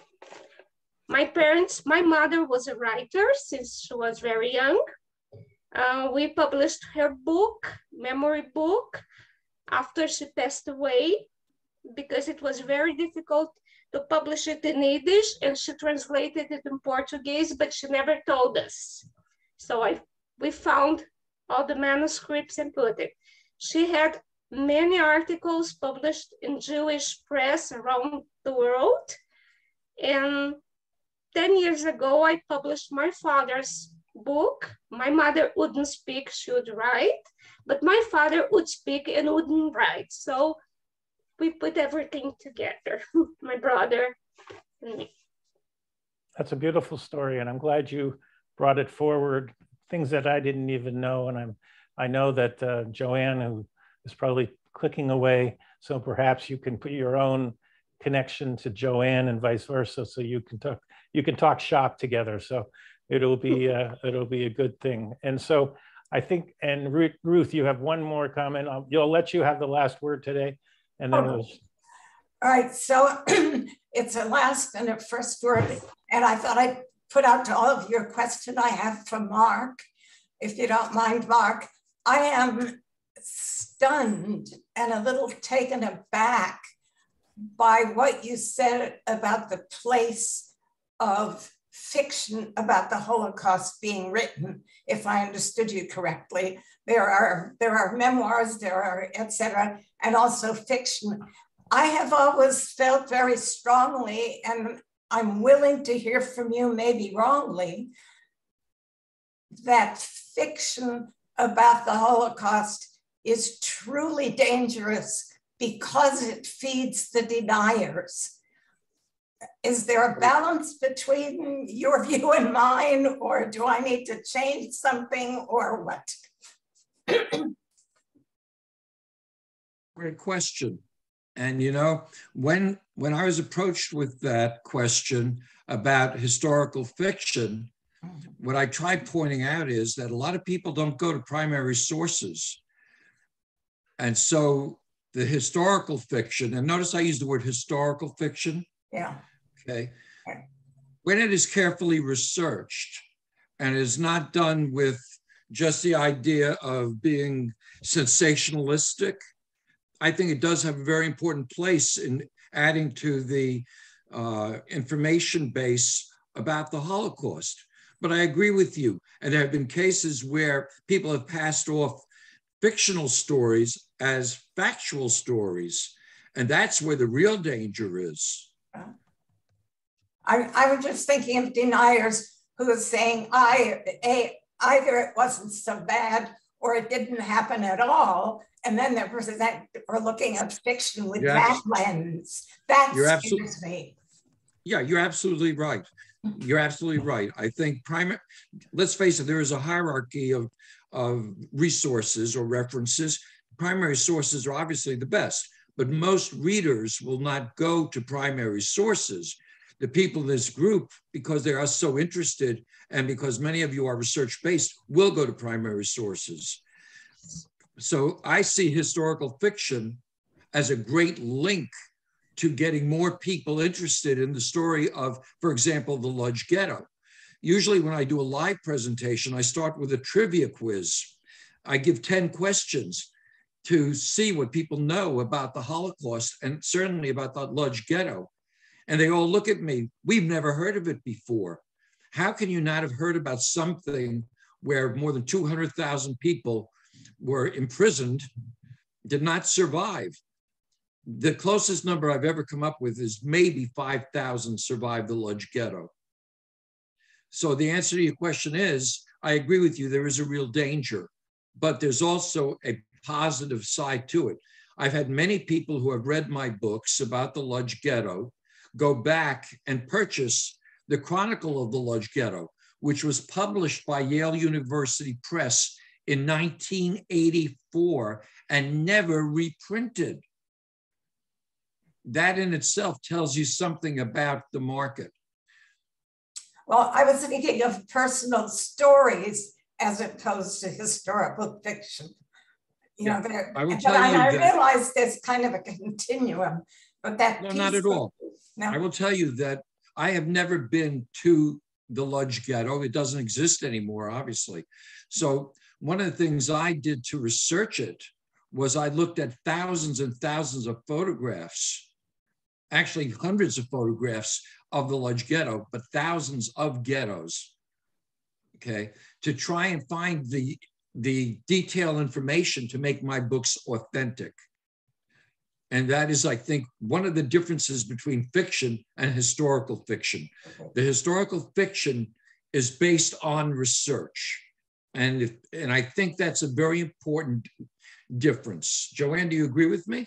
My mother was a writer since she was very young. We published her book, memory book, after she passed away, because it was very difficult to publish it in Yiddish, and she translated it in Portuguese, but she never told us. So we found all the manuscripts and put it. She had many articles published in Jewish press around the world. And 10 years ago, I published my father's book. My mother wouldn't speak, she would write, but my father would speak and wouldn't write. So we put everything together, my brother and me. That's a beautiful story, and I'm glad you brought it forward, things that I didn't even know. And I know that Joanne, who is probably clicking away, so perhaps you can put your own connection to Joanne and vice versa, so you can talk shop together. So it'll be a good thing. And so I think, and Ruth, you have one more comment. I'll let you have the last word today, and then we'll. All right, so it's a last and a first word, and I thought I'd put out to all of you a question I have for Mark, if you don't mind, Mark. I am stunned and a little taken aback by what you said about the place of fiction about the Holocaust being written, if I understood you correctly. There are memoirs, there are et cetera, and also fiction. I have always felt very strongly, and I'm willing to hear from you, maybe wrongly, that fiction about the Holocaust is truly dangerous because it feeds the deniers. Is there a balance between your view and mine, or do I need to change something, or what? Great question. And you know, when I was approached with that question about historical fiction, what I tried pointing out is that a lot of people don't go to primary sources. And so the historical fiction, and notice I use the word historical fiction. Yeah. Okay. When it is carefully researched and is not done with just the idea of being sensationalistic, I think it does have a very important place in adding to the information base about the Holocaust. But I agree with you. And there have been cases where people have passed off fictional stories as factual stories. And that's where the real danger is. I was just thinking of deniers who are saying either it wasn't so bad or it didn't happen at all. And then they're looking at fiction with that lens. That scares me. Yeah, you're absolutely right. You're absolutely right. I think let's face it, there is a hierarchy of resources or references. Primary sources are obviously the best, but most readers will not go to primary sources. The people in this group, because they are so interested and because many of you are research-based, will go to primary sources. So I see historical fiction as a great link to getting more people interested in the story of, for example, the Lodz Ghetto. Usually when I do a live presentation, I start with a trivia quiz. I give 10 questions to see what people know about the Holocaust and certainly about the Lodz Ghetto. And they all look at me, we've never heard of it before. How can you not have heard about something where more than 200,000 people were imprisoned, did not survive? The closest number I've ever come up with is maybe 5,000 survived the Lodz Ghetto. So the answer to your question is, I agree with you, there is a real danger, but there's also a positive side to it. I've had many people who have read my books about the Lodz Ghetto go back and purchase the Chronicle of the Lodz Ghetto, which was published by Yale University Press in 1984 and never reprinted. That in itself tells you something about the market. Well, I was thinking of personal stories as opposed to historical fiction. You know, I will tell you I that, realize there's kind of a continuum, but that no, not at all. No. I will tell you that I have never been to the Lodz Ghetto. It doesn't exist anymore, obviously. So one of the things I did to research it was I looked at thousands and thousands of photographs, actually hundreds of photographs of the Lodz Ghetto, but thousands of ghettos, okay, to try and find the detailed information to make my books authentic. And that is, I think, one of the differences between fiction and historical fiction. The historical fiction is based on research. And I think that's a very important difference. Joanne, do you agree with me?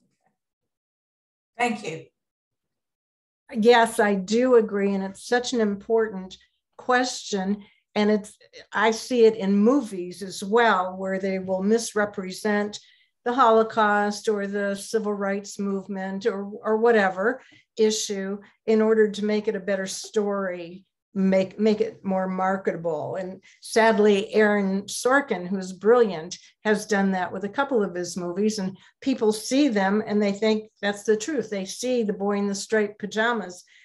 Thank you. Yes, I do agree. And it's such an important question. And I see it in movies as well, where they will misrepresent the Holocaust or the civil rights movement or whatever issue in order to make it a better story, make it more marketable. And sadly, Aaron Sorkin, who's brilliant, has done that with a couple of his movies, and people see them and they think that's the truth. They see the boy in the striped pajamas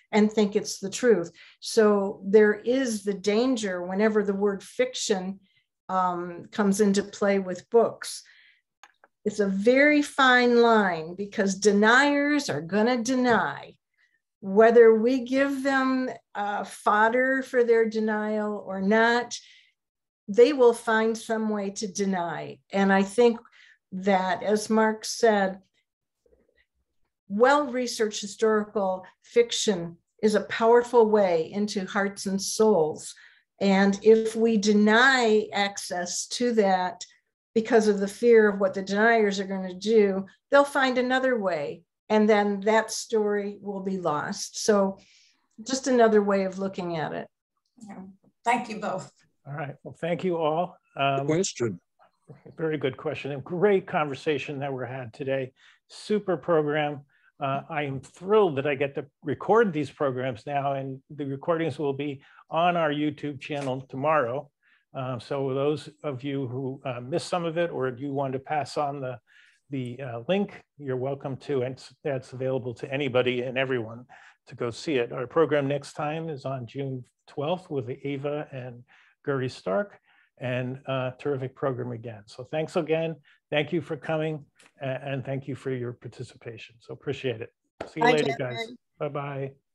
and think it's the truth. So there is the danger whenever the word fiction comes into play with books. It's a very fine line because deniers are going to deny. Whether we give them fodder for their denial or not, they will find some way to deny. And I think that, as Mark said, well-researched historical fiction is a powerful way into hearts and souls. And if we deny access to that because of the fear of what the deniers are going to do, they'll find another way. And then that story will be lost. So just another way of looking at it. Yeah. Thank you both. All right. Well, thank you all. Question. Very good question. And great conversation that we're had today. Super program. I am thrilled that I get to record these programs now, and the recordings will be on our YouTube channel tomorrow. So those of you who missed some of it, or you want to pass on the link, you're welcome to, and that's available to anybody and everyone to go see it. Our program next time is on June 12th with Ava and Guri Stark, and terrific program again. So thanks again. Thank you for coming, and thank you for your participation. So appreciate it. See you later, guys. Bye-bye.